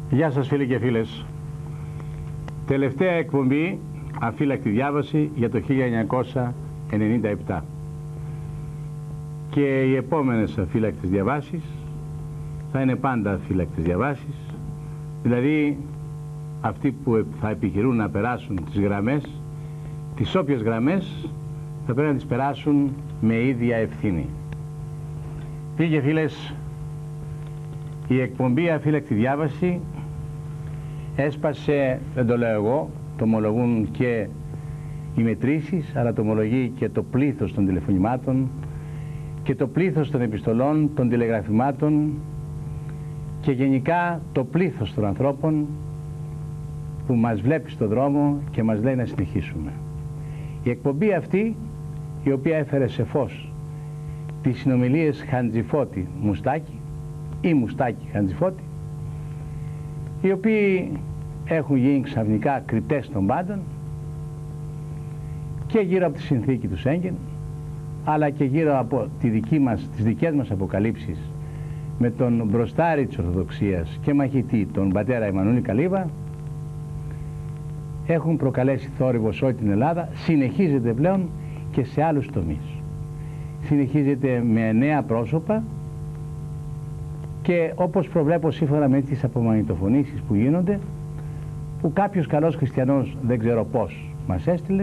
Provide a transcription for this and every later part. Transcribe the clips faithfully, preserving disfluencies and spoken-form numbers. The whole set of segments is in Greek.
Γεια σας φίλοι και φίλες. Τελευταία εκπομπή αφύλακτη διάβαση για το χίλια εννιακόσια ενενήντα επτά. Και οι επόμενες αφύλακτες διαβάσεις θα είναι πάντα αφύλακτες διαβάσεις, δηλαδή αυτοί που θα επιχειρούν να περάσουν τις γραμμές, τις όποιες γραμμές θα πρέπει να τις περάσουν με ίδια ευθύνη. Φίλοι και φίλες, η εκπομπή αφύλακτη διάβαση έσπασε, δεν το λέω εγώ, το ομολογούν και οι μετρήσεις, αλλά το ομολογεί και το πλήθος των τηλεφωνημάτων και το πλήθος των επιστολών, των τηλεγραφημάτων και γενικά το πλήθος των ανθρώπων που μας βλέπει στον δρόμο και μας λέει να συνεχίσουμε. Η εκπομπή αυτή, η οποία έφερε σε φως τις συνομιλίες Χαντζηφώτη Μουστάκη ή Μουστάκη Χαντζηφώτη, οι οποίοι έχουν γίνει ξαφνικά κριτές των πάντων και γύρω από τη συνθήκη του Σέγγεν, αλλά και γύρω από τη δική μας, τις δικές μας αποκαλύψεις με τον μπροστάρι της Ορθοδοξίας και μαχητή, τον πατέρα Εμμανουήλ Καλίβα, έχουν προκαλέσει θόρυβο σε όλη την Ελλάδα. Συνεχίζεται πλέον και σε άλλους τομείς. Συνεχίζεται με νέα πρόσωπα και όπως προβλέπω σύμφωνα με τις απομαγνητοφωνήσεις που γίνονται, που κάποιος καλός χριστιανός, δεν ξέρω πώς, μας έστειλε,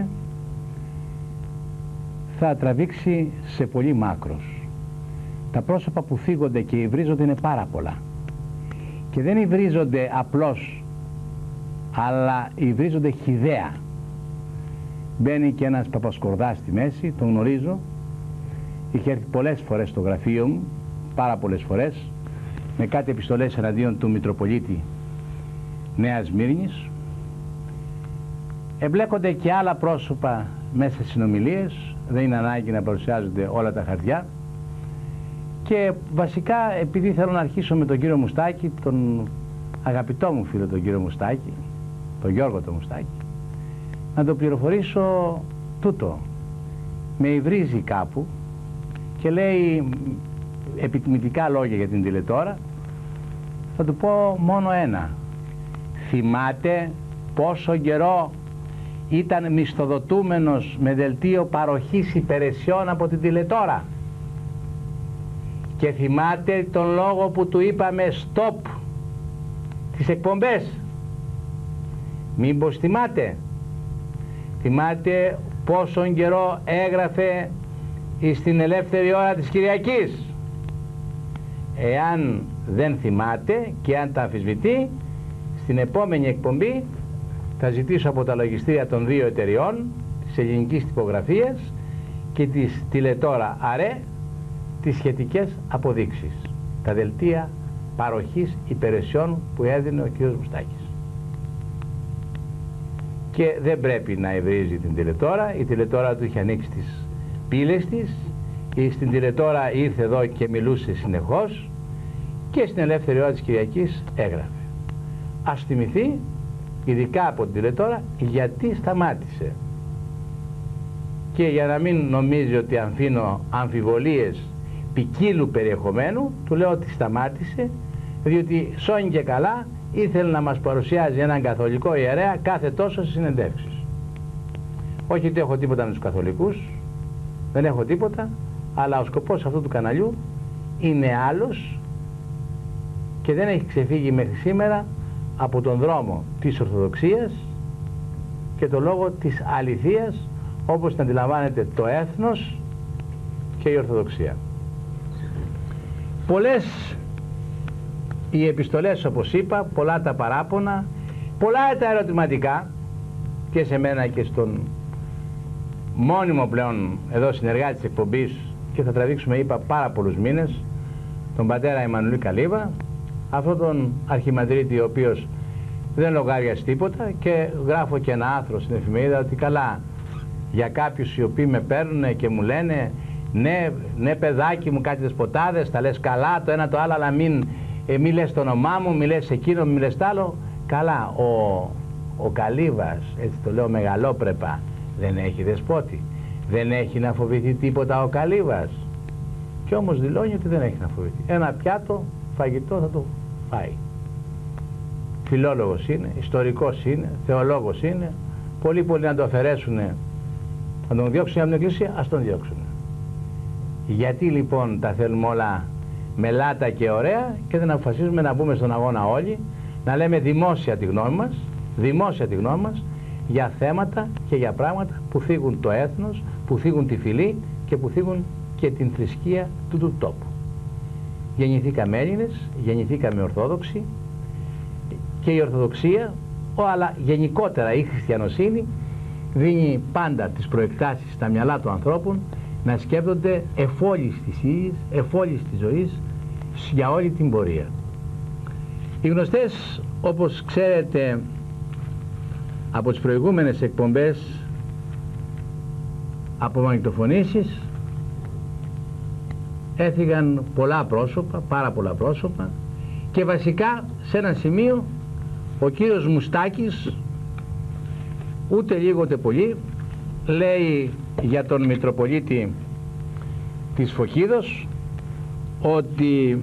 θα τραβήξει σε πολύ μάκρος. Τα πρόσωπα που φύγονται και υβρίζονται είναι πάρα πολλά. Και δεν υβρίζονται απλώς, αλλά υβρίζονται χυδαία. Μπαίνει και ένας Παπασκορδάς στη μέση, τον γνωρίζω, είχε έρθει πολλές φορές στο γραφείο μου, πάρα πολλές φορές, με κάτι επιστολές εναντίον του Μητροπολίτη Νέας Μύρνης. Εμπλέκονται και άλλα πρόσωπα μέσα στις συνομιλίες, δεν είναι ανάγκη να παρουσιάζονται όλα τα χαρτιά. Και βασικά, επειδή θέλω να αρχίσω με τον κύριο Μουστάκη, τον αγαπητό μου φίλο τον κύριο Μουστάκη, τον Γιώργο τον Μουστάκη, να το πληροφορήσω τούτο. Με υβρίζει κάπου και λέει επιτιμητικά λόγια για την τηλετώρα. Θα του πω μόνο ένα. Θυμάται πόσο καιρό ήταν μισθοδοτούμενος με δελτίο παροχής υπηρεσιών από την τηλετώρα? Και θυμάται τον λόγο που του είπαμε stop τις εκπομπές? Μήπως θυμάται? Θυμάται πόσον καιρό έγραφε στην ελεύθερη ώρα της Κυριακής? Εάν δεν θυμάται και αν τα αμφισβητεί, στην επόμενη εκπομπή θα ζητήσω από τα λογιστήρια των δύο εταιριών, της Ελληνικής Τυπογραφίας και της Τηλετώρα ΑΡΕ, τις σχετικές αποδείξεις, τα δελτία παροχής υπηρεσιών που έδινε ο κ. Μουστάκης. Και δεν πρέπει να ευρύζει την τηλετώρα. Η τηλετώρα του είχε ανοίξει τις πύλες της, στην τηλετώρα ήρθε εδώ και μιλούσε συνεχώς και στην ελεύθερη ώρα της Κυριακής έγραφε. Ας θυμηθεί, ειδικά από την τηλετώρα, γιατί σταμάτησε. Και για να μην νομίζει ότι αφήνω αμφιβολίες ποικίλου περιεχομένου, του λέω ότι σταμάτησε, διότι σώνει και καλά ήθελε να μας παρουσιάζει έναν καθολικό ιερέα κάθε τόσο στις συνεντεύξεις. Όχι ότι έχω τίποτα με τους καθολικούς, δεν έχω τίποτα, αλλά ο σκοπός αυτού του καναλιού είναι άλλος και δεν έχει ξεφύγει μέχρι σήμερα από τον δρόμο της Ορθοδοξίας και το λόγο της αληθείας, όπως την αντιλαμβάνεται το έθνος και η Ορθοδοξία. Πολλές οι επιστολές, όπως είπα, πολλά τα παράπονα, πολλά τα ερωτηματικά και σε μένα και στον μόνιμο πλέον εδώ συνεργάτη της εκπομπής, και θα τραβήξουμε, είπα, πάρα πολλούς μήνες, τον πατέρα Εμμανουήλ Καλίβα, αυτόν τον αρχιμανδρίτη ο οποίος δεν λογάριασε τίποτα, και γράφω και ένα άρθρο στην εφημερίδα ότι καλά, για κάποιους οι οποίοι με παίρνουν και μου λένε ναι, ναι παιδάκι μου, κάτι δεσποτάδες, τα λες καλά το ένα το άλλο, αλλά μην, ε, μη λες το όνομά μου, μη λες εκείνο, μη λες τ' άλλο. Καλά, ο, ο Καλίβας, έτσι το λέω μεγαλόπρεπα, δεν έχει δεσπότη, δεν έχει να φοβηθεί τίποτα ο Καλίβας. Και όμως δηλώνει ότι δεν έχει να φοβηθεί. Ένα πιάτο φαγητό θα το φάει. φιλόλογος είναι, ιστορικός είναι, θεολόγος είναι, πολλοί πολλοί να το αφαιρέσουν, να τον διώξουν από την Εκκλησία, ας τον διώξουν. Γιατί λοιπόν τα θέλουμε όλα μελάτα και ωραία και δεν αποφασίζουμε να μπούμε στον αγώνα όλοι, να λέμε δημόσια τη γνώμη μας, δημόσια τη γνώμη μας για θέματα και για πράγματα που θίγουν το έθνος, που θίγουν τη φυλή και που θίγουν και την θρησκεία του του τόπου. Γεννηθήκαμε Έλληνες, γεννηθήκαμε Ορθόδοξοι και η Ορθοδοξία, αλλά γενικότερα η χριστιανοσύνη δίνει πάντα τις προεκτάσεις στα μυαλά των ανθρώπων να σκέπτονται εφόλης της ύλης, εφόλης της ζωής για όλη την πορεία. Οι γνωστές, όπως ξέρετε από τις προηγούμενες εκπομπές από μαγνητοφωνήσεις, έφυγαν πολλά πρόσωπα, πάρα πολλά πρόσωπα, και βασικά σε ένα σημείο ο κύριος Μουστάκης ούτε λίγο ούτε πολύ λέει για τον Μητροπολίτη της Φωκίδος ότι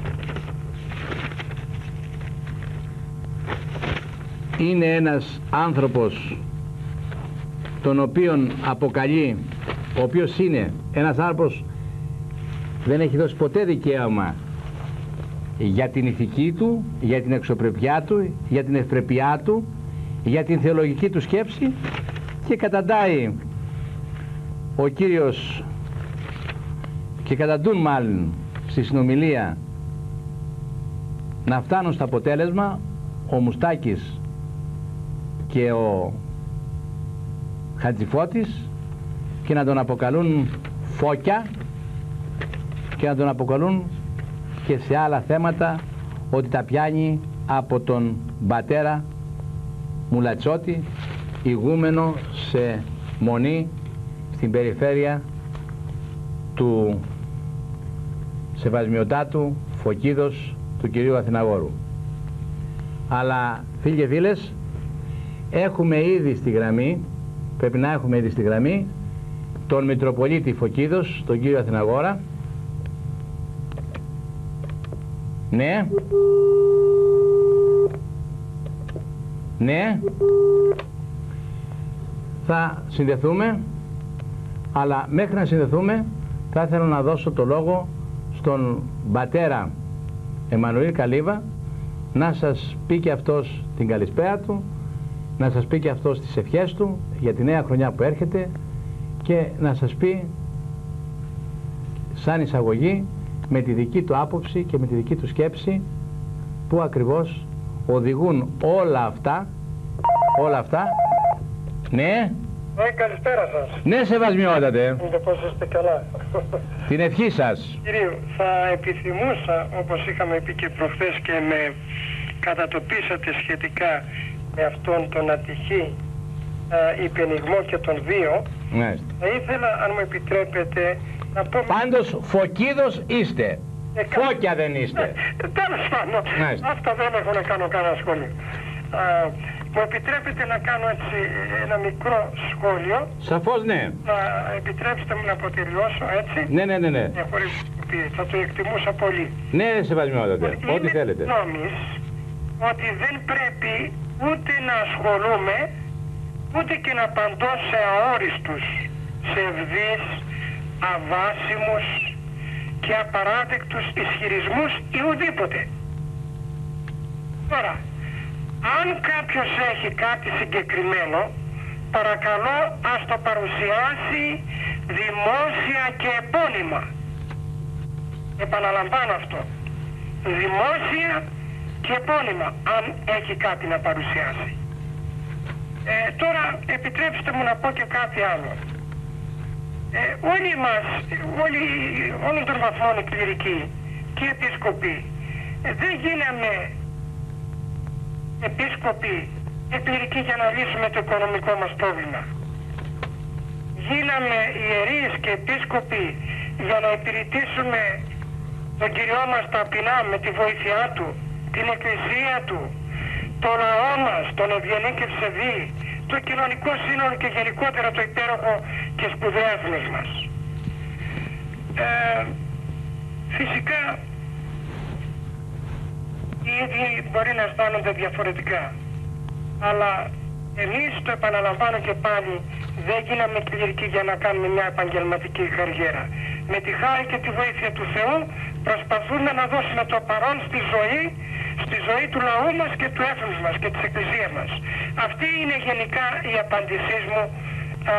είναι ένας άνθρωπος τον οποίον αποκαλεί, ο οποίος είναι ένας άνθρωπος, δεν έχει δώσει ποτέ δικαίωμα για την ηθική του, για την εξωπρεπιά του, για την ευπρεπιά του, για την θεολογική του σκέψη, και καταντάει ο κύριος, και καταντούν μάλλον στη συνομιλία, να φτάνουν στο αποτέλεσμα ο Μουστάκης και ο Χατζηφώτης και να τον αποκαλούν Φώκια και να τον αποκαλούν και σε άλλα θέματα ότι τα πιάνει από τον πατέρα Μουλατσότη, ηγούμενο σε μονή στην περιφέρεια του Σεβασμιωτάτου Φωκίδος του κυρίου Αθηναγόρου. Αλλά φίλοι και φίλες, έχουμε ήδη στη γραμμή, πρέπει να έχουμε ήδη στη γραμμή τον Μητροπολίτη Φωκίδος, τον κύριο Αθηναγόρα. Ναι. Ναι. Θα συνδεθούμε, αλλά μέχρι να συνδεθούμε θα ήθελα να δώσω το λόγο στον πατέρα Εμμανουήλ Καλύβα να σας πει και αυτός την καλησπέρα του, να σας πει και αυτός τις ευχές του για τη νέα χρονιά που έρχεται και να σας πει σαν εισαγωγή με τη δική του άποψη και με τη δική του σκέψη που ακριβώς οδηγούν όλα αυτά, όλα αυτά. Ναι. Ναι, καλησπέρα σας. Ναι, σεβασμιότατε. Είτε πώς είστε καλά. Την ευχή σας. Κύριε, θα επιθυμούσα, όπως είχαμε πει και προχθές και με κατατοπίσατε σχετικά με αυτόν τον ατυχή ε, υπενιγμό και τον δύο, Ναι. θα ήθελα, αν μου επιτρέπετε, να πω... Πάντως Φωκίδος είστε. Ε, Φώκια δεν είστε. Ε, τέλος πάντων, Μάλιστα. αυτά δεν έχω να κάνω κανένα σχόλιο. Α, μου επιτρέπετε να κάνω έτσι ένα μικρό σχόλιο? Σαφώς ναι. Να επιτρέψετε μου να αποτελειώσω, έτσι? Ναι, ναι, ναι, ναι. Ε, χωρίς, θα το εκτιμούσα πολύ. Ναι, σεβασμιότατε. Ό,τι Είμαι θέλετε. νόμις ότι δεν πρέπει ούτε να ασχολούμαι ούτε και να απαντώ σε αόριστους, ψευδείς, αβάσιμους και απαράδεκτους ισχυρισμούς ή ουδήποτε. Τώρα, αν κάποιος έχει κάτι συγκεκριμένο, παρακαλώ ας το παρουσιάσει δημόσια και επώνυμα. Επαναλαμβάνω αυτό. Δημόσια και επώνυμα, αν έχει κάτι να παρουσιάσει. Ε, τώρα επιτρέψτε μου να πω και κάτι άλλο. Ε, όλοι μας, όλοι, όλων των βαθμών οι κληρικοί και οι επίσκοποι, ε, δεν γίναμε επίσκοποι και κληρικοί για να λύσουμε το οικονομικό μας πρόβλημα. Γίναμε ιερείς και επίσκοποι για να υπηρετήσουμε τον Κυριό μας ταπεινά με τη βοήθειά Του, την Εκκλησία Του, το λαό μας, τον ευγενή και ψευδή, το κοινωνικό σύνολο και γενικότερα το υπέροχο και σπουδαίο έθνος μας. Ε, φυσικά η ίδιοι μπορεί να αισθάνονται διαφορετικά. Αλλά εμείς, το επαναλαμβάνω και πάλι, δεν γίναμε κληρικοί για να κάνουμε μια επαγγελματική καριέρα. Με τη χάρη και τη βοήθεια του Θεού προσπαθούμε να δώσουμε το παρόν στη ζωή, στη ζωή του λαού μας και του έθνους μας και της Εκκλησίας μας. Αυτή είναι γενικά η απάντησή μου α,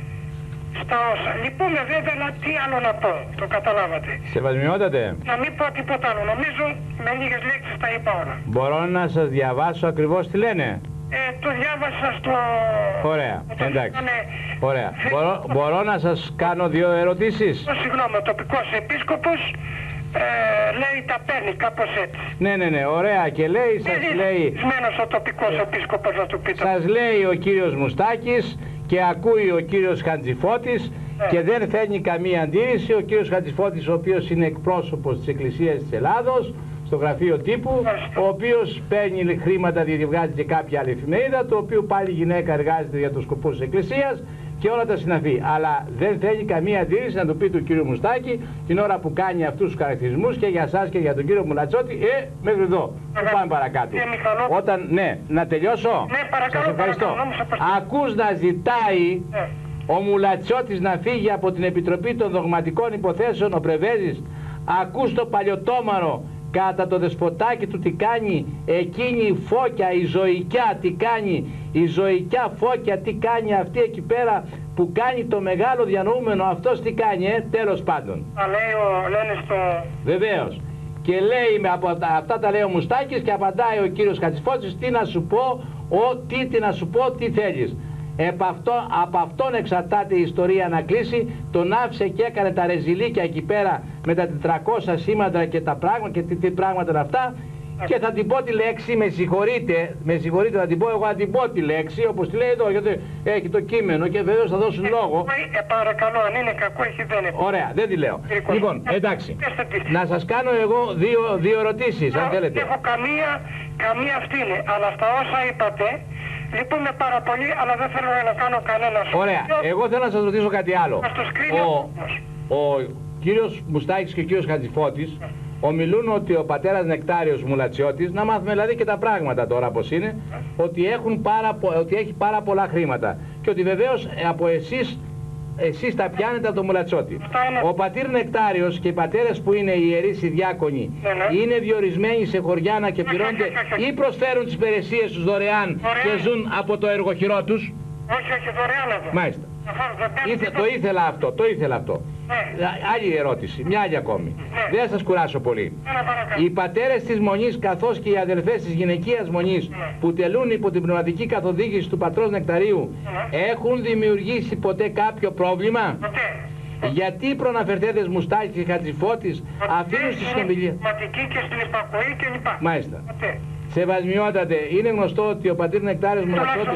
στα όσα. Λυπούμε βέβαια, αλλά τι άλλο να πω, το καταλάβατε. Σεβασμιότατε. Να μην πω τίποτα άλλο, νομίζω με λίγες λέξεις τα είπα όλα. Μπορώ να σας διαβάσω ακριβώς τι λένε. Ε, το διάβασα στο... Ωραία, το εντάξει. είχανε... Ωραία. Μπορώ, μπορώ να σας κάνω δύο ερωτήσεις. Συγγνώμη, ο τοπικός επίσκοπος ε, λέει τα παίρνει κάπως έτσι. Ναι, ναι, ναι, ωραία. Και λέει, σας λέει... Μένος ο τοπικός επίσκοπος να του πει το... Σας λέει ο κύριος Μουστάκης και ακούει ο κύριος Χατζηφώτης ε. και δεν φέρνει καμία αντίρρηση. Ο κύριος Χατζηφώτης, ο οποίος είναι εκπρόσωπος της Εκκλησίας της Ελλάδος, στο γραφείο τύπου, ο οποίος παίρνει χρήματα διότι βγάζει και κάποια άλλη εφημερίδα, το οποίο πάλι η γυναίκα εργάζεται για τους σκοπούς της Εκκλησίας και όλα τα συναφή. Αλλά δεν θέλει καμία αντίρρηση να του πει του κύριου Μουστάκη την ώρα που κάνει αυτούς τους χαρακτηρισμούς και για εσάς και για τον κύριο Μουλατσότη, ε, μέχρι εδώ. Δεν πάμε παρακάτω. Ε, Όταν, ναι, να τελειώσω. Ναι, παρακαλώ, σας ευχαριστώ. παρακαλώ, Ακούς να ζητάει ε. ο Μουλατσότης να φύγει από την Επιτροπή των Δογματικών Υποθέσεων, ο Πρεβέζης. Ακούς το παλιωτόμαρο κατά το δεσποτάκι του τι κάνει εκείνη η φώκια, η ζωικιά τι κάνει, η ζωικιά φώκια τι κάνει αυτή εκεί πέρα που κάνει το μεγάλο διανοούμενο, αυτός τι κάνει, ε, τέλος πάντων. Α, λέει ο, λένε στο... Βεβαίως. Και λέει, με από αυτά, αυτά τα λέει ο Μουστάκης και απαντάει ο κύριος Χατζηφώτης, τι να σου πω, ο, τι, τι να σου πω, τι θέλεις. Επ' αυτό, από αυτόν εξαρτάται η ιστορία να κλείσει. Τον άφησε και έκανε τα ρεζιλίκια εκεί πέρα με τα τετρακόσια σήματα και τα πράγματα και τι, τι πράγματα είναι αυτά. Και θα την πω τη λέξη, με συγχωρείτε, με συγχωρείτε να την πω, εγώ να την πω τη λέξη όπως τη λέει εδώ, γιατί έχει το κείμενο και βεβαίως θα δώσουν λόγο. Ε, παρακαλώ, αν είναι κακό έχει δεν είναι. Ωραία, δεν τη λέω. Λοιπόν, εντάξει, να σας κάνω εγώ δύο, δύο ερωτήσεις, αν θέλετε. Έχω καμία, καμία αυτή είναι, αλλά στα όσα είπατε, λυπούμε πάρα πολύ, αλλά δεν θέλω να κάνω κανένα σχόλιο. Ωραία, εγώ θέλω να σας ρωτήσω κάτι άλλο. Ο, ο κύριος Μουστάκης και ο κύριος Χατζηφώτης ομιλούν ότι ο πατέρας Νεκτάριος Μουλατσιώτης, να μάθουμε δηλαδή και τα πράγματα τώρα πως είναι, ότι, έχουν πάρα, ότι έχει πάρα πολλά χρήματα και ότι βεβαίως από εσείς, εσείς τα πιάνετε από το Μουλατσότη. Ο πατήρ Νεκτάριος και οι πατέρες που είναι οι ιερείς οι διάκονοι ναι, ναι. είναι διορισμένοι σε χωριάνα και πληρώνονται ή προσφέρουν τις υπηρεσίες τους δωρεάν και ζουν από το εργοχειρό τους. Όχι, όχι, δωρεάν εδώ. Μάλιστα. Ήθε, το ήθελα αυτό, το ήθελα αυτό. Ναι. Άλλη ερώτηση, μια άλλη ακόμη. Ναι. Δεν θα σας κουράσω πολύ. Ναι, οι πατέρες της Μονής καθώς και οι αδελφές της γυναικείας Μονής ναι. που τελούν υπό την πνευματική καθοδήγηση του πατρός Νεκταρίου ναι. έχουν δημιουργήσει ποτέ κάποιο πρόβλημα? Ποτέ. Γιατί οι προναφερθέντες Μουστάκης και Χατζηφώτης αφήνουν στη συνομιλία? Ματική και στην υπακοή και λοιπά. Μάλιστα. Ποτέ. Σεβασμιότατε, είναι γνωστό ότι ο πατήρ Νεκτάριος Μουλατσότης,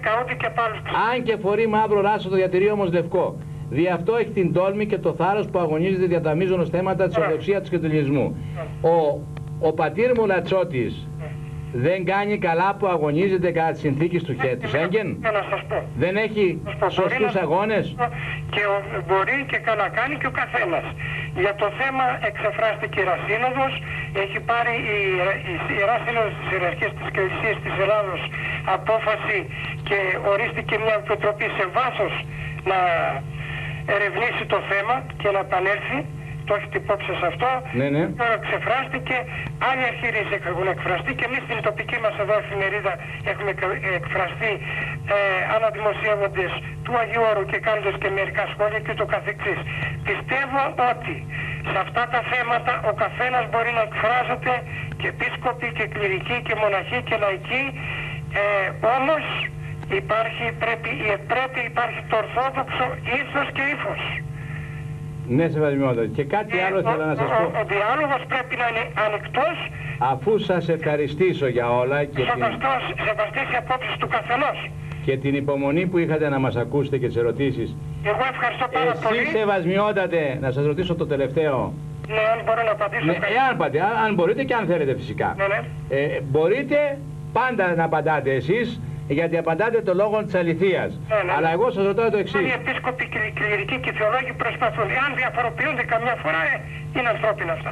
αν και φορεί μαύρο ράσο, το διατηρεί όμως λευκό. Δι' αυτό έχει την τόλμη και το θάρρος που αγωνίζεται για τα μείζωνα θέματα της ορθοδοξίας του ελληνισμού. Ο, ο πατήρ Μουλατσότης δεν κάνει καλά που αγωνίζεται κατά τις συνθήκες του, του Σέγγεν. Δεν έχει σωστούς αγώνες. Και ο, μπορεί και καλά κάνει και ο καθένας. Για το θέμα εξεφράστηκε η Ιερασύνοδος, έχει πάρει η, η, η Ιερασύνοδος της Ιεραρχίας της Εκκλησίας της Ελλάδος απόφαση και ορίστηκε μια επιτροπή σε βάθος να ερευνήσει το θέμα και να επανέλθει. Το έχετε υπόψη σε αυτό. Ναι, ναι. Τώρα ξεφράστηκε, άλλοι αρχιερείς έχουν εκφραστεί και εμείς στην τοπική μας εδώ εφημερίδα έχουμε εκφραστεί ε, αναδημοσιεύοντες του Αγίου Όρου και κάνοντας και μερικά σχόλια και το καθεξής. Πιστεύω ότι σε αυτά τα θέματα ο καθένας μπορεί να εκφράζεται και επίσκοποι και κληρικοί και μοναχοί και λαϊκοί, ε, όμως υπάρχει, πρέπει, πρέπει, υπάρχει το ορθόδοξο ήθος και ύφος. Ναι, σεβασμιότατε. Και κάτι ε, άλλο θέλω να σας ο, πω. Ο, ο διάλογος πρέπει να είναι ανοιχτός. Αφού σας ευχαριστήσω για όλα και σεβαστός, την... σεβαστείς οι απόψεις του καθενός. Και την υπομονή που είχατε να μας ακούσετε και τις ερωτήσεις. Εγώ ευχαριστώ πάρα Εσείς πολύ. Εσείς σεβασμιότατε, να σας ρωτήσω το τελευταίο. Ναι, αν μπορώ να απαντήσω. Ναι, εάν πάτε, αν μπορείτε και αν θέλετε φυσικά. Ναι, ναι. Ε, μπορείτε πάντα να απαντάτε εσείς, γιατί απαντάτε το λόγο της αληθείας. Ναι, ναι. Αλλά εγώ σας ρωτάω το εξής. Οι επίσκοποι, κληρικοί και θεολόγοι προσπαθούν. Εάν διαφοροποιούνται καμιά φορά, ε, είναι ανθρώπινα αυτά.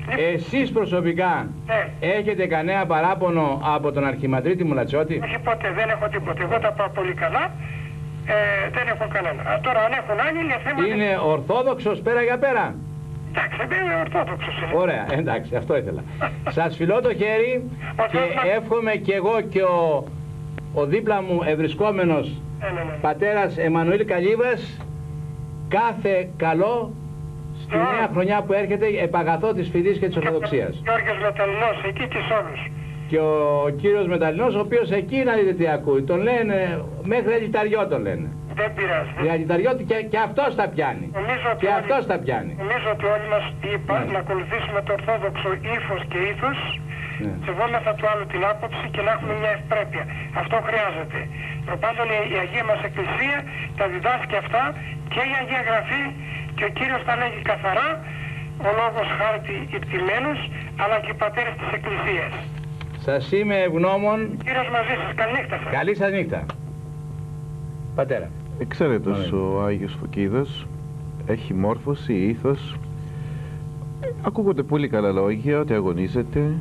Εσείς προσωπικά Ναι. έχετε κανένα παράπονο από τον Αρχιμανδρίτη Μουλατσιώτη? Όχι ποτέ, δεν έχω τίποτε. Εγώ τα πάω πολύ καλά. Ε, δεν έχω κανένα. Α, τώρα αν έχουν άλλοι είναι θέμα... Είναι ορθόδοξος πέρα για πέρα? Εντάξει, δεν είναι ορθόδοξος. Είναι. Ωραία, εντάξει, αυτό ήθελα. Σας φιλώ το χέρι και εύχομαι και εγώ και ο, ο δίπλα μου ευρισκόμενος Ναι, ναι, ναι. πατέρας Εμμανουήλ Καλύβας κάθε καλό στη Ναι. νέα χρονιά που έρχεται, επαγαθό της φυλής και της Ορθοδοξίας. Γιώργος Μεταλλινός, εκεί τις όλους. Και ο κύριος Μεταλλινός, ο οποίος εκεί να δείτε τι ακούει, τον λένε, μέχρι Αγιταριό τον λένε. Δεν πειράζει. Για Αγιταριό και, και αυτός τα πιάνει. Νομίζω ότι Και όλοι- αυτός τα πιάνει. Νομίζω ότι όλοι μας είπα Ναι. να ακολουθήσουμε το ορθόδοξο ύφος και ήθος, Ναι. σεβόμεθα του άλλου την άποψη και να έχουμε μια ευπρέπεια. Αυτό χρειάζεται. Προπάντων η, η Αγία μας Εκκλησία τα διδάσκει αυτά και η Αγία Γραφή και ο Κύριος τα λέγει καθαρά, ο λόγος χάρτη υπτημένους, αλλά και οι πατέρες της Εκκλησίας. Σας είμαι ευγνώμων. Κύριος μαζί σας, καληνύχτα σας. Καλή σας νύχτα. Πατέρα. Εξαίρετος ο Άγιος Φωκίδας, έχει μόρφωση, ήθος, ακούγονται πολύ καλά λόγια, ότι αγωνίζεται.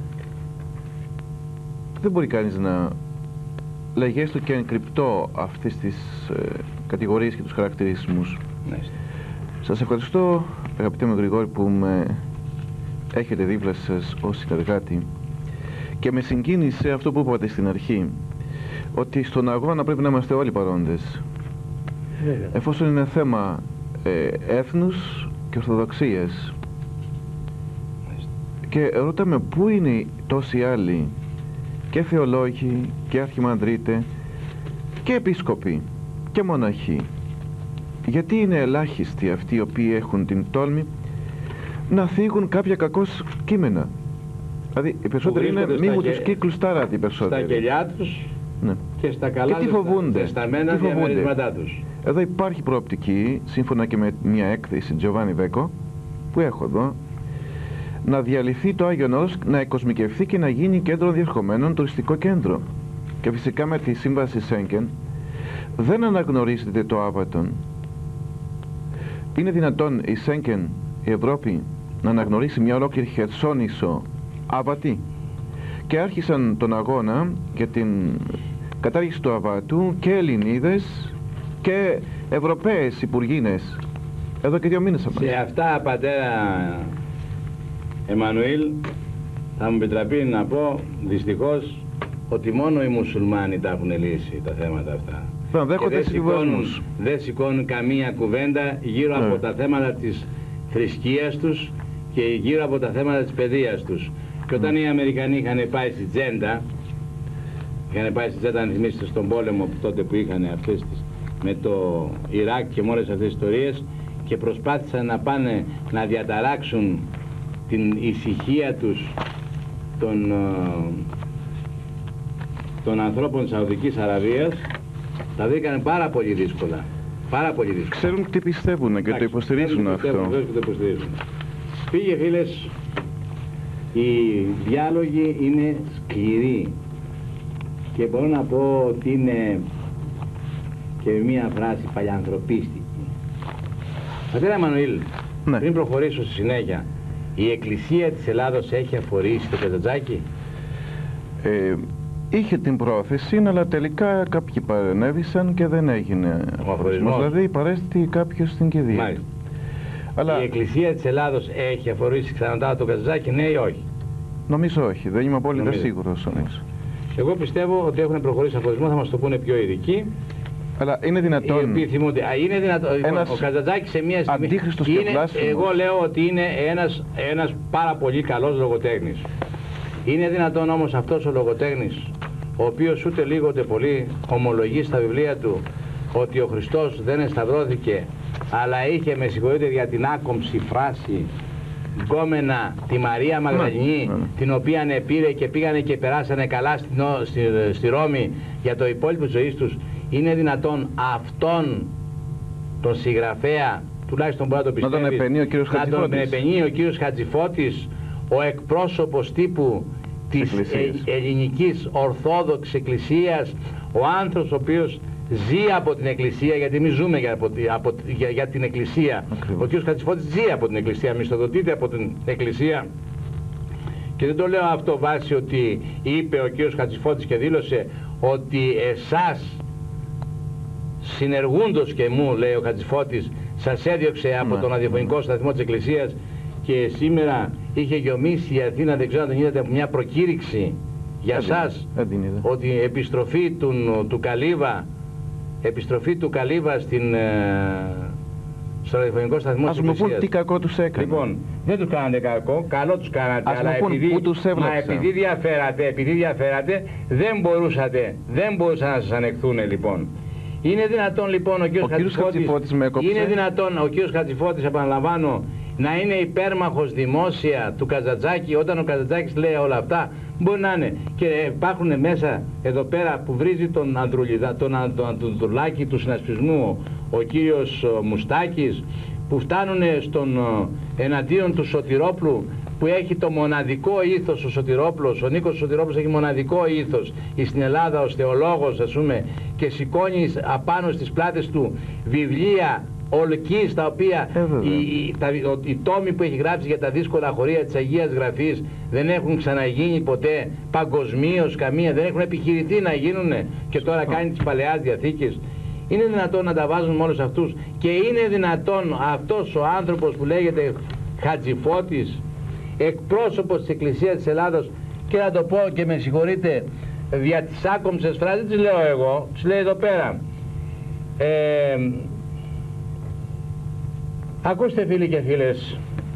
Δεν μπορεί κανείς να λέγει έστω και εγκρυπτό αυτές τις ε, κατηγορίες και τους χαρακτηρισμούς. Ναι. Σας ευχαριστώ, αγαπητέ μου Γρηγόρη, που με έχετε δίπλα σας ως συνεργάτη, και με συγκίνησε αυτό που είπατε στην αρχή, ότι στον αγώνα πρέπει να είμαστε όλοι παρόντες. Βέβαια. Εφόσον είναι θέμα ε, έθνους και ορθοδοξίας. Και ρωτάμε πού είναι τόσοι άλλοι, και θεολόγοι και αρχιμανδρίτε και επίσκοποι και μοναχοί. Γιατί είναι ελάχιστοι αυτοί οι οποίοι έχουν την τόλμη να θίγουν κάποια κακώς κείμενα. Δηλαδή οι περισσότεροι είναι βρίσκονται μη στα μου γε- τους κύκλους τάρατη οι περισσότεροι. Στα κελιά τους Ναι. και στα καλά Και τι φοβούνται, δεσταμένα τι φοβούνται. διαμερίσματά τους. Εδώ υπάρχει προοπτική, σύμφωνα και με μια έκθεση Giovanni Vecco που έχω εδώ, να διαλυθεί το Άγιον Όρος, να εκοσμικευθεί και να γίνει κέντρο διερχομένων, τουριστικό κέντρο. Και φυσικά με τη σύμβαση Σέγγεν δεν αναγνωρίζεται το άβατον. Είναι δυνατόν η Σέγγεν, η Ευρώπη, να αναγνωρίσει μια ολόκληρη Χερσόνησο άβατη? Και άρχισαν τον αγώνα για την κατάργηση του αβάτου και Ελληνίδες και Ευρωπαίες υπουργίνες εδώ και δύο μήνες αμέσως. Σε αυτά, πατέρα Εμμανουήλ, θα μου επιτραπεί να πω δυστυχώς ότι μόνο οι μουσουλμάνοι τα έχουν λύσει τα θέματα αυτά. Θα δέχονται Και δεν σηκώνουν, συμβιβασμούς. δεν σηκώνουν καμία κουβέντα γύρω Ναι. από τα θέματα της θρησκείας τους και γύρω από τα θέματα της παιδείας τους. Και όταν οι Αμερικανοί είχαν πάει στη Τζέντα, είχαν πάει στη Τζέντα, αν θυμίσετε, στον πόλεμο που τότε που είχαν αυτές τις, με το Ιράκ και με όλες αυτές τις ιστορίες, και προσπάθησαν να πάνε να διαταράξουν την ησυχία τους των, ε, των ανθρώπων της Σαουδικής Αραβίας, τα βρήκανε πάρα πολύ δύσκολα. Πάρα πολύ δύσκολα. Ξέρουν τι πιστεύουν και το Εντάξει, υποστηρίζουν ξέρουν τι πιστεύουν, αυτό. βεβαίως και το υποστηρίζουν. Πήγε, φίλες, οι διάλογοι είναι σκληροί και μπορώ να πω ότι είναι και μία φράση παλιανθρωπίστικη. Πατέρα Εμμανουήλ, Ναι. πριν προχωρήσω στη συνέχεια, η Εκκλησία της Ελλάδος έχει αφορήσει το Καζαντζάκι? Ε, είχε την πρόθεση, αλλά τελικά κάποιοι παρενέβησαν και δεν έγινε Ο αφορισμός. Δηλαδή παρέστη κάποιος στην κηδεία. Μάλιστα. Αλλά Η Εκκλησία της Ελλάδος έχει αφορήσει ξανά το Καζαντζάκι, ναι ή όχι? νομίζω όχι, δεν είμαι απόλυτα Νομίζω. σίγουρος όμως. Εγώ πιστεύω ότι έχουν προχωρήσει αφορισμό, θα μας το πούνε πιο ειδικοί. Αλλά είναι Οι δυνατόν οποίοι θυμούνται. Α, είναι δυνατόν. Λοιπόν, Ένας ο Καζαντζάκης σε μια στιγμή. αντίχριστος και είναι, βλάσφημος. εγώ λέω ότι είναι ένας, ένας πάρα πολύ καλός λογοτέχνης. Είναι δυνατόν όμως αυτός ο λογοτέχνης, ο οποίος ούτε λίγο ούτε πολύ ομολογεί στα βιβλία του ότι ο Χριστός δεν εσταυρώθηκε, αλλά είχε, με συγχωρείτε για την άκομψη φράση, γκόμενα τη Μαρία Μαγδαληνή, ναι, ναι. την οποία πήρε και πήγανε και περάσανε καλά στη, στη, στη Ρώμη για το υπόλοιπο της ζωής τους. Είναι δυνατόν αυτόν τον συγγραφέα, τουλάχιστον μπορεί να το πιστεύεις, Να τον επενεί ο κύριος να τον Χατζηφώτης. επενεί ο κύριος Χατζηφώτης, ο εκπρόσωπος τύπου της Εκκλησίας. ε, ελληνικής ορθόδοξης εκκλησίας, ο άνθρωπος ο οποίος ζει από την εκκλησία, γιατί εμείς ζούμε για, από, από, για, για την εκκλησία. Ακριβώς. Ο κύριος Χατζηφώτης ζει από την εκκλησία, μισθοδοτείται από την εκκλησία. Και δεν το λέω αυτό βάσει ότι είπε ο κύριος Χατζηφώτης και δήλωσε ότι εσάς συνεργούντος και μου, λέει ο Χατζηφώτης, σας έδιωξε από τον ραδιοφωνικό σταθμό της Εκκλησίας και σήμερα είχε γιομίσει η Αθήνα, δεν ξέρω αν τον είδατε, από μια προκήρυξη για δεν, σας δεν ότι επιστροφή του, του Καλύβα, επιστροφή του Καλύβα στην, στο ραδιοφωνικό σταθμό της Εκκλησίας. Ας μου πούν τι κακό τους έκανε. Λοιπόν, δεν τους κάνατε κακό, καλό τους κάνατε, Ας αλλά επειδή, που τους μα επειδή διαφέρατε, επειδή διαφέρατε, δεν μπορούσατε, δεν μπορούσαν να σας ανεχθούν λοιπόν. Είναι δυνατόν λοιπόν ο κύριος Χατζηφώτης, είναι δυνατόν ο κύριος Χατζηφώτης, επαναλαμβάνω, να είναι υπέρμαχος δημόσια του Καζαντζάκη, όταν ο Καζαντζάκης λέει όλα αυτά, μπορεί να είναι. Και υπάρχουν μέσα εδώ πέρα που βρίζει τον Ανδρουλιδά, τον Ανδρουλάκη του συνασπισμού, ο κύριος Μουστάκης, που φτάνουν στον εναντίον του Σωτηρόπλου, που έχει το μοναδικό ήθος ο Σωτηρόπλος, ο Νίκος Σωτηρόπλος έχει μοναδικό ήθος στην Ελλάδα ως θεολόγος, ας πούμε, και σηκώνει απάνω στις πλάτες του βιβλία ολκής, τα οποία ε, οι, οι, τα, οι τόμοι που έχει γράψει για τα δύσκολα χωρία της Αγίας Γραφής δεν έχουν ξαναγίνει ποτέ παγκοσμίως καμία, δεν έχουν επιχειρηθεί να γίνουν, και τώρα κάνει τις Παλαιάς Διαθήκες. Είναι δυνατόν να τα βάζουν όλους αυτούς, και είναι δυνατόν αυτός ο άνθρωπος που λέγεται Χατζηφώτης, εκπρόσωπος της Εκκλησίας της Ελλάδος, και να το πω και με συγχωρείτε δια τις άκομψες φράσεις, δεν τις λέω εγώ, τις λέει εδώ πέρα. Ε, ακούστε φίλοι και φίλες,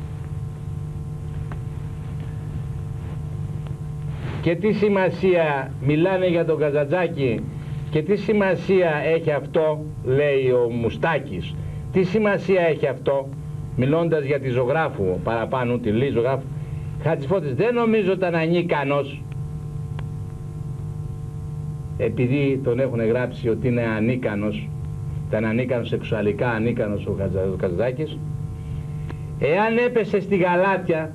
και τι σημασία μιλάνε για τον Καζαντζάκη, και τι σημασία έχει αυτό, λέει ο Μουστάκης, τι σημασία έχει αυτό, μιλώντας για τη ζωγράφου παραπάνω, τη Λύ ζωγράφου. Χατζηφώτης δεν νομίζω ήταν ανίκανος, επειδή τον έχουν γράψει ότι είναι ανίκανος, ήταν ανίκανος σεξουαλικά, ανίκανος ο Καζαντζάκης, εάν έπεσε στη Γαλάτια,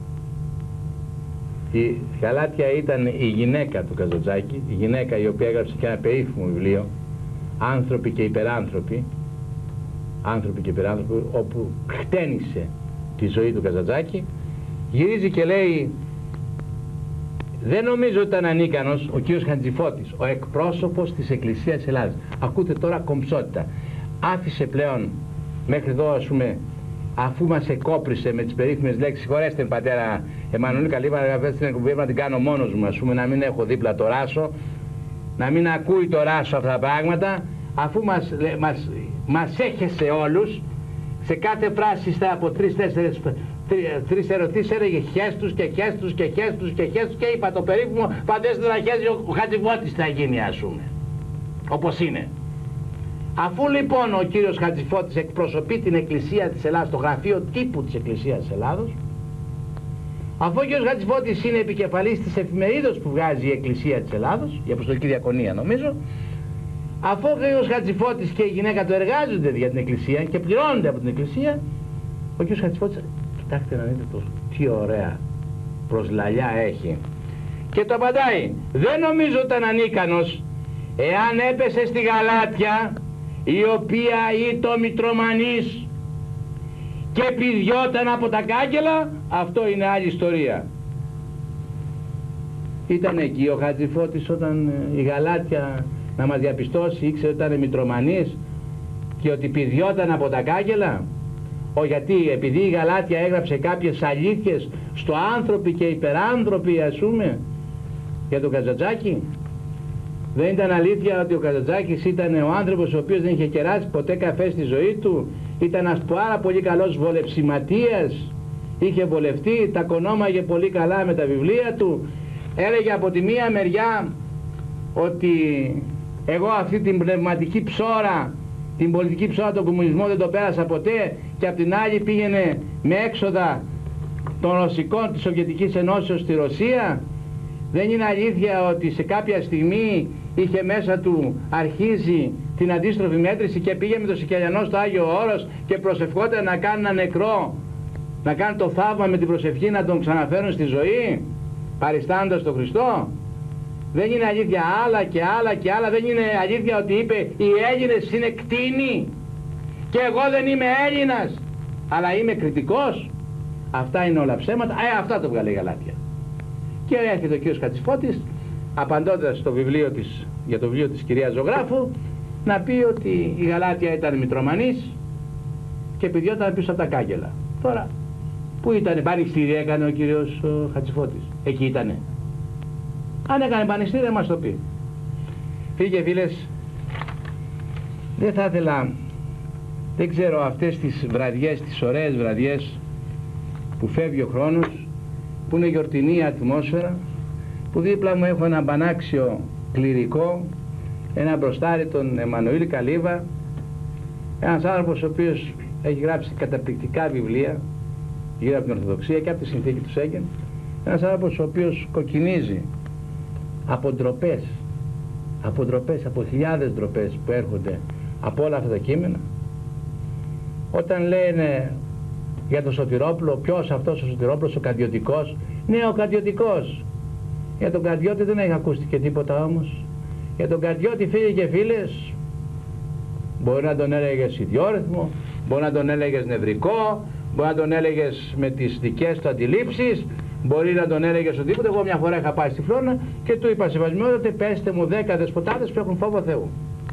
η Γαλάτια ήταν η γυναίκα του Καζαντζάκη, η γυναίκα η οποία έγραψε και ένα περίφημο βιβλίο, Άνθρωποι και Υπεράνθρωποι, Άνθρωποι και Υπεράνθρωποι, όπου χτένισε τη ζωή του Καζαντζάκη, γυρίζει και λέει, δεν νομίζω ότι ήταν ανίκανος ο κύριος Χατζηφώτης, ο εκπρόσωπος της Εκκλησίας της Ελλάδας. Ακούτε τώρα κομψότητα. Άφησε πλέον μέχρι εδώ, ας πούμε, αφού μας εκόπρισε με τις περίφημες λέξεις, συγχωρέστε πατέρα Εμμανουήλ Καλύβα, να την κάνω μόνος μου, ας πούμε, να μην έχω δίπλα το Ράσο, να μην ακούει το Ράσο αυτά τα πράγματα, αφού μας, μας, μας έχεσε όλους, σε κάθε φράση στα από τρεις-τέσσερις τρεις ερωτήσεις έλεγε χέστους και χέστους και χέστους και χέστους, και είπα το περίφημο, φαντέστε να χέζει ο Χατζηφώτης θα γίνει, ας πούμε, όπως είναι. Αφού λοιπόν ο κύριος Χατζηφώτης εκπροσωπεί την Εκκλησία της Ελλάδας, το γραφείο τύπου της Εκκλησίας της Ελλάδος, αφού ο κύριος Χατζηφώτης είναι επικεφαλής της εφημερίδος που βγάζει η Εκκλησία της Ελλάδος, η Αποστολική Διακονία νομίζω, αφού ο κύριος Χατζηφώτης και η γυναίκα του εργάζονται για την Εκκλησία και πληρώνονται από την Εκκλησία, ο κύριος Χατζηφώτης, κοιτάξτε να δείτε το τι ωραία προσλαλιά έχει, και το απαντάει, δεν νομίζω ήταν ανίκανος, εάν έπεσε στη Γαλάτια, η οποία ήτο μητρομανής και πηδιόταν από τα κάγκελα, αυτό είναι άλλη ιστορία. Ήταν εκεί ο Χατζηφώτης όταν η Γαλάτια να μας διαπιστώσει, ήξερε ότι ήταν μητρομανής και ότι πηδιόταν από τα κάγκελα? Ο, γιατί επειδή η Γαλάτια έγραψε κάποιες αλήθειες στο Άνθρωποι και Υπεράνθρωποι, ας πούμε, για τον Καζαντζάκη? Δεν ήταν αλήθεια ότι ο Καζαντζάκης ήταν ο άνθρωπος ο οποίος δεν είχε κεράσει ποτέ καφέ στη ζωή του? Ήταν ένας πάρα πολύ καλός βολεψιματίας, είχε βολευτεί, τα κονόμαγε πολύ καλά με τα βιβλία του, έλεγε από τη μία μεριά ότι εγώ αυτή την πνευματική ψώρα, την πολιτική ψώρα, τον κομμουνισμό δεν το πέρασα ποτέ, και από την άλλη πήγαινε με έξοδα των Ρωσικών της Σοβιετικής Ενώσεως στη Ρωσία. Δεν είναι αλήθεια ότι σε κάποια στιγμή είχε μέσα του, αρχίζει την αντίστροφη μέτρηση και πήγε με το Σικελιανό στο Άγιο Όρος και προσευχόταν να κάνει ένα νεκρό, να κάνει το θαύμα με την προσευχή να τον ξαναφέρουν στη ζωή, παριστάνοντας τον Χριστό? Δεν είναι αλήθεια άλλα και άλλα και άλλα. Δεν είναι αλήθεια ότι είπε οι Έλληνες είναι κτήνοι και εγώ δεν είμαι Έλληνας αλλά είμαι κριτικός? Αυτά είναι όλα ψέματα. Ε, αυτά το βγάλε η Γαλάτια. Και έρχεται ο κύριος Χατζηφώτης, απαντώντας στο βιβλίο της, για το βιβλίο της κυρίας Ζωγράφου, να πει ότι η Γαλάτια ήταν μητρομανής και πηδιόταν πίσω από τα κάγκελα. Τώρα, πού ήτανε, πανηστήρια έκανε ο κύριος ο Χατζηφώτης? Εκεί ήτανε? Αν έκανε πανηστήρια, μας το πει. Φίλοι και φίλες, δεν θα ήθελα, δεν ξέρω, αυτές τις βραδιές, τις ωραίες βραδιές που φεύγει ο χρόνος, που είναι γιορτινή ατμόσφαιρα, που δίπλα μου έχω ένα μπανάξιο κληρικό, ένα μπροστάρι τον Εμμανουήλ Καλύβα, ένας άνθρωπος ο οποίος έχει γράψει καταπληκτικά βιβλία γύρω από την Ορθοδοξία και από τη συνθήκη του Σέγγεν, ένας άνθρωπος ο οποίος κοκκινίζει από ντροπές, από ντροπές, από χιλιάδες ντροπές που έρχονται από όλα αυτά τα κείμενα. Όταν λένε για τον Σωτηρόπουλο, ποιος αυτός ο Σωτηρόπουλος, ο Καντιωτικός? Ναι, ο Καντιωτικός. Για τον Καντιώτη δεν έχει ακούστηκε τίποτα όμως. Για τον Καντιώτη, φίλοι και φίλες, μπορεί να τον έλεγες ιδιόρυθμο, μπορεί να τον έλεγες νευρικό, μπορεί να τον έλεγες με τις δικές του αντιλήψεις, μπορεί να τον έλεγες οτιδήποτε. Εγώ μια φορά είχα πάει στη Φλόρινα και του είπα σεβασμιότατε, πέστε μου δέκα δεσποτάδες που έχουν φόβο Θεού.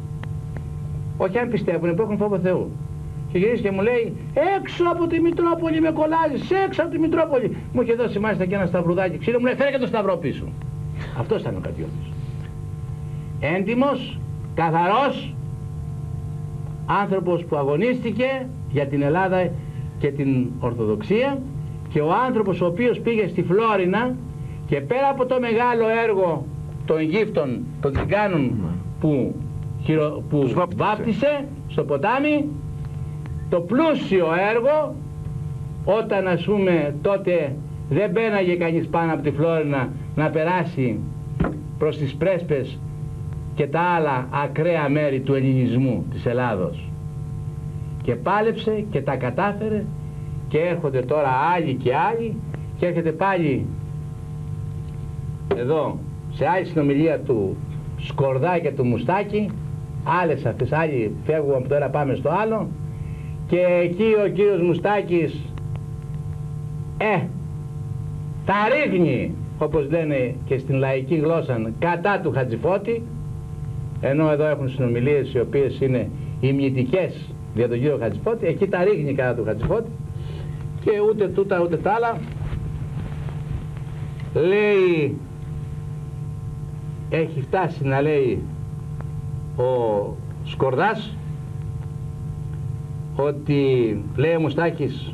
Όχι αν πιστεύουν, που έχουν φόβο Θεού. Και γυρίζει και μου λέει, έξω από τη Μητρόπολη με κολλάζεις, έξω από τη Μητρόπολη. Μου είχε δώσει μάλιστα και ένα σταυρουδάκι ξύλο, μου λέει φέρε και το σταυρό πίσω. Αυτός ήταν ο Καντιώτης. Έντιμος, καθαρός, άνθρωπος που αγωνίστηκε για την Ελλάδα και την Ορθοδοξία, και ο άνθρωπος ο οποίος πήγε στη Φλόρινα και πέρα από το μεγάλο έργο των γύφτων, των τσιγκάνων που, χειρο, που βάπτισε. βάπτισε στο ποτάμι, το πλούσιο έργο, όταν ας πούμε τότε δεν μπαίναγε κανείς πάνω από τη Φλόρινα να περάσει προς τις πρέσπες και τα άλλα ακραία μέρη του ελληνισμού της Ελλάδος, και πάλεψε και τα κατάφερε, και έρχονται τώρα άλλοι και άλλοι, και έρχεται πάλι εδώ σε άλλη συνομιλία του Σκορδά και του Μουστάκη, άλλες αυτές, άλλοι φεύγουν από το ένα πάμε στο άλλο, και εκεί ο κύριος Μουστάκης ε, τα ρίχνει, όπως λένε και στην λαϊκή γλώσσα, κατά του Χατζηφώτη, ενώ εδώ έχουν συνομιλίες οι οποίες είναι ημνητικές για τον κύριο Χατζηφώτη, εκεί τα ρίχνει κατά του Χατζηφώτη, και ούτε τούτα ούτε τα άλλα. Λέει, έχει φτάσει να λέει ο Σκορδάς ότι, λέει ο Μουστάκης,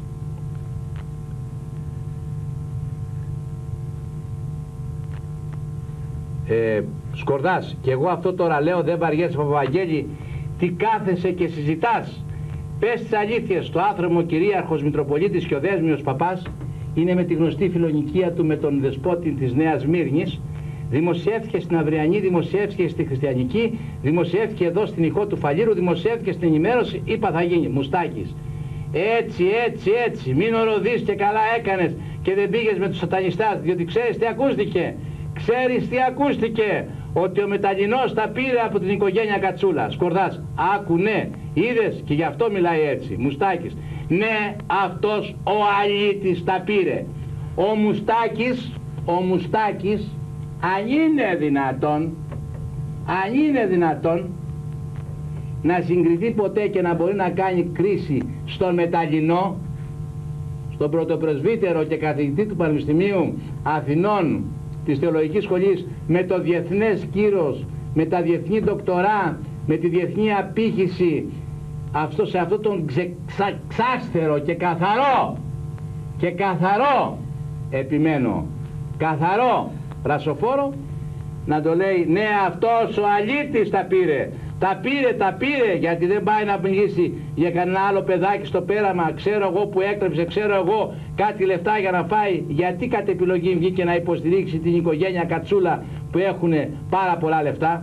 ε, Σκορδάς, και εγώ αυτό τώρα λέω, δεν βαριέσαι Παπαβαγγέλη, τι κάθεσαι και συζητάς? Πες τις αλήθειες, στο άθροιμο κυρίαρχος Μητροπολίτης και ο Δέσμιος Παπάς είναι με τη γνωστή φιλονικία του με τον δεσπότη της Νέας Μύρνης, δημοσιεύτηκε στην Αυριανή, δημοσιεύτηκε στη Χριστιανική, δημοσιεύτηκε εδώ στην Ηχό του Φαλήρου, δημοσιεύτηκε στην Ενημέρωση, είπα θα γίνει. Μουστάκης, έτσι, έτσι, έτσι, μην οροδείς και καλά έκανες και δεν πήγες με τους σατανιστάς, διότι ξέρεις τι ακούστηκε, ξέρεις τι ακούστηκε, ότι ο Μεταλλινός τα πήρε από την οικογένεια Κατσούλα. Σκορδάς, άκου, ναι, είδες, και γι' αυτό μιλάει έτσι. Μουστάκης, ναι, αυτός ο αλήτης τα πήρε. Ο Μουστάκης, ο Μουστάκης, αν είναι δυνατόν, αν είναι δυνατόν να συγκριθεί ποτέ και να μπορεί να κάνει κρίση στον Μεταλλινό, στον πρωτοπρεσβύτερο και καθηγητή του Πανεπιστημίου Αθηνών της Θεολογικής Σχολής, με το διεθνές κύρος, με τα διεθνή ντοκτορά, με τη διεθνή απήχηση, αυτό, σε αυτό τον ξε, ξα, ξάστερο και καθαρό και καθαρό, επιμένω, καθαρό ρασοφόρο, να το λέει, ναι, αυτός ο αλήτης τα πήρε, τα πήρε, τα πήρε, γιατί δεν πάει να μιλήσει για κανένα άλλο παιδάκι στο πέραμα, ξέρω εγώ που έκλεψε, ξέρω εγώ κάτι λεφτά για να φάει, γιατί κατ' επιλογή βγήκε να υποστηρίξει την οικογένεια Κατσούλα που έχουν πάρα πολλά λεφτά?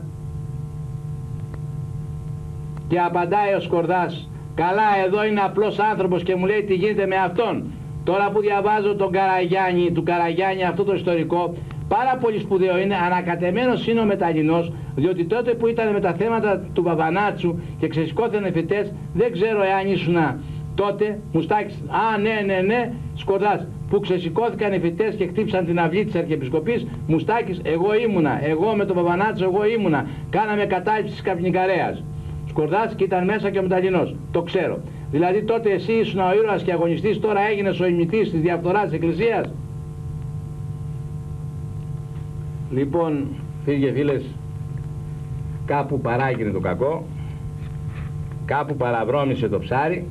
Και απαντάει ο Σκορδάς, καλά, εδώ είναι απλός άνθρωπος και μου λέει τι γίνεται με αυτόν. Τώρα που διαβάζω τον Καραγιάννη, του Καραγιάννη αυτό το ιστορικό, πάρα πολύ σπουδαίο είναι, ανακατεμένος είναι ο Μεταλλινός, διότι τότε που ήταν με τα θέματα του Παπανάτσου και ξεσηκώθηκαν φοιτές, δεν ξέρω εάν ήσουν Τότε Μουστάκης, α ναι ναι ναι, Σκορδάς, που ξεσηκώθηκαν οι φοιτητές και χτύπησαν την αυλή της Αρχιεπισκοπής, Μουστάκης, εγώ ήμουνα, εγώ με τον Παπανάτσο, εγώ ήμουνα, κάναμε κατάληψη της Καπνικαρέας. Σκορδάς και ήταν μέσα και ο Μεταλλινός, το ξέρω. Δηλαδή τότε εσύ ήσουν ο ήρωας και αγωνιστής, τώρα έγινες ο ημιτής της διαφθοράς της Εκκλησίας. Λοιπόν, φίλοι και φίλες, κάπου παράγινε το κακό, κάπου παραβρώμησε το ψάρι,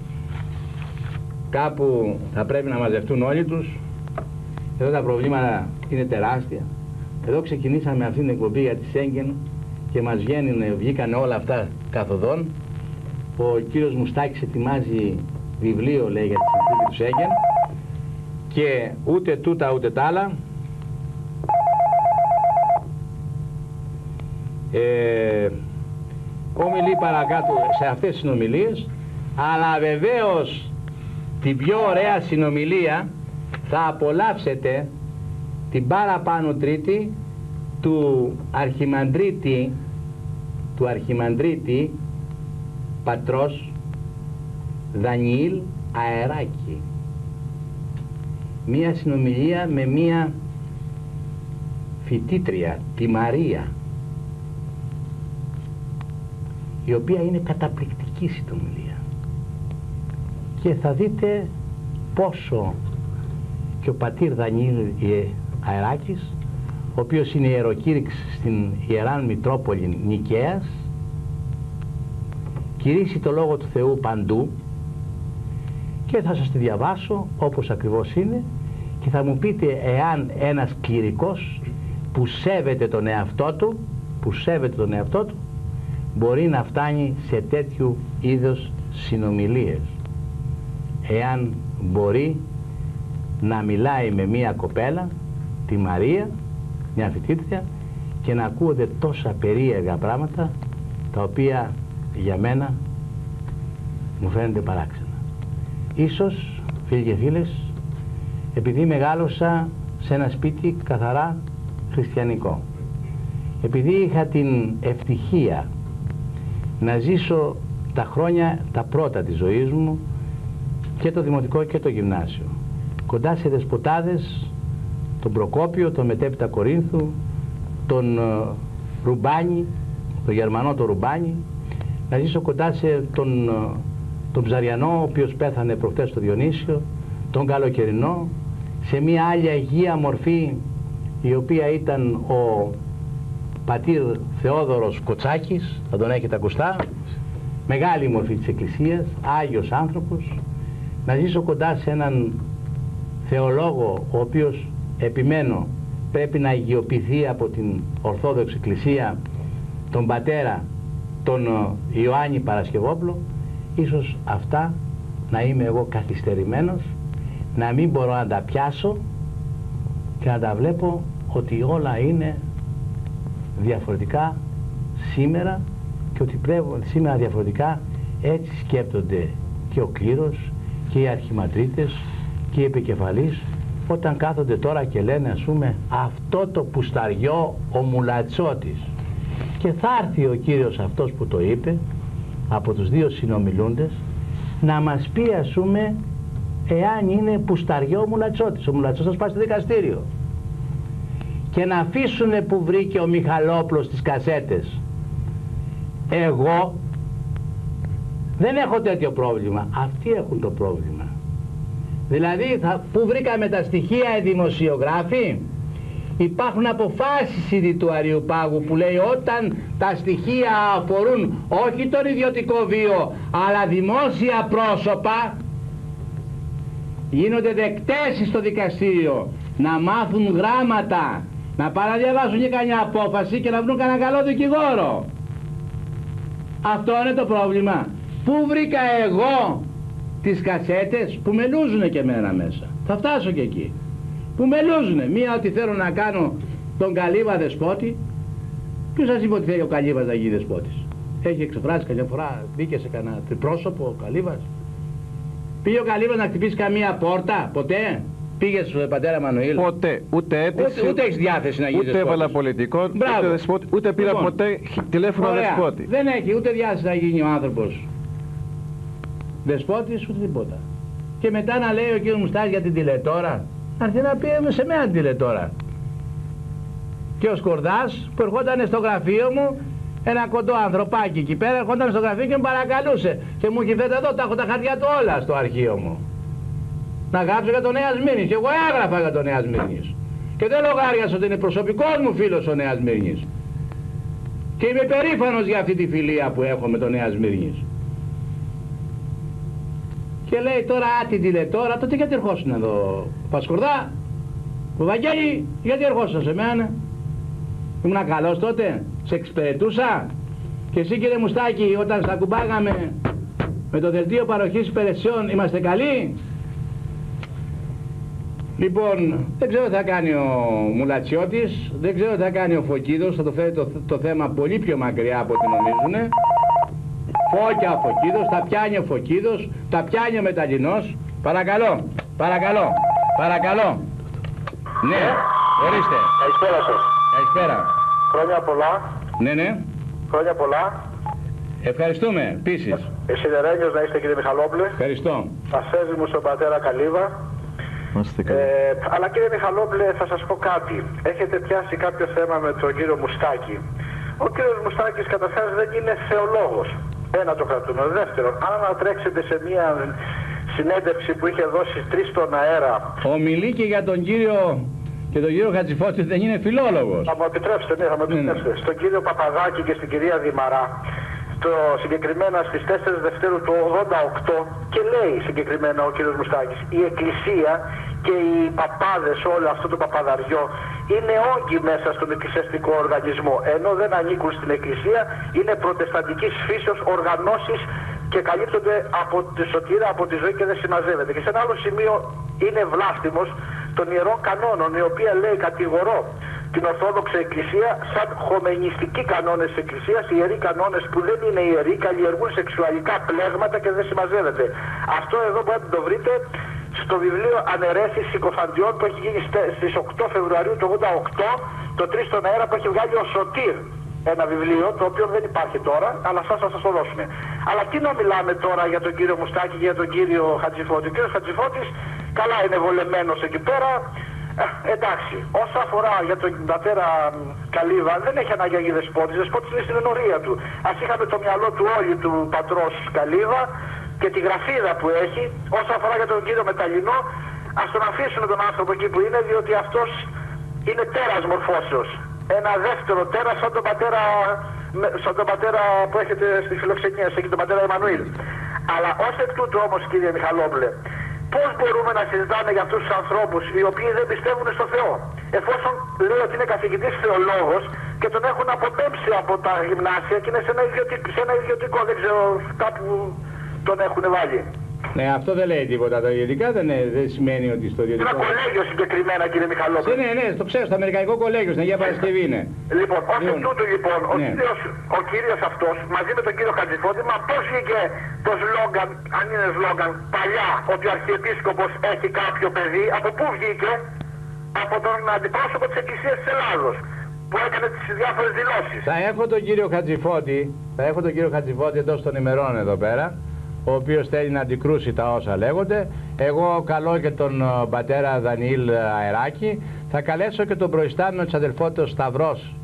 κάπου θα πρέπει να μαζευτούν όλοι τους. Εδώ τα προβλήματα είναι τεράστια. Εδώ ξεκινήσαμε αυτήν την εκπομπή για τη Σέγγεν και μας βγαίνουν, βγήκαν όλα αυτά καθοδόν. Ο κύριος Μουστάκης ετοιμάζει βιβλίο, λέει, για τη συνθήκη του Σέγγεν και ούτε τούτα ούτε τ' άλλα. Ε, ομιλεί παρακάτω σε αυτές τις συνομιλίες, αλλά βεβαίως την πιο ωραία συνομιλία θα απολαύσετε την παραπάνω τρίτη του Αρχιμανδρίτη, του Αρχιμανδρίτη πατρός Δανιήλ Αεράκη. Μία συνομιλία με μία φοιτήτρια, τη Μαρία, η οποία είναι καταπληκτική συνομιλία και θα δείτε πόσο και ο πατήρ Δανιήλ Αεράκης, ο οποίος είναι ιεροκήρυξ στην Ιεράν Μητρόπολη Νικαίας, κηρύσσει το Λόγο του Θεού παντού και θα σας τη διαβάσω όπως ακριβώς είναι και θα μου πείτε εάν ένας κληρικός που σέβεται τον εαυτό του, που σέβεται τον εαυτό του, μπορεί να φτάνει σε τέτοιου είδους συνομιλίες. Εάν μπορεί να μιλάει με μία κοπέλα, τη Μαρία, μια φοιτήτρια, και να ακούγονται τόσα περίεργα πράγματα τα οποία για μένα μου φαίνονται παράξενα. Ίσως, φίλοι και φίλες, επειδή μεγάλωσα σε ένα σπίτι καθαρά χριστιανικό, επειδή είχα την ευτυχία να ζήσω τα χρόνια τα πρώτα της ζωής μου, και το δημοτικό και το γυμνάσιο, κοντά σε δεσποτάδες, τον Προκόπιο, τον μετέπειτα Κορίνθου, τον uh, Ρουμπάνη, τον Γερμανό τον Ρουμπάνη, να ζήσω κοντά σε τον, uh, τον Ψαριανό, ο οποίος πέθανε προχτές στο Διονύσιο, τον Καλοκαιρινό, σε μια άλλη αγία μορφή, η οποία ήταν ο πατήρ Θεόδωρος Κοτσάκης, θα τον έχετε ακουστά, μεγάλη μορφή της Εκκλησίας, Άγιος άνθρωπος, να ζήσω κοντά σε έναν θεολόγο, ο οποίος, επιμένω, πρέπει να αγιοποιηθεί από την Ορθόδοξη Εκκλησία, τον πατέρα, τον Ιωάννη Παρασκευόπουλο. Ίσως αυτά να είμαι εγώ καθυστερημένος, να μην μπορώ να τα πιάσω και να τα βλέπω ότι όλα είναι διαφορετικά σήμερα και ότι πρέπει σήμερα διαφορετικά έτσι σκέπτονται και ο κλήρος και οι αρχιμαντρίτες και οι επικεφαλείς, όταν κάθονται τώρα και λένε, ας πούμε, αυτό το πουσταριό ο Μουλατσότης. Και θα έρθει ο κύριος αυτός που το είπε, από τους δύο συνομιλούντες, να μας πει, ας πούμε, εάν είναι πουσταριό ο Μουλατσότης. Ο Μουλατσότης θα πάει στο δικαστήριο. Και να αφήσουνε που βρήκε ο Μιχαλόπουλος τις κασέτες. Εγώ δεν έχω τέτοιο πρόβλημα. Αυτοί έχουν το πρόβλημα. Δηλαδή, θα, που βρήκαμε τα στοιχεία οι δημοσιογράφοι, υπάρχουν αποφάσεις ήδη του Αριουπάγου που λέει όταν τα στοιχεία αφορούν όχι τον ιδιωτικό βίο αλλά δημόσια πρόσωπα, γίνονται δεκτές στο δικαστήριο να μάθουν γράμματα, να παραδιαβάσουν και κανένα απόφαση και να βρουν κανένα καλό δικηγόρο. Αυτό είναι το πρόβλημα. Πού βρήκα εγώ τις κασέτες που με λούζουνε και εμένα μέσα. Θα φτάσω και εκεί. Που με λούζουνε. Μία ότι θέλω να κάνω τον Καλύβα δεσπότη. Ποιος σας είπε ότι θέλει ο Καλύβας να γίνει δεσπότης? Έχει εξεφράσει καμιά φορά, μπήκε σε κανένα τριπρόσωπο ο Καλύβας? Πήγε ο Καλύβας να χτυπήσει καμία πόρτα? Ποτέ? Πήγε στον πατέρα Μανουήλ? Ποτέ. Ούτε αίτηση. Ούτε, ούτε έχεις διάθεση να γίνει ούτε έβαλα πολιτικών. Ούτε, δεσπότη, ούτε πήρα λοιπόν, ποτέ τηλέφωνο ωραία, δεσπότη. Δεν έχει ούτε διάθεση να γίνει ο άνθρωπος δεσπότης ούτε τίποτα. Και μετά να λέει ο κύριος Μουστάκης για την τηλετώρα, να έρθει να πει σε μένα την τηλετώρα. Και ο Σκορδάς που ερχόταν στο γραφείο μου, ένα κοντό ανθρωπάκι εκεί πέρα, ερχόταν στο γραφείο και με παρακαλούσε και μου είχε φέρει εδώ, τα έχω τα χαρτιά του όλα στο αρχείο μου, να γράψω για τον Νέα Σμύρνης. Και εγώ έγραφα για τον Νέα Σμύρνης και δεν λογάριασα ότι είναι προσωπικός μου φίλος ο Νέα Σμύρνης. Και είμαι περήφανος για αυτή τη φιλία που έχω με τον Νέα Σμύρνης. Και λέει τώρα, α, την τηλετώρα, τότε γιατί ερχόσουν εδώ, Πασκορδά, ο Βαγγέλη, γιατί ερχόσουν σε μένα? Ήμουν καλός τότε, σε εξυπηρετούσα. Και εσύ κύριε Μουστάκη, όταν στα κουμπάγαμε με το δελτίο παροχής υπηρεσιών, είμαστε καλοί? Λοιπόν, δεν ξέρω τι θα κάνει ο Μουλατσιώτης, δεν ξέρω τι θα κάνει ο Φωκίδος, θα το φέρει το, το θέμα πολύ πιο μακριά από ό,τι νομίζουνε. Φώκια ο Φωκίδος, τα πιάνει ο Φωκίδος, τα πιάνει ο Μεταλλινός. Παρακαλώ, παρακαλώ, παρακαλώ. Ναι, ορίστε. Καλησπέρα σας. Καλησπέρα. Χρόνια πολλά. Ναι, ναι. Χρόνια πολλά. Ευχαριστούμε, επίσης. Εσυνερένιος να είστε κύριε Μιχαλόπουλε. Ευχαριστώ. Ασέζη μου στον πατέρα Καλύβα. Ε, αλλά κύριε Μιχαλόπουλε, θα σας πω κάτι. Έχετε πιάσει κάποιο θέμα με τον κύριο Μουστάκη. Ο κύριος Μουστάκης καταρχάς δεν είναι θεολόγος. Ένα το κρατούμε. Δεύτερον, αν ανατρέξετε σε μια συνέντευξη που είχε δώσει τρεις στον αέρα. Ομιλεί και για τον κύριο, και τον κύριο Χατζηφώτη δεν είναι φιλόλογος. Θα μου επιτρέψετε, ναι, θα μου επιτρέψετε. Mm. Στον κύριο Παπαδάκη και στην κυρία Δημαρά. Το συγκεκριμένα στις τέσσερις Δευτέρου του ογδόντα οκτώ και λέει συγκεκριμένα ο κύριος Μουστάκης, η Εκκλησία και οι παπάδες, όλο αυτό το παπαδαριό είναι όγκοι μέσα στον εκκλησιαστικό οργανισμό, ενώ δεν ανήκουν στην Εκκλησία, είναι προτεσταντικής φύσεως οργανώσεις και καλύπτονται από τη σωτήρα, από τη ζωή και δεν συμμαζεύεται. Και σε ένα άλλο σημείο είναι βλάστημος των ιερών κανόνων, η οποία λέει κατηγορώ την Ορθόδοξη Εκκλησία σαν χωμενιστικοί κανόνες της Εκκλησίας, ιεροί κανόνες που δεν είναι ιεροί, καλλιεργούν σεξουαλικά πλέγματα και δεν συμμαζεύεται. Αυτό εδώ μπορείτε να το βρείτε στο βιβλίο Αναιρέσεις Συκοφαντιών που έχει γίνει στις οκτώ Φεβρουαρίου του ογδόντα οκτώ, το τρεις στον αέρα που έχει βγάλει ο Σωτήρ. Ένα βιβλίο το οποίο δεν υπάρχει τώρα, αλλά σας θα σας το δώσουμε. Αλλά τι να μιλάμε τώρα για τον κύριο Μουστάκη και για τον κύριο Χατζηφώτη. Ο κύριος Χατζηφώτης καλά είναι βολεμένος εκεί πέρα. Ε, εντάξει, όσο αφορά για τον πατέρα Καλύβα, δεν έχει ανάγκη να γίνει δεσπότης. Δεσπότης είναι στην ενορία του. Ας είχαμε το μυαλό του όλοι του πατρός Καλύβα και τη γραφίδα που έχει. Όσο αφορά για τον κύριο Μεταλλινό, ας τον αφήσουμε τον άνθρωπο εκεί που είναι, διότι αυτός είναι τέρας μορφώσεως. Ένα δεύτερο τέρας σαν τον πατέρα, σαν τον πατέρα που έχετε στη φιλοξενία, εκεί τον πατέρα Εμμανουήλ. Αλλά ως εκ τούτου όμως κύριε Μιχαλόπουλε, πώς μπορούμε να συζητάμε για αυτούς τους ανθρώπους οι οποίοι δεν πιστεύουν στο Θεό, εφόσον λέει ότι είναι καθηγητής θεολόγος και τον έχουν αποπέμψει από τα γυμνάσια και είναι σε ένα ιδιωτικό, σε ένα ιδιωτικό δεν ξέρω, κάπου τον έχουν βάλει. Ναι, αυτό δεν λέει τίποτα. Τα ιδιωτικά δεν, δεν σημαίνει ότι στο ιδιωτικό. Ένα κολέγιο συγκεκριμένα, κύριε Μιχαλόπουλο. Ναι, ναι, το ξέρω, στο Αμερικανικό κολέγιο, στην Αγία Παρασκευή είναι. Λοιπόν, ως εκ τούτου λοιπόν, ο, ναι. κύριος, ο κύριος αυτός μαζί με τον κύριο Χατζηφώτη, μα πώς βγήκε το σλόγγαν, αν είναι σλόγγαν, παλιά, ότι ο Αρχιεπίσκοπος έχει κάποιο παιδί, από πού βγήκε? Από τον αντιπρόσωπο της Εκκλησίας της Ελλάδος, που έκανε τις διάφορες δηλώσεις. Θα έχω τον κύριο Χατζηφώτη, θα έχω τον κύριο Χατζηφώτη εντός των ημερών εδώ πέρα, ο οποίος θέλει να αντικρούσει τα όσα λέγονται. Εγώ καλώ και τον uh, πατέρα Δανιήλ Αεράκη. Θα καλέσω και τον προϊστάμενο της αδελφότητας Σταυρός,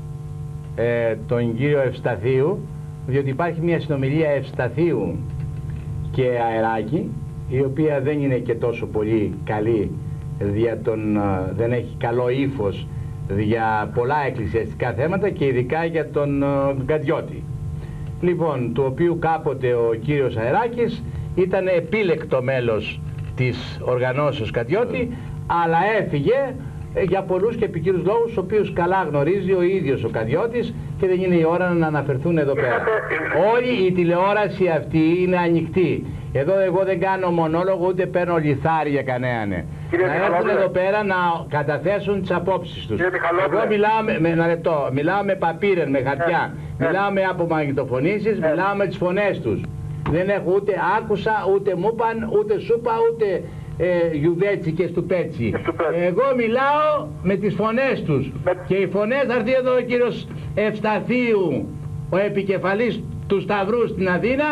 ε, τον κύριο Ευσταθίου, διότι υπάρχει μια συνομιλία Ευσταθίου και Αεράκη, η οποία δεν είναι και τόσο πολύ καλή, δια τον, uh, δεν έχει καλό ύφος για πολλά εκκλησιαστικά θέματα και ειδικά για τον uh, Γκαντιώτη. Λοιπόν, του οποίου κάποτε ο κύριος Αεράκης ήταν επίλεκτο μέλος της οργανώσεως Κατιώτη, αλλά έφυγε για πολλούς και ποικίλους λόγους, τους οποίους καλά γνωρίζει ο ίδιος ο Κατιώτης και δεν είναι η ώρα να αναφερθούν εδώ πέρα. Όλη η τηλεόραση αυτή είναι ανοιχτή. Εδώ εγώ δεν κάνω μονόλογο, ούτε παίρνω λιθάρι για κανέναν. Να έρθουν εδώ πέρα να καταθέσουν τις απόψεις τους. Εγώ μιλάω με, με ένα λεπτό, μιλάω με παπύρεν, με χαρτιά, ε, μιλάω με απομαγνητοφωνήσεις, ε, μιλάω με τις φωνές τους. Δεν έχω ούτε άκουσα, ούτε μου είπαν, ούτε σούπα, ούτε ε, γιουβέτσι και στουπέτσι. Εγώ μιλάω με τις φωνές τους. Με... Και οι φωνές θα έρθει εδώ ο κύριος Ευσταθίου, ο επικεφαλής του Σταυρού στην Αθήνα,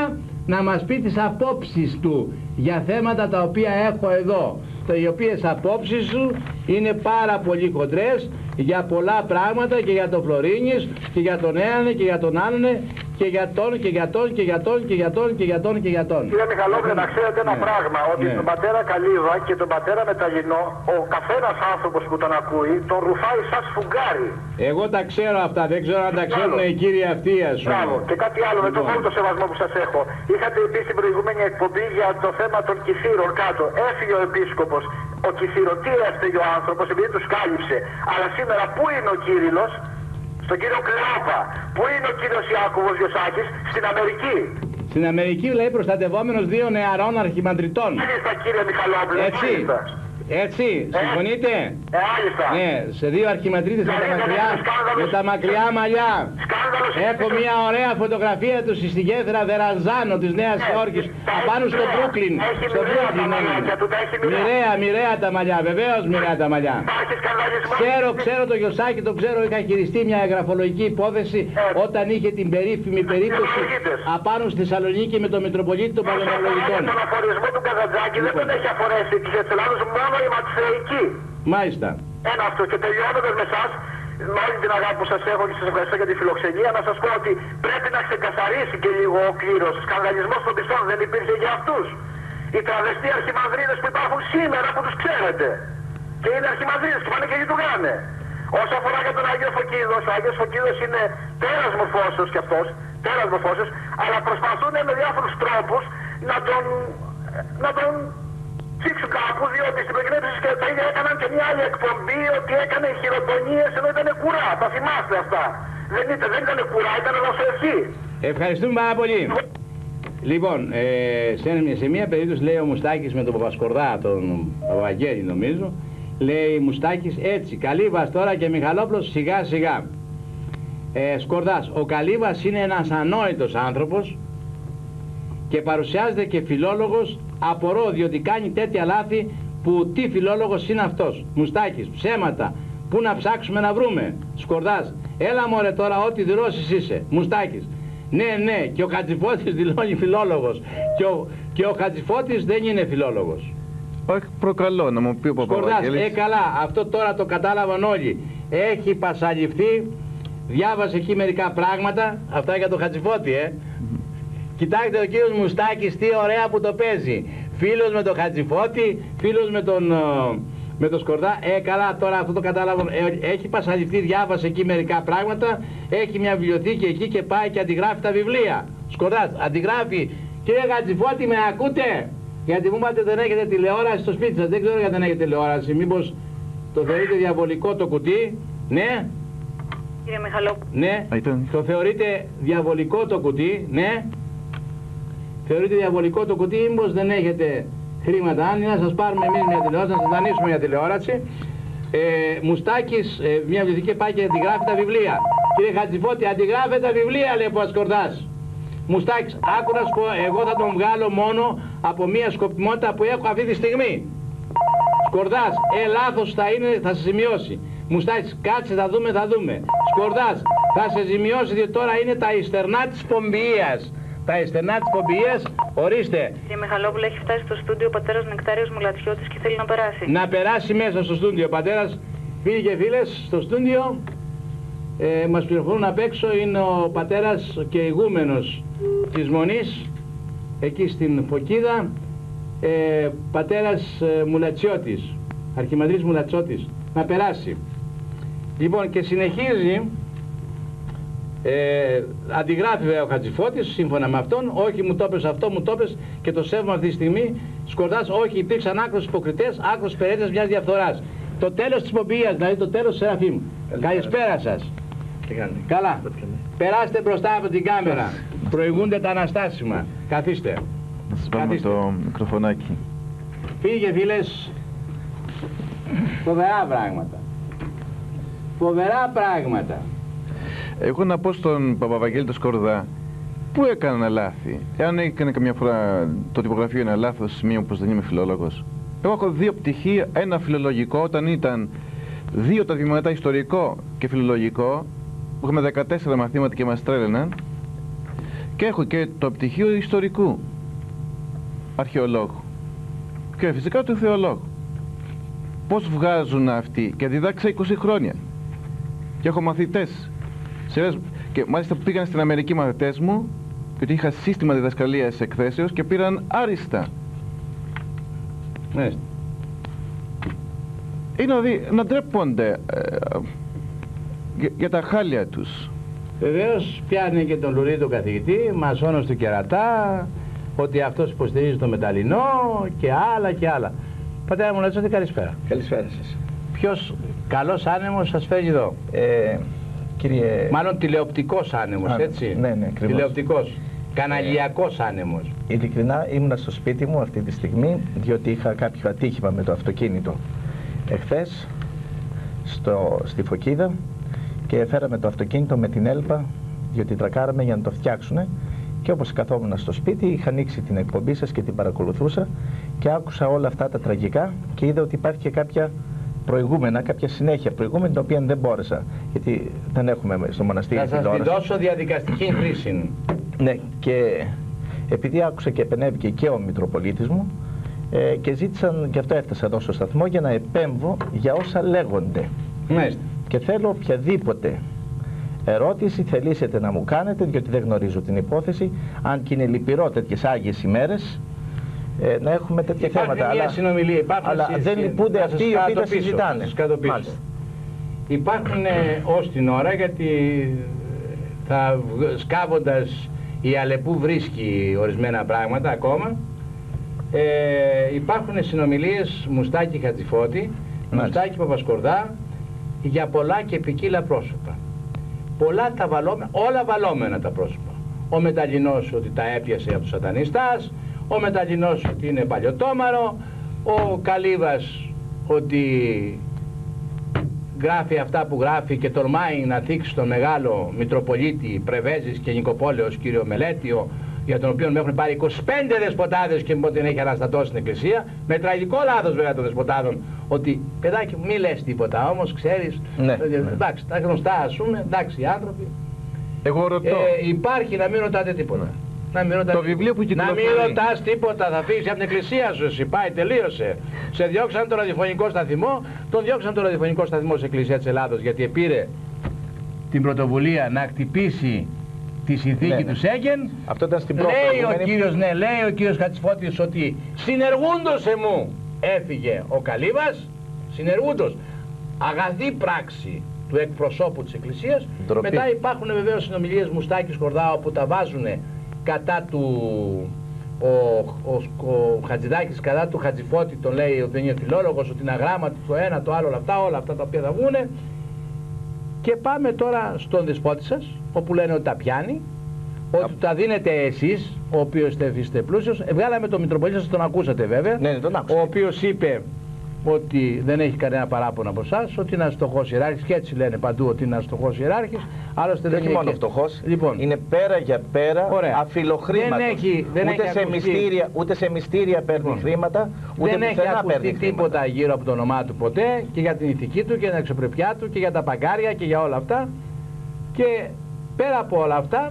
να μας πει τις απόψεις του για θέματα τα οποία έχω εδώ. Οι οποίες απόψεις του είναι πάρα πολύ χοντρές για πολλά πράγματα και για τον Φλωρίνης και για τον έναν και για τον άλλον και για τον και για τον και για τον και για τον και για τον και για τον. Κύριε Μιχαλόπουλε, να ξέρετε ένα ναι. πράγμα, ότι ναι. τον πατέρα Καλύβα και τον πατέρα Μεταγινό, ο καθένας άνθρωπος που τον ακούει, τον ρουφάει σαν σφουγγάρι. Εγώ τα ξέρω αυτά, δεν ξέρω αν τα ξέρουν οι κύριοι αυτοί, ας πούμε. Μπράβο. Και κάτι άλλο, με τον όλο το σεβασμό που σας έχω. Είχατε πει στην προηγούμενη εκπομπή για το θέμα των Κιθήρων κάτω. Έφυγε ο επίσκοπος. Ο Κιθύρο, τι έφταιγε ο άνθρωπος επειδή τους κάλυψε. Αλλά σήμερα πού είναι ο Κύριλλος? Στον κύριο Κλάπα. Πού είναι ο κύριος Ιάκωβος Γιωσάκης? Στην Αμερική. Στην Αμερική, λέει, προστατευόμενος δύο νεαρών αρχιμαντριτών. Μάλιστα, κύριε Μιχαλόπουλε. Έτσι. Μάλιστα. Έτσι, συμφωνείτε? Ε, μάλιστα. Ναι, σε δύο αρχιμαντρίτες με τα μακριά, με τα μακριά μαλλιά. Έχω μια ωραία φωτογραφία του στη γέφυρα Βεραζάνο της Νέας Υόρκης, απάνω στο Μπρούκλιν. Στο Μπρούκλιν είναι. Μοιραία, μοιραία τα μαλλιά, βεβαίως μοιραία τα μαλλιά. Ξέρω, ξέρω το Γιωσάκη, το ξέρω, είχα χειριστεί μια εγγραφολογική υπόθεση όταν είχε την περίφημη περίπτωση απάνω στη Θεσσαλονίκη με τον Μητροπολίτη των Παλαιολογητών. Τον αφορισμό του Καζαντζάκη δεν τον έχει αφορέσει της Ελλάδος μόνο η Ματσεϊκή. Μάλιστα. Ένα αυτό, και τελειώνοντας με εσάς, με όλη την αγάπη που σας έχω και σας ευχαριστώ για τη φιλοξενία, να σας πω ότι πρέπει να ξεκαθαρίσει και λίγο ο κλήρος. Σκανδαλισμός των πιστών δεν υπήρχε για αυτούς. Οι τραβεστοί αρχιμανδρίδες που υπάρχουν σήμερα που τους ξέρετε. Και είναι αρχιμανδρίδες και πάνε και λειτουργάνε. Όσο αφορά για τον Άγιο Φωκίδος, ο Άγιος Φωκίδος είναι τέρας μορφώσεως κι αυτός, τέρας μορφώσεως, αλλά προσπαθούν με διάφορους τρόπους να τον, να τον ψήξουν κάπου, διότι στην προκειμένη και τα ίδια έκαναν και μια άλλη εκπομπή ότι έκανε χειροτονίες ενώ ήταν κουρά. Τα θυμάστε αυτά. Δεν ήταν, δεν ήταν κουρά, ήταν δοσοευχή. Ευχαριστούμε πάρα πολύ. Λοιπόν, ε, σε, σε μια περίπτωση λέει ο Μουστάκης με τον Παπασκορδά, τον Παπαγγέλη νομίζω, λέει Μουστάκης έτσι, Καλύβας τώρα και Μιχαλόπουλος σιγά σιγά. Ε, Σκορδάς, ο Καλύβας είναι ένας ανόητος άνθρωπος και παρουσιάζεται και φιλόλογος. Απορώ διότι κάνει τέτοια λάθη που τι φιλόλογος είναι αυτός. Μουστάκης, ψέματα, πού να ψάξουμε να βρούμε. Σκορδάς, έλα μωρέ τώρα ό,τι δηλώσεις είσαι. Μουστάκης, ναι ναι, και ο Χατζηφώτης δηλώνει φιλόλογος και ο, και ο Χατζηφώτης δεν είναι φιλόλογος. Όχι, προκαλώ να μου πει ο Παπαβαγγέλης. Σκορδάς, ε καλά, αυτό τώρα το κατάλαβαν όλοι. Έχει πασαλιφθεί, διάβασε εκεί μερικά πράγματα, αυτά για τον Χατζηφώτη, ε. Κοιτάξτε ο κύριος Μουστάκης τι ωραία που το παίζει. Φίλος με τον Χατζηφώτη, φίλος με τον, με τον Σκορδά. Ε, καλά, τώρα αυτό το κατάλαβα. Ε, έχει πασαλιφθεί, διάβασε εκεί μερικά πράγματα. Έχει μια βιβλιοθήκη εκεί και πάει και αντιγράφει τα βιβλία. Σκορδάς, αντιγράφει. Κύριε Χατζηφώτη, με ακούτε? Γιατί μου είπατε δεν έχετε τηλεόραση στο σπίτι σας. Δεν ξέρω γιατί δεν έχετε τηλεόραση. Μήπως το θεωρείτε διαβολικό το κουτί? Ναι. Κύριε Μιχαλόπουλο. Ναι. Το θεωρείτε διαβολικό το κουτί? Ναι. Θεωρείτε διαβολικό το κουτί ή μήπως δεν έχετε χρήματα? Αν είναι να σας πάρουμε εμείς μια τηλεόραση, να σας δανείσουμε μια τηλεόραση. Ε, Μουστάκης, ε, μια βιβλιοθήκη πάει και αντιγράφει τα βιβλία. Κύριε Χατζηφώτη, αντιγράφε τα βιβλία, λέει ο Παπασκορδάς. Μουστάκης, άκου να σου πω, εγώ θα τον βγάλω μόνο από μια σκοπιμότητα που έχω αυτή τη στιγμή. Σκορδάς, ε, λάθος θα είναι, θα σε σημειώσει. Μουστάκης, κάτσε, θα δούμε, θα δούμε. Σκορδάς, θα σε σημειώσει διότι τώρα είναι τα ιστερνά της Πομπιείας. Τα ιστερνά της Πομπιείας, ορίστε. Κύριε Μιχαλόπουλο, έχει φτάσει στο στούντιο ο πατέρας Νεκτάριος Μουλατσιώτης και θέλει να περάσει. Να περάσει μέσα στο στούντιο. Ο πατέρας, φίλοι και φίλες, στο στούντιο ε, μας πληροφορούν απ' έξω, είναι ο πατέρας και ηγούμενος της Μονής, εκεί στην Φωκίδα, ε, πατέρας ε, Μουλατσιώτης, αρχιμανδρίτης Μουλατσιώτης. Να περάσει. Λοιπόν, και συνεχίζει. Ε, αντιγράφει βέβαια ο Χατζηφώτης σύμφωνα με αυτόν, όχι μου το έπες αυτό, μου το έπες και το σέβομαι αυτή τη στιγμή. Σκορδάς, όχι, υπήρξαν άκρως υποκριτές, άκρως περίτες μιας διαφθοράς. Το τέλος της Πομπιείας, δηλαδή το τέλος της Σεραφείμ. Καλησπέρα σας. Καλά. Περάστε μπροστά από την κάμερα. Προηγούνται τα αναστάσιμα. Καθίστε. Να σας βάλουμε το μικροφωνάκι. Φίλοι και φίλες, φοβερά πράγματα. Φοβερά πράγματα. Εγώ να πω στον Παπαβαγγέλη το Σκορδά, πού έκανα λάθη? Εάν έκανε καμιά φορά το τυπογραφείο ένα λάθος σημείο πως δεν είμαι φιλόλογος. Εγώ έχω δύο πτυχία, ένα φιλολογικό όταν ήταν δύο τα τμήματα, ιστορικό και φιλολογικό, που είχαμε δεκατέσσερα μαθήματα και μας τρέλαιναν, Και έχω και το πτυχίο ιστορικού αρχαιολόγου και φυσικά του θεολόγου. Πώς βγάζουν αυτοί, και διδάξα είκοσι χρόνια και έχω μαθητές και μάλιστα πήγαν στην Αμερική μαθητές μου, γιατί είχα σύστημα διδασκαλίας εκθέσεως και πήραν άριστα. Ναι. Είναι δηλαδή να ντρέπονται ε, για, για τα χάλια τους. Βεβαίως πιάνει και τον λουρί του καθηγητή, μασόνος του κερατά, ότι αυτός υποστηρίζει το μεταλλινό και άλλα και άλλα. Πατέρα μου, να σας καλησπέρα. Καλησπέρα σας. Ποιος καλός άνεμος σας φέρνει εδώ? Ε, κύριε... Μάλλον τηλεοπτικός άνεμος, Α, έτσι. Ναι, ναι, ακριβώς. Τηλεοπτικός, καναλιακός άνεμος. Ειλικρινά ήμουνα στο σπίτι μου αυτή τη στιγμή, διότι είχα κάποιο ατύχημα με το αυτοκίνητο εχθές στο, στη Φωκίδα και φέραμε το αυτοκίνητο με την Έλπα, διότι τρακάραμε για να το φτιάξουνε. Και όπως καθόμουν στο σπίτι, είχα ανοίξει την εκπομπή σας και την παρακολουθούσα και άκουσα όλα αυτά τα τραγικά και είδα ότι υπάρχει και κάποια προηγούμενα, κάποια συνέχεια προηγούμενη, τα οποία δεν μπόρεσα, γιατί δεν έχουμε στο μοναστήρι τηλεόραση. Θα σας τη δώσω διαδικαστική χρήση. Ναι, και επειδή άκουσα και επενέβηκε και ο Μητροπολίτης μου ε, και ζήτησαν, και αυτό έφτασα εδώ στο σταθμό, για να επέμβω για όσα λέγονται. Μάλιστα. Και θέλω οποιαδήποτε ερώτηση θελήσετε να μου κάνετε, διότι δεν γνωρίζω την υπόθεση, αν και είναι λυπηρό τέτοιες άγιες ημέρες ε, να έχουμε τέτοια υπάρχει θέματα. Μια αλλά συνομιλία, αλλά συ... δεν λυπούνται αυτοί οι οποίοι τα συζητάνε. Υπάρχουν ε, ως την ώρα, γιατί θα σκάβοντας η Αλεπού βρίσκει ορισμένα πράγματα ακόμα, ε, υπάρχουν συνομιλίες Μουστάκη Χατζηφώτη, Μουστάκη Παπασκορδά, για πολλά και ποικίλα πρόσωπα. Πολλά τα βαλόμενα, όλα βαλόμενα τα πρόσωπα. Ο Μεταλλινός ότι τα έπιασε από τους σατανιστάς, ο Μεταλλινός ότι είναι παλιωτόμαρο, ο Καλύβας ότι γράφει αυτά που γράφει και τολμάει να θίξει τον μεγάλο Μητροπολίτη Πρεβέζης και Νικοπόλεως κύριο Μελέτιο, για τον οποίο με έχουν πάρει είκοσι πέντε δεσποτάδες και μήπως την έχει αναστατώσει στην εκκλησία, με τραγικό λάθος βέβαια των δεσποτάδων, ότι παιδάκι μη λες τίποτα, όμως ξέρεις, ναι, εντάξει, τα γνωστά ας πούμε, εντάξει οι άνθρωποι. Εγώ ρωτώ. Ε, υπάρχει να μην ρωτάτε τίποτα. Να μην ρωτάτε, το βιβλίο που κυκλοφορεί. Να μην ρωτάς τίποτα, θα φύγεις από την εκκλησία σου, εσύ πάει, τελείωσε. Σε διώξαν το ραδιοφωνικό σταθμό, τον διώξαν το ραδιοφωνικό σταθμό σε εκκλησία της Ελλάδος, γιατί επήρε την πρωτοβουλία να χτυπήσει τη συνθήκη ναι, του ναι. Σέγγεν. Αυτό ήταν στην πρώτη. Λέει ο κύριος, ναι, λέει ο κύριος Χατζηφώτης ότι συνεργούντος εμού έφυγε ο Καλύβας, συνεργούντος. Αγαθή πράξη του εκπροσώπου της Εκκλησίας. Ντροπή. Μετά υπάρχουν βεβαίως συνομιλίες Μουστάκης Κορδά, όπου τα βάζουν κατά του ο, ο, ο Χατζηδάκης, κατά του Χατζηφώτη, τον λέει ότι είναι φιλόλογος, ότι είναι αγράμματος, το ένα, το άλλο, όλα αυτά, όλα αυτά τα οποία θα βγουνε. Και πάμε τώρα στον δεσπότη σας, όπου λένε ότι τα πιάνει, ότι Α... τα δίνετε εσείς, ο οποίος είστε πλούσιος. Ε, βγάλαμε τον Μητροπολίτη σας, τον ακούσατε βέβαια, ναι, τον άκουσα. Ο οποίος είπε ότι δεν έχει κανένα παράπονο από εσάς, ότι είναι ένας φτωχός ιεράρχης, και έτσι λένε παντού ότι είναι ένας φτωχός ιεράρχης. Άλλωστε δεν, δεν είναι μόνο και... φτωχός, λοιπόν, είναι πέρα για πέρα αφιλοχρήματος. Δεν έχει, δεν ούτε, έχει σε μυστήρια, ούτε σε μυστήρια παίρνει λοιπόν, χρήματα, ούτε δεν έχει ακουστεί τίποτα χρήματα. Γύρω από το όνομά του ποτέ, και για την ηθική του και την αξιοπρέπειά του και για τα παγκάρια και για όλα αυτά. Και πέρα από όλα αυτά,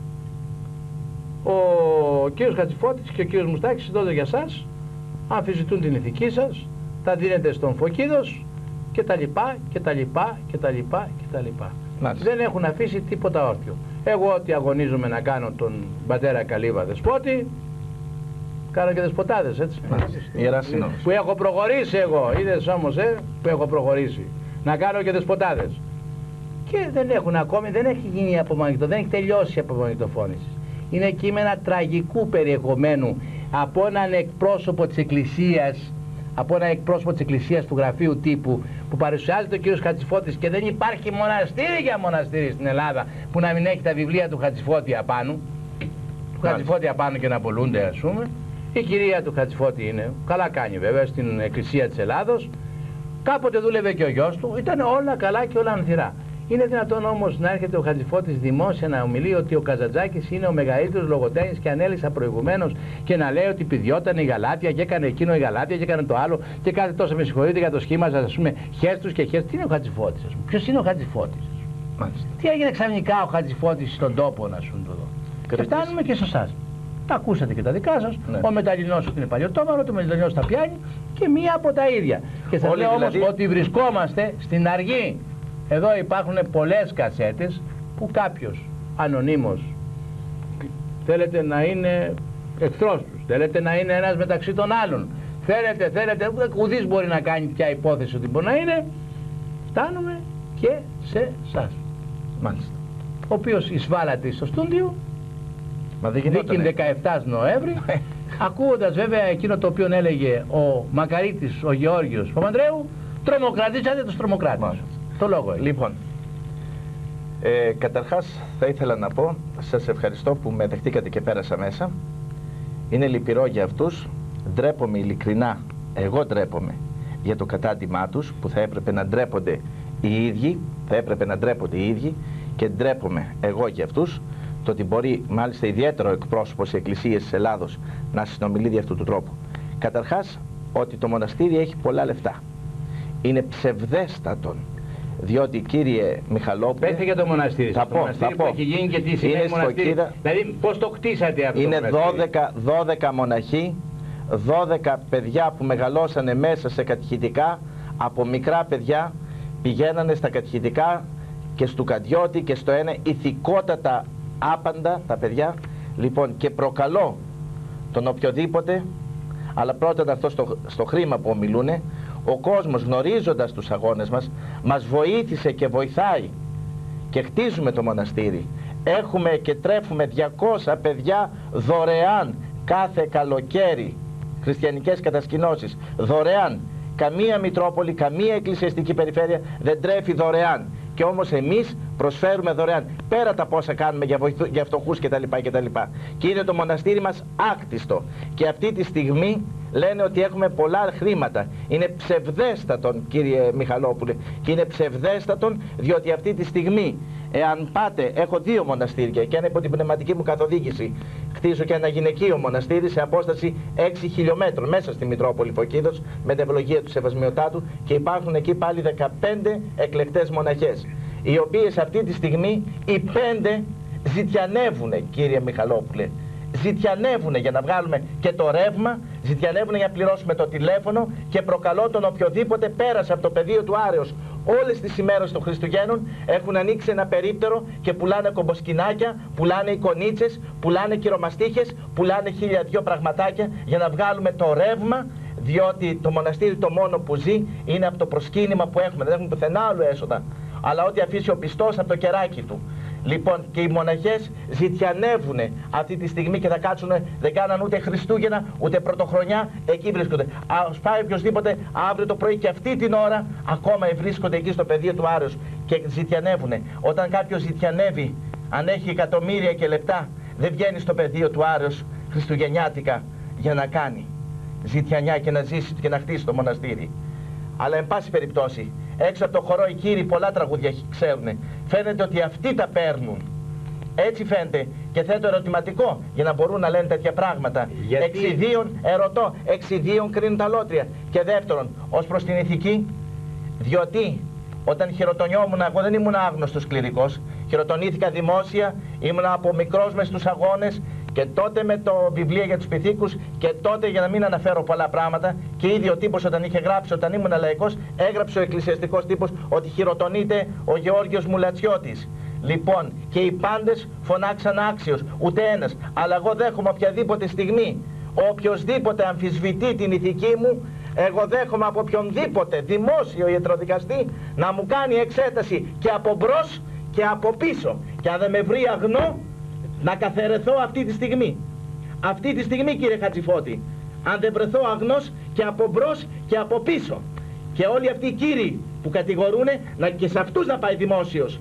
ο κύριος Χατζηφώτης και ο κύριος Μουστάκης συντώνται για σας, αμφισβητούν την ηθική σας, τα δίνετε στον Φωκίδος και τα λοιπά και τα λοιπά και τα λοιπά και τα λοιπά. Μάλιστα. Δεν έχουν αφήσει τίποτα όρθιο. Εγώ ότι αγωνίζομαι να κάνω τον πατέρα Καλύβα δεσπότη, κάνω και δεσποτάδες, έτσι. Μάλιστα. Που έχω προχωρήσει εγώ, είδες όμως, ε, που έχω προχωρήσει. Να κάνω και δεσποτάδες. Και δεν έχουν ακόμη, δεν έχει γίνει η απομαγνητο, δεν έχει τελειώσει η απομαγνητοφώνηση. Είναι κείμενα τραγικού περιεχομένου από έναν εκπρόσωπο της Εκκλησίας, από ένα εκπρόσωπο της Εκκλησίας του γραφείου τύπου, που παρουσιάζεται ο κύριος Χατζηφώτης, και δεν υπάρχει μοναστήρι για μοναστήρι στην Ελλάδα που να μην έχει τα βιβλία του Χατζηφώτη απάνω, του Χατζηφώτη απάνω και να πολλούνται, ας πούμε. Η κυρία του Χατζηφώτη είναι, καλά κάνει βέβαια, στην Εκκλησία της Ελλάδος. Κάποτε δούλευε και ο γιος του, ήταν όλα καλά και όλα ανθυρά. Είναι δυνατόν όμως να έρχεται ο Χατζηφώτης δημόσια να ομιλεί ότι ο Καζαντζάκης είναι ο μεγαλύτερος λογοτέχνης και ανέλησα προηγουμένως, και να λέει ότι πηδιόταν η Γαλάτια και έκανε εκείνο η Γαλάτια και έκανε το άλλο και κάθε τόσο με συγχωρείτε για το σχήμα σας, ας πούμε, χέστους και χέστους. Τι είναι ο Χατζηφώτης, ας πούμε, ποιος είναι ο Χατζηφώτης, μάλιστα. Τι έγινε ξαφνικά ο Χατζηφώτης στον τόπο, να σου το δω. Και φτάνουμε και σε εσάς. Τα ακούσατε και τα δικά σας. Ναι. Ο Μεταλλινός είναι παλιωτόμαρο, το Μεταλλινός τα πιάνει και μία από τα ίδια. Και σας λέω δηλαδή... όμως ότι βρισκόμαστε στην αργή. Εδώ υπάρχουν πολλές κασέτες που κάποιος ανωνύμος θέλετε να είναι εχθρός τους, θέλετε να είναι ένας μεταξύ των άλλων, θέλετε, θέλετε, ουδής μπορεί να κάνει πια υπόθεση ότι μπορεί να είναι, φτάνουμε και σε εσάς. Μάλιστα. Ο οποίος εισβάλλατε στο στούντιο, δίκην δεκαεφτά Νοέμβρη, ακούγοντας βέβαια εκείνο το οποίο έλεγε ο Μακαρίτης, ο Γεώργιος Παπανδρέου, τρομοκρατήσατε τους τρομοκράτες. Μάλιστα. Το λόγο. Λοιπόν, ε, καταρχάς θα ήθελα να πω, σας ευχαριστώ που με δεχτήκατε και πέρασα μέσα. Είναι λυπηρό για αυτούς, ντρέπομαι ειλικρινά, εγώ ντρέπομαι για το κατάντημά τους, που θα έπρεπε να ντρέπονται οι ίδιοι, θα έπρεπε να ντρέπονται οι ίδιοι, και ντρέπομαι εγώ για αυτούς, το ότι μπορεί μάλιστα ιδιαίτερο εκπρόσωπος της Εκκλησίας της Ελλάδος να συνομιλεί δι' αυτού του τρόπου. Καταρχάς, ότι το μοναστήρι έχει πολλά λεφτά. Είναι ψευδέστατον. Διότι, κύριε Μιχαλόπουλε, πέστε για το μοναστήρι. Θα το πω, μοναστήρι θα που πω. έχει γίνει και τι σημαίνει μοναστήρι. Κίδα... Δηλαδή, πώς το κτίσατε αυτό? Είναι το δώδεκα, δώδεκα μοναχοί, δώδεκα παιδιά που μεγαλώσανε μέσα σε κατηχητικά. Από μικρά παιδιά πηγαίνανε στα κατηχητικά και στο Καντιώτη και στο ένα, ηθικότατα άπαντα τα παιδιά. Λοιπόν, και προκαλώ τον οποιοδήποτε, αλλά πρώτα να έρθω στο, στο χρήμα που ομιλούνε. Ο κόσμος, γνωρίζοντας τους αγώνες μας, μας βοήθησε και βοηθάει και χτίζουμε το μοναστήρι. Έχουμε και τρέφουμε διακόσια παιδιά δωρεάν κάθε καλοκαίρι, χριστιανικές κατασκηνώσεις, δωρεάν. Καμία Μητρόπολη, καμία εκκλησιαστική περιφέρεια δεν τρέφει δωρεάν. Και όμως εμείς προσφέρουμε δωρεάν, πέρα τα πόσα κάνουμε για, βοηθου, για φτωχούς κτλ. κτλ. Και είναι το μοναστήρι μας άκτιστο. Και αυτή τη στιγμή λένε ότι έχουμε πολλά χρήματα. Είναι ψευδέστατον, κύριε Μιχαλόπουλε, και είναι ψευδέστατον διότι αυτή τη στιγμή, εάν πάτε, έχω δύο μοναστήρια και ένα υπό την πνευματική μου καθοδήγηση. Χτίζω και ένα γυναικείο μοναστήρι σε απόσταση έξι χιλιόμετρων μέσα στη Μητρόπολη Φωκίδος, με την ευλογία του Σεβασμιωτάτου, και υπάρχουν εκεί πάλι δεκαπέντε εκλεκτές μοναχές, οι οποίες αυτή τη στιγμή οι πέντε ζητιανεύουνε, κύριε Μιχαλόπουλε. Ζητιανεύουνε για να βγάλουμε και το ρεύμα, ζητιανεύουνε για να πληρώσουμε το τηλέφωνο, και προκαλώ τον οποιοδήποτε πέρασε από το πεδίο του Άρεως όλες τις ημέρες των Χριστουγέννων, έχουν ανοίξει ένα περίπτερο και πουλάνε κομποσκινάκια, πουλάνε εικονίτσες, πουλάνε κυρομαστίχες, πουλάνε χίλια δυο πραγματάκια για να βγάλουμε το ρεύμα, διότι το μοναστήρι το μόνο που ζει είναι από το προσκύνημα που έχουμε, δεν έχουμε πουθενά άλλο έσοδα, αλλά ό,τι αφήσει ο πιστός από το κεράκι του. Λοιπόν, και οι μοναχές ζητιανεύουνε αυτή τη στιγμή και θα κάτσουν, δεν κάναν ούτε Χριστούγεννα ούτε Πρωτοχρονιά, εκεί βρίσκονται. Ας πάει οποιοδήποτε αύριο το πρωί και αυτή την ώρα ακόμα βρίσκονται εκεί στο πεδίο του Άρεως και ζητιανεύουνε. Όταν κάποιος ζητιανεύει, αν έχει εκατομμύρια και λεπτά, δεν βγαίνει στο πεδίο του Άρεως χριστουγεννιάτικα για να κάνει ζητιανιά και να ζήσει και να χτίσει το μοναστήρι. Αλλά εν πάση περιπτώσει, έξω από το χορό οι κύριοι πολλά τραγούδια ξέρουν. Φαίνεται ότι αυτοί τα παίρνουν. Έτσι φαίνεται. Και θέτω ερωτηματικό για να μπορούν να λένε τέτοια πράγματα. Γιατί... Εξιδίων, ερωτώ, εξιδίων κρίνουν τα λότρια. Και δεύτερον, ως προς την ηθική, διότι όταν χειροτονιόμουν, εγώ δεν ήμουν άγνωστος κληρικός. Χειροτονήθηκα δημόσια, ήμουν από μικρός μες στους αγώνες. Και τότε με το βιβλίο για τους πυθίκους, και τότε, για να μην αναφέρω πολλά πράγματα, και ήδη ο τύπος όταν είχε γράψει, όταν ήμουν λαϊκός, έγραψε ο εκκλησιαστικός τύπος ότι χειροτονείται ο Γεώργιος Μουλατσιώτης. Λοιπόν, και οι πάντες φωνάξαν άξιος, ούτε ένας. Αλλά εγώ δέχομαι οποιαδήποτε στιγμή, οποιοσδήποτε αμφισβητεί την ηθική μου, εγώ δέχομαι από οποιονδήποτε δημόσιο ιατροδικαστή να μου κάνει εξέταση και από μπρος και από πίσω. Και αν δεν με βρει αγνό, να καθαιρεθώ αυτή τη στιγμή. Αυτή τη στιγμή, κύριε Χατζηφώτη, αν δεν βρεθώ αγνός και από μπρος και από πίσω. Και όλοι αυτοί οι κύριοι που κατηγορούνε, να, και σε αυτούς να πάει δημόσιος.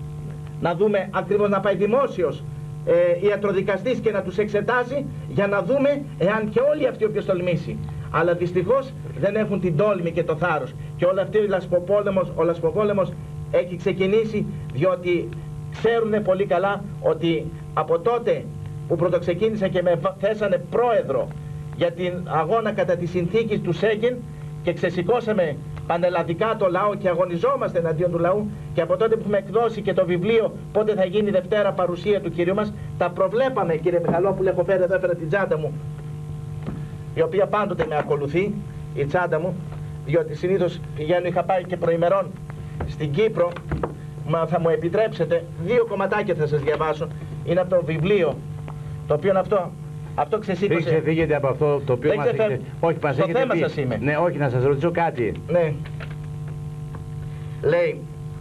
Να δούμε ακριβώς, να πάει δημόσιος ε, ιατροδικαστής και να τους εξετάσει, για να δούμε εάν και όλοι αυτοί όποιος τολμήσει. Αλλά δυστυχώς δεν έχουν την τόλμη και το θάρρος. Και όλο αυτό ο λασποπόλεμος, ο λασποπόλεμος έχει ξεκινήσει, διότι ξέρουν πολύ καλά ότι από τότε που πρωτοξεκίνησα και με θέσανε πρόεδρο για την αγώνα κατά τη συνθήκη του Σέγγεν και ξεσηκώσαμε πανελλαδικά το λαό και αγωνιζόμαστε εναντίον του λαού, και από τότε που έχουμε εκδώσει και το βιβλίο πότε θα γίνει η Δευτέρα παρουσία του Κυρίου μας, τα προβλέπαμε, κύριε Μιχαλόπουλε. Έχω φέρει εδώ, έφερα την τσάντα μου, η οποία πάντοτε με ακολουθεί, η τσάντα μου, διότι συνήθως πηγαίνω, είχα πάει και προημερών στην Κύπρο. Μα θα μου επιτρέψετε, δύο κομματάκια θα σας διαβάσω. Είναι από το βιβλίο, το οποίο είναι αυτό. Αυτό ξεσήκωσε. Μην ξεφύγετε από αυτό το οποίο μας έχετε... Όχι, μας το έχετε θέμα πει. σας είμαι. Ναι, όχι, να σας ρωτήσω κάτι. Ναι. Λέει,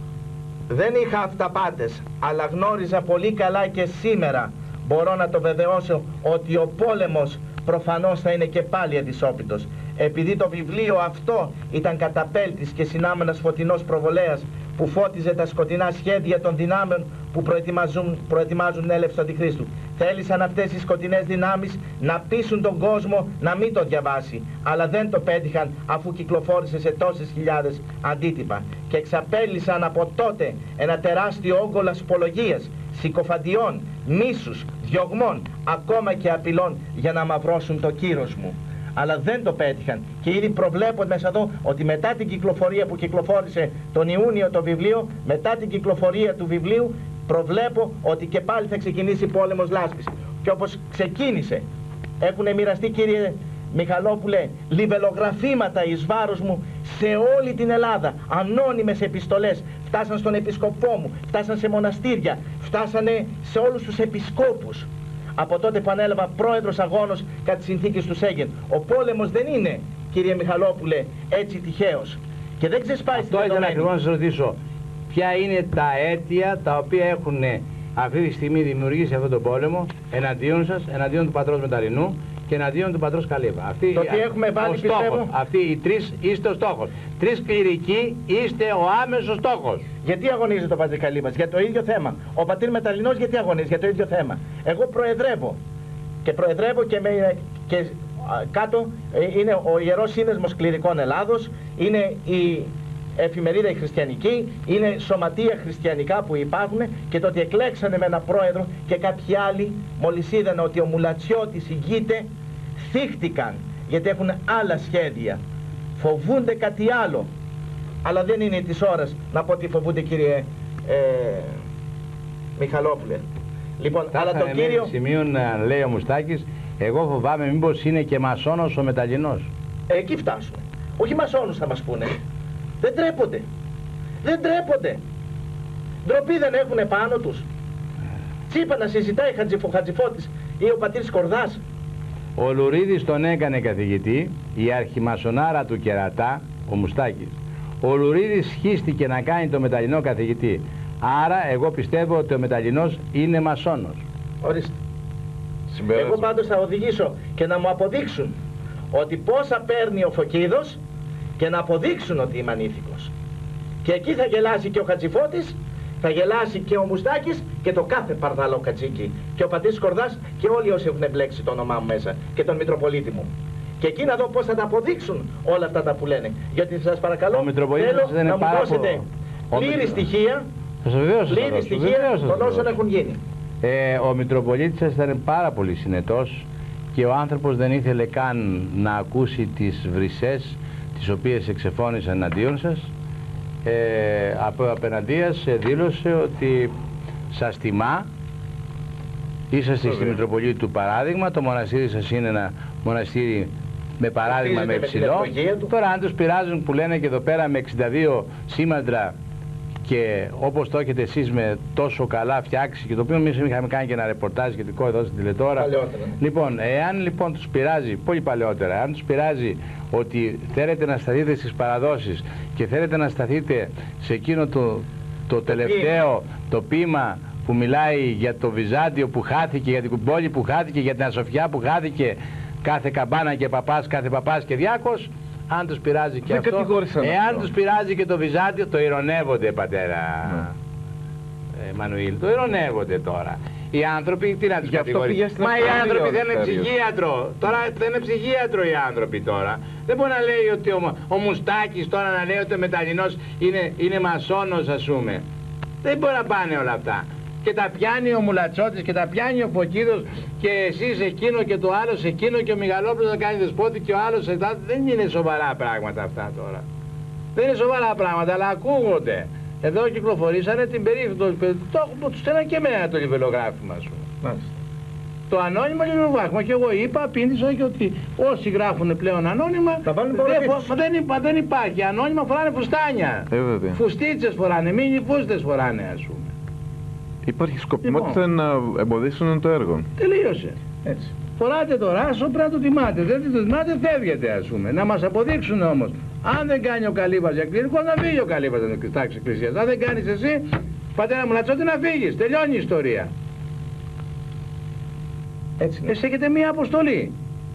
δεν είχα αυταπάτες, αλλά γνώριζα πολύ καλά και σήμερα μπορώ να το βεβαιώσω ότι ο πόλεμος προφανώς θα είναι και πάλι αντισόπιτος. Επειδή το βιβλίο αυτό ήταν καταπέλτης και συνάμενας φωτεινός προβολέας που φώτιζε τα σκοτεινά σχέδια των δυνάμεων που προετοιμάζουν, προετοιμάζουν την έλευση του Αντιχρίστου. Θέλησαν αυτές οι σκοτεινές δυνάμεις να πείσουν τον κόσμο να μην το διαβάσει, αλλά δεν το πέτυχαν αφού κυκλοφόρησε σε τόσες χιλιάδες αντίτυπα, και εξαπέλυσαν από τότε ένα τεράστιο όγκο λασπολογίας, συκοφαντιών, μίσους, διωγμών, ακόμα και απειλών για να μαυρώσουν το κύρος μου. Αλλά δεν το πέτυχαν, και ήδη προβλέπω μέσα εδώ ότι μετά την κυκλοφορία που κυκλοφόρησε τον Ιούνιο το βιβλίο, μετά την κυκλοφορία του βιβλίου προβλέπω ότι και πάλι θα ξεκινήσει πόλεμος λάσπης. Και όπως ξεκίνησε, έχουν μοιραστεί, κύριε Μιχαλόπουλε, λιβελογραφήματα εις βάρος μου σε όλη την Ελλάδα, ανώνυμες επιστολές, φτάσαν στον επισκοπό μου, φτάσαν σε μοναστήρια, φτάσανε σε όλους τους επισκόπους. Από τότε που ανέλαβα πρόεδρος αγώνος κατά τις συνθήκες του Σέγγεν. Ο πόλεμος δεν είναι, κύριε Μιχαλόπουλε, έτσι τυχαίος. Και δεν ξεσπάει στην Αυτό ήθελα ακριβώς να σας ρωτήσω. Ποια είναι τα αίτια τα οποία έχουν αυτή τη στιγμή δημιουργήσει αυτόν τον πόλεμο εναντίον σας, εναντίον του πατρός Μεταλλινού και εναντίον του πατρός Καλύβα. Αυτή, το τι έχουμε βάλει, στόχος, πιστεύω. αυτοί οι τρεις είστε ο στόχος. Τρεις κληρικοί είστε ο άμεσος στόχος. Γιατί αγωνίζεται ο πατήρ Καλύβας? Για το ίδιο θέμα. Ο πατήρ Μεταλλινός γιατί αγωνίζει? Για το ίδιο θέμα. Εγώ προεδρεύω. Και προεδρεύω και, με, και α, κάτω είναι ο Ιερός Σύνδεσμος Κληρικών Ελλάδος, είναι η εφημερίδα η χριστιανική, είναι σωματεία χριστιανικά που υπάρχουν, και το ότι εκλέξανε με ένα πρόεδρο και κάποιοι άλλοι μόλις είδαν ότι ο Μουλατσιώτης ηγείται, θύχτηκαν, γιατί έχουν άλλα σχέδια, φοβούνται κάτι άλλο. Αλλά δεν είναι της ώρας να πω ότι φοβούνται, κύριε ε, Μιχαλόπουλε. Λοιπόν, θα αλλά το κύριο... σημείο να λέει ο Μουστάκης, εγώ φοβάμαι μήπως είναι και μασόνος ο Μεταλλινός. Εκεί φτάσουμε. Όχι μασόνους θα μας πούνε. Δεν τρέπονται. Δεν τρέπονται. Ντροπή δεν έχουν πάνω τους. Τσίπα να συζητάει ο Χατζηφώτης ή ο πατήρ Σκορδάς. Ο Λουρίδης τον έκανε καθηγητή, η αρχιμασονάρα του κερατά, ο Μουστάκης. Ο Λουρίδης σχίστηκε να κάνει το Μεταλλινό καθηγητή. Άρα εγώ πιστεύω ότι ο Μεταλλινός είναι μασόνος. Ορίστε. Εγώ πάντως θα οδηγήσω και να μου αποδείξουν ότι πόσα παίρνει ο Φωκίδος και να αποδείξουν ότι είμαι ανήθικος. Και εκεί θα γελάσει και ο Χατζηφώτης, θα γελάσει και ο Μουστάκης και το κάθε παρδαλό κατσίκι. Και ο πατήρ Σκορδάς και όλοι όσοι έχουν μπλέξει το όνομά μου μέσα και τον Μητροπολίτη μου. Και εκεί να δω πώς θα τα αποδείξουν όλα αυτά τα που λένε. Γιατί σας παρακαλώ, θέλω να μου δώσετε πλήρη στοιχεία, πλήρη στοιχεία των όσων έχουν γίνει. Ε, ο Μητροπολίτης σας ήταν πάρα πολύ συνετός και ο άνθρωπος δεν ήθελε καν να ακούσει τις βρυσές τις οποίες εξεφώνησαν εναντίον σας. Ε, από απέναντίας δήλωσε ότι σας τιμά, είσαστε στη Μητροπολίτη του παράδειγμα, το μοναστήρι σας είναι ένα μοναστήρι με παράδειγμα, με υψηλό. Τώρα αν τους πειράζουν που λένε και εδώ πέρα με εξήντα δύο σήμαντρα και όπως το έχετε εσείς με τόσο καλά φτιάξει, και το οποίο εμείς είχαμε κάνει και ένα ρεπορτάζ σχετικό εδώ στην τηλετώρα. Παλαιότερα. Λοιπόν, εάν λοιπόν τους πειράζει, πολύ παλαιότερα, αν τους πειράζει ότι θέλετε να σταθείτε στις παραδόσεις και θέλετε να σταθείτε σε εκείνο το, το τελευταίο, το ποίημα που μιλάει για το Βυζάντιο που χάθηκε, για την πόλη που χάθηκε, για την Ασοφιά που χάθηκε, κάθε καμπάνα και παπάς, κάθε παπάς και διάκος, αν τους πειράζει και δεν αυτό, εάν αυτό. τους πειράζει και το Βυζάντιο, το ειρωνεύονται, πατέρα ναι. ε, Μανουήλ, το ειρωνεύονται τώρα. Οι άνθρωποι, τι να τους κατηγορεί. Μα οι άνθρωποι δεν είναι ψυχίατρο. Τώρα δεν είναι ψυχίατρο οι άνθρωποι τώρα. Δεν μπορεί να λέει ότι ο, ο Μουστάκης τώρα να λέει ότι ο Μεταλλινός είναι, είναι μασόνος, ας πούμε. Δεν μπορεί να πάνε όλα αυτά. Και τα πιάνει ο Μουλατσότης και τα πιάνει ο Φωκίδος και εσείς εκείνο και το άλλο σε εκείνο και ο Μιγαλόπουλος να κάνει δεσπότη και ο άλλος σε... Δεν είναι σοβαρά πράγματα αυτά τώρα. Δεν είναι σοβαρά πράγματα, αλλά ακούγονται. Εδώ κυκλοφορήσανε την περίφημη, το, το, το, του στέλναν και εμένα το λιβελογράφημα, ας πούμε. Το ανώνυμο λιβελογράφημα. Και εγώ είπα, πήντησα και ότι όσοι γράφουν πλέον ανώνυμα, δεν, δεν, δεν, δεν υπάρχει. Ανώνυμα φοράνε φουστάνια. Ε, Φουστίτσες φοράνε, μίνι φούστες φοράνε, ας πούμε. Υπάρχει σκοπιμότητα λοιπόν, να εμποδίσουν το έργο. Τελείωσε. Έτσι. Φοράτε το ράσο, πρέπει να το τιμάτε. Δεν το τιμάτε, φεύγετε, ας πούμε. Να μας αποδείξουν όμως. Αν δεν κάνει ο Καλύβας για κληρικό, να φύγει ο Καλύβας για την τάξη εκκλησίας. Αν δεν κάνεις εσύ, πατέρα μου Λατσότη, να φύγεις. Τελειώνει η ιστορία. Έτσι είναι. Εσείς έχετε μία αποστολή.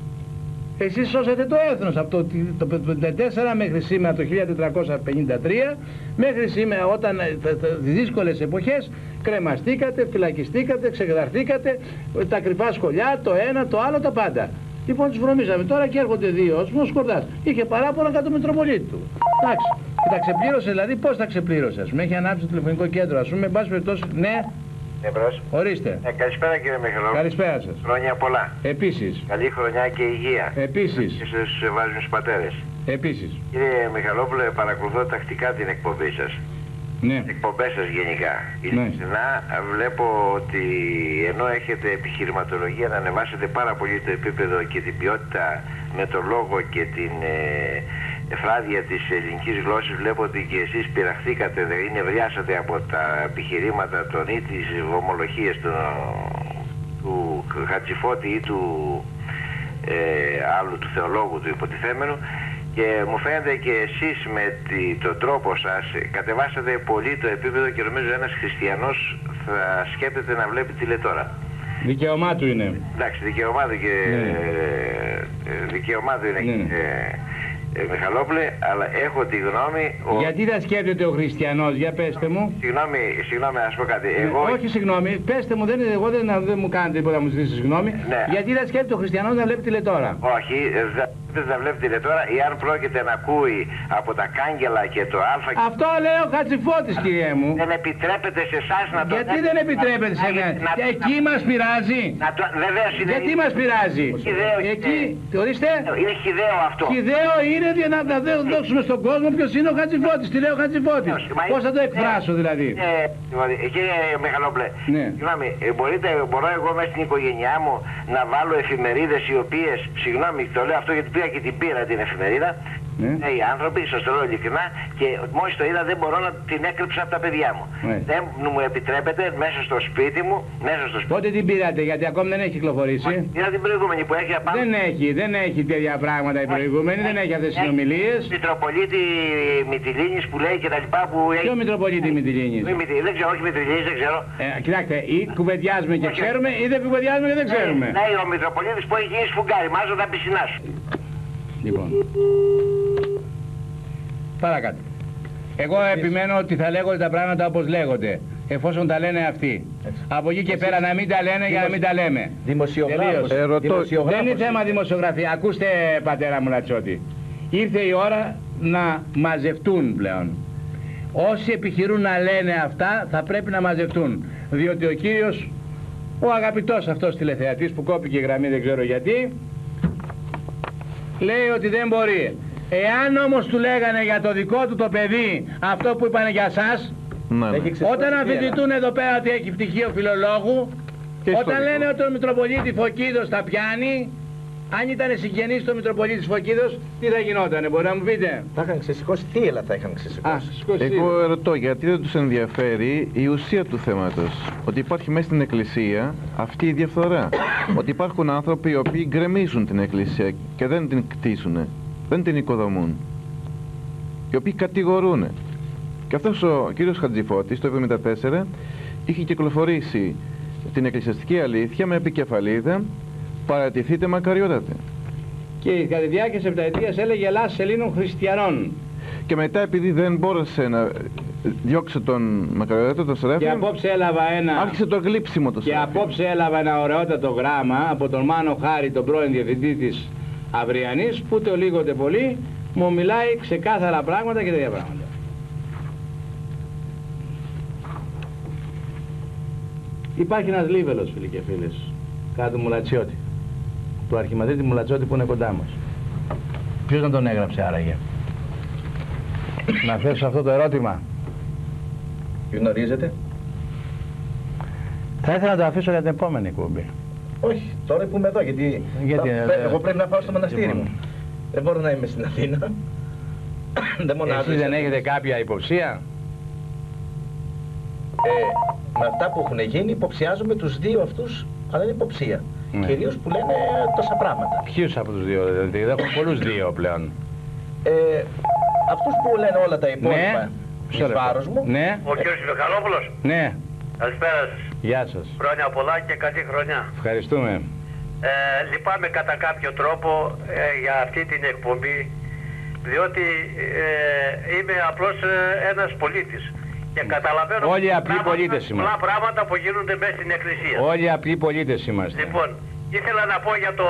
Εσείς σώσατε το έθνος από το πενήντα τέσσερα μέχρι σήμερα, το χίλια τετρακόσια πενήντα τρία, μέχρι σήμερα, όταν τις δύσκολες εποχές κρεμαστήκατε, φυλακιστήκατε, ξεγδαρθήκατε, τα κρυφά σχολιά, το ένα, το άλλο, τα πάντα. Λοιπόν, τους βρωμίζαμε τώρα και έρχονται δύο, ο Σκορδάς. Είχε παράπονα κατά το Μητροπολίτη του. Εντάξει. Και τα ξεπλήρωσε, δηλαδή πώς τα ξεπλήρωσε, ας πούμε, έχει ανάψει το τηλεφωνικό κέντρο, ας πούμε, εν πάση περιπτώσει, ναι. Εμπρός. Ορίστε. Ε, καλησπέρα κύριε Μιχαλόπουλο. Καλησπέρα σας. Χρόνια πολλά. Επίσης. Καλή χρονιά και υγεία. Επίσης. Και στους βάζουν στους πατέρες. Επίσης. Κύριε Μιχαλόπουλο, παρακολουθώ τακτικά την εκπομπή σας. Ναι. Εκπομπές σας γενικά. Ειλικρινά ναι. Βλέπω ότι ενώ έχετε επιχειρηματολογία να ανεβάσετε πάρα πολύ το επίπεδο και την ποιότητα με το λόγο και την ε, εφράδια της ελληνικής γλώσσης, βλέπω ότι και εσείς πειραχθήκατε, δηλαδή νευριάσατε από τα επιχειρήματα των ή τις ομολογίες του, του Χατζηφώτη ή του ε, άλλου του θεολόγου του υποτιθέμενου. Και μου φαίνεται και εσείς με τη, τον τρόπο σας κατεβάσατε πολύ το επίπεδο και νομίζω ένας χριστιανός θα σκέπτεται να βλέπει τηλετόρα. Δικαίωμά του είναι. Εντάξει, δικαίωμά του και ναι. ε, δικαίωμά του είναι. Ναι. Ε, Ε, Μιχαλόπουλε, αλλά έχω τη γνώμη... Ο... Γιατί θα σκέπτεται ο χριστιανός, για πέστε μου. Συγγνώμη, συγγνώμη, να σου πω κάτι. Εγώ... Όχι, συγγνώμη, πέστε μου, δεν, εγώ δεν, δεν μου κάνετε τίποτα να μου ζητήσετε συγγνώμη. Ναι. Γιατί θα σκέπτεται ο χριστιανός να βλέπει τηλετόρα. Όχι, δεν θα βλέπει τηλετόρα ή αν πρόκειται να ακούει από τα κάγκελα και το αλφα... Αυτό λέει ο Χατζηφώτης, κύριε μου. Δεν επιτρέπεται σε εσάς να το... Γιατί δεν επιτρέπεται σε μένα. Να... Εκεί να... μας πειράζει. Να το... Βεβαίως είναι... Γιατί μας πειράζει. Χιδαίο, εκεί, ορίστε. Είναι χιδαίο αυτό. Χιδαίο είναι για να, να δώσουμε στον κόσμο ποιος είναι ο Χατζηφώτης. Τι λέει ο Χατζηφώτης. Πώς θα το εκφράσω δηλαδή. Ε, κύριε Μιχαλόπουλε, ναι. Συγγνώμη, μπορείτε, μπορώ εγώ μέσα στην οικογένειά μου να βάλω εφημερίδες οι οποίες, συγγνώμη, το λέω αυτό γιατί πήγα και την πήρα την εφημερίδα, ναι. Ε, οι άνθρωποι, σας το λέω ειλικρινά, και μόλις το είδα δεν μπορώ να την έκρυψα από τα παιδιά μου. Ναι. Δεν μου επιτρέπετε μέσα στο σπίτι μου, μέσα στο σπίτι. Πότε την πήρατε, γιατί ακόμη δεν έχει κυκλοφορήσει. Είδα την προηγούμενη που έχει απάνω. Δεν έχει, δεν έχει τέτοια πράγματα η προηγούμενη, δεν έχει αυτές τις συνομιλίες. Μητροπολίτη Μυτιλήνης που λέει και τα λοιπά που έχει. Ποιο Μητροπολίτη Μυτιλήνης. Δεν ξέρω, όχι Μυτιλήνης, δεν ξέρω. Ε, κοιτάξτε, ή κουβεντιάζουμε και ξέρουμε, ή δεν κουβεντιάζουμε και δεν ξέρουμε. Ναι, ο Μητροπολίτης που έχει γίνει σφουγγάρι, μάζω τα πισινά σου. Λοιπόν. Παρακάτω. Εγώ επιμένω ότι θα λέγονται τα πράγματα όπως λέγονται, εφόσον τα λένε αυτοί. Έτσι. Από εκεί και Εσύ... πέρα να μην τα λένε Δημοσι... για να μην τα λέμε. Δημοσιογράφος. Ε, ρωτώ... Δημοσιογράφος. Δεν είναι θέμα δημοσιογραφία. Ακούστε, πατέρα μου Λατσότη. Ήρθε η ώρα να μαζευτούν πλέον. Όσοι επιχειρούν να λένε αυτά θα πρέπει να μαζευτούν. Διότι ο κύριος, ο αγαπητός αυτός τηλεθεατής που κόπηκε η γραμμή δεν ξέρω γιατί, λέει ότι δεν μπορεί. Εάν όμως του λέγανε για το δικό του το παιδί αυτό που είπανε για σας, ναι, όταν αμφισβητούν εδώ πέρα ότι έχει πτυχίο φιλολόγου, και όταν λένε ότι ο Μητροπολίτης Φωκίδος τα πιάνει, αν ήταν συγγενής του Μητροπολίτης Φωκίδος, τι θα γινότανε, μπορεί να μου πείτε. Θα είχαν ξεσηκώσει, τι έλα θα είχαν ξεσηκώσει. Εγώ ρωτώ γιατί δεν τους ενδιαφέρει η ουσία του θέματος. Ότι υπάρχει μέσα στην Εκκλησία αυτή η διαφθορά. Ότι υπάρχουν άνθρωποι οι οποίοι γκρεμίζουν την Εκκλησία και δεν την κτίσουν. Δεν την οικοδομούν, οι οποίοι κατηγορούν. Και αυτός ο κύριος Χατζηφώτης το εβδομήντα τέσσερα είχε κυκλοφορήσει την εκκλησιαστική αλήθεια με επικεφαλίδα «Παρατηθείτε μακαριότατε». Και κατά τη διάρκεια της επταετίας έλεγε «Ελλάς Ελλήνων Χριστιανών». Και μετά επειδή δεν μπόρεσε να διώξει τον μακαριότατο τον Σεράφιμ, και απόψε έλαβα ένα... άρχισε το γλύψιμο το Σεράφιμ. Και απόψε έλαβα ένα ωραιότατο γράμμα από τον Μάνο Χάρη, τον πρώην διευθυντή της Αυριανής, που το λίγο τε πολύ μου μιλάει ξεκάθαρα πράγματα και τέτοια πράγματα. Υπάρχει ένας Λίβελος, φίλοι και φίλες, κάτω του Μουλατσιώτη, του Αρχιμανδρίτη Μουλατσιώτη που είναι κοντά μας. Ποιος να τον έγραψε άραγε? να θέσω αυτό το ερώτημα. Γνωρίζετε. Θα ήθελα να το αφήσω για την επόμενη εκπομπή. Όχι, τώρα που είμαι εδώ, γιατί, γιατί θα, ε, εγώ πρέπει να πάω στο μοναστήρι λοιπόν. μου. Δεν μπορώ να είμαι στην Αθήνα. Δεν Εσείς δεν έχετε κάποια υποψία? Ε, με αυτά που έχουν γίνει υποψιάζομαι τους δύο αυτούς, αλλά είναι υποψία. Ναι. Κυρίως που λένε τόσα πράγματα. Ποιους από τους δύο, δηλαδή, έχουν πολλούς δύο πλέον. Ε, αυτούς που λένε όλα τα υπόλοιπα, ναι. εις βάρος μου. Ναι. Ο κύριος Μιχαλόπουλος. Ναι. Καλησπέρα σας. Γεια σας. Χρόνια πολλά και καλή χρονιά. Ευχαριστούμε. Ε, λυπάμαι κατά κάποιο τρόπο ε, για αυτή την εκπομπή, διότι ε, είμαι απλώς ε, ένας πολίτης και καταλαβαίνω όλοι απλοί πράγματα, πολίτες είμαστε. πολλά πράγματα που γίνονται μέσα στην εκκλησία. Όλοι απλοί πολίτες είμαστε. Λοιπόν, ήθελα να πω για το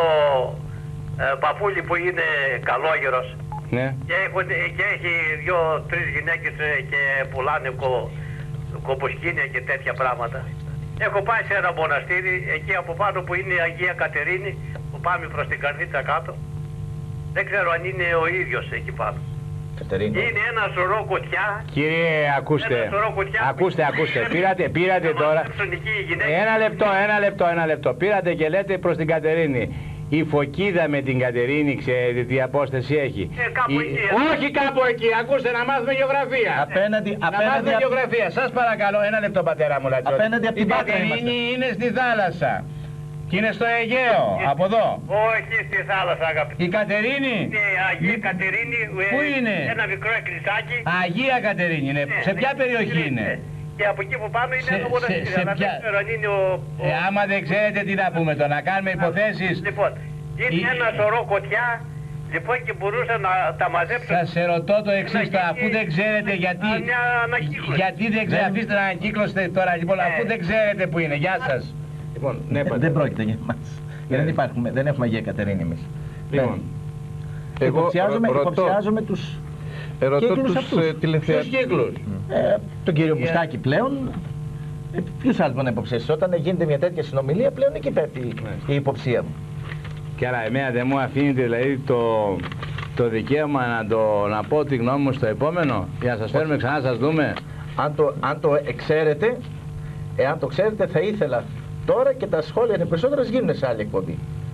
ε, παππούλι που είναι καλόγερος. Ναι. Και, έχω, και έχει δύο-τρεις γυναίκες ε, και πουλάνε κο, κομποσκίνια και τέτοια πράγματα. Έχω πάει σε ένα μοναστήρι εκεί από πάνω που είναι η Αγία Κατερίνη, που πάμε προς την Καρδίτσα κάτω. Δεν ξέρω αν είναι ο ίδιος εκεί πάνω. Κατερίνη. Είναι ένα σωρό κουτιά. Κύριε, ακούστε, κουτιά ακούστε, ακούστε, πήρατε, πήρατε τώρα, ένα λεπτό, ένα λεπτό, ένα λεπτό, πήρατε και λέτε προς την Κατερίνη. Η Φωκίδα με την Κατερίνη, ξέρετε τι απόσταση έχει? Ε, κάπου η... εκεί, Όχι κάπου εκεί, ακούστε, να μάθουμε γεωγραφία. Απέναντι, να απέναντι μάθουμε απ... γεωγραφία, σας παρακαλώ, ένα λεπτό πατέρα μου Λατσιώτη. Απέναντι από την η Πάτρα Κατερίνη είναι στη θάλασσα. Και είναι στο Αιγαίο, από εδώ. Όχι στη θάλασσα, αγαπητοί. Η Κατερίνη. Είναι η Αγία Κατερίνη. Πού είναι? Ένα μικρό εκκλησάκι. Αγία Κατερίνη είναι. Ναι, σε ποια ναι, περιοχή είναι? Και από εκεί που πάμε είναι σε, ένα μοναστήρι. Σε, σε αλλά ποια... δεν ξέρω αν είναι ο... ο... Ε, άμα δεν ξέρετε τι να πούμε τώρα, να κάνουμε υποθέσεις. Λοιπόν, είναι η... ένα σωρό κοτιά. Λοιπόν, και μπορούσα να τα μαζέψω. Σας ρωτώ το εξής τώρα, αφού δεν ξέρετε γιατί. Γιατί δεν ξέρετε, αφήστε να ανακύκλωσετε τώρα, λοιπόν, αφού δεν ξέρετε που είναι. Γεια σας. Λοιπόν, ναι, ε, δεν πρόκειται για εμάς. Ναι. Δεν, υπάρχουμε, δεν έχουμε Αγία Κατερίνη εμείς. Λοιπόν, ναι. Εγώ υποψιάζομαι, ρω, ρωτώ, υποψιάζομαι τους κύκλους αυτούς. Ε, Ποιους κύκλους? Ε, τον κύριο yeah. Μουστάκη πλέον. Ε, ποιους άλλους να υποψιάσεις? Όταν γίνεται μια τέτοια συνομιλία πλέον εκεί πέφτει yeah. η υποψία μου. Και άρα εμένα δεν μου αφήνετε δηλαδή το, το δικαίωμα να, το, να πω τη γνώμη μου στο επόμενο, για να σας φέρουμε ξανά να σας δούμε? Αν το, αν το ξέρετε, εάν το ξέρετε θα ήθελα τώρα και τα σχόλια είναι περισσότερα γίνουν σε άλλη εκπομπή.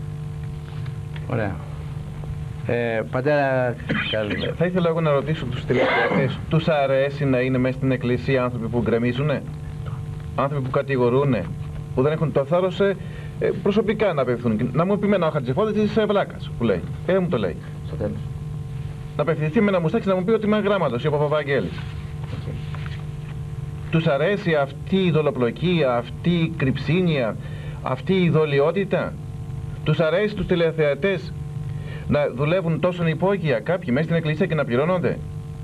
Ωραία. Ε, πατέρα, καλή. Θα ήθελα εγώ να ρωτήσω τους τηλεθεατές, τους αρέσει να είναι μέσα στην εκκλησία άνθρωποι που γκρεμίζουνε, άνθρωποι που κατηγορούνε, που δεν έχουν το θάρρος ε, προσωπικά να απευθυνθούν? Να μου πει με ένα ο Χατζηφώτης είσαι βλάκας που λέει, ε, δεν μου το λέει. Στο τέλος. Να απευθυνθεί με ένα Μουστάκη να μου πει ότι είμαι γράμματος ή ο Παπαβαγγέλης. Okay. Τους αρέσει αυτή η δολοπλοκία, αυτή η κρυψίνια, αυτή η δολιότητα? Τους αρέσει τους τηλεθεατές να δουλεύουν τόσο υπόγεια κάποιοι μέσα στην εκκλησία και να πληρώνονται?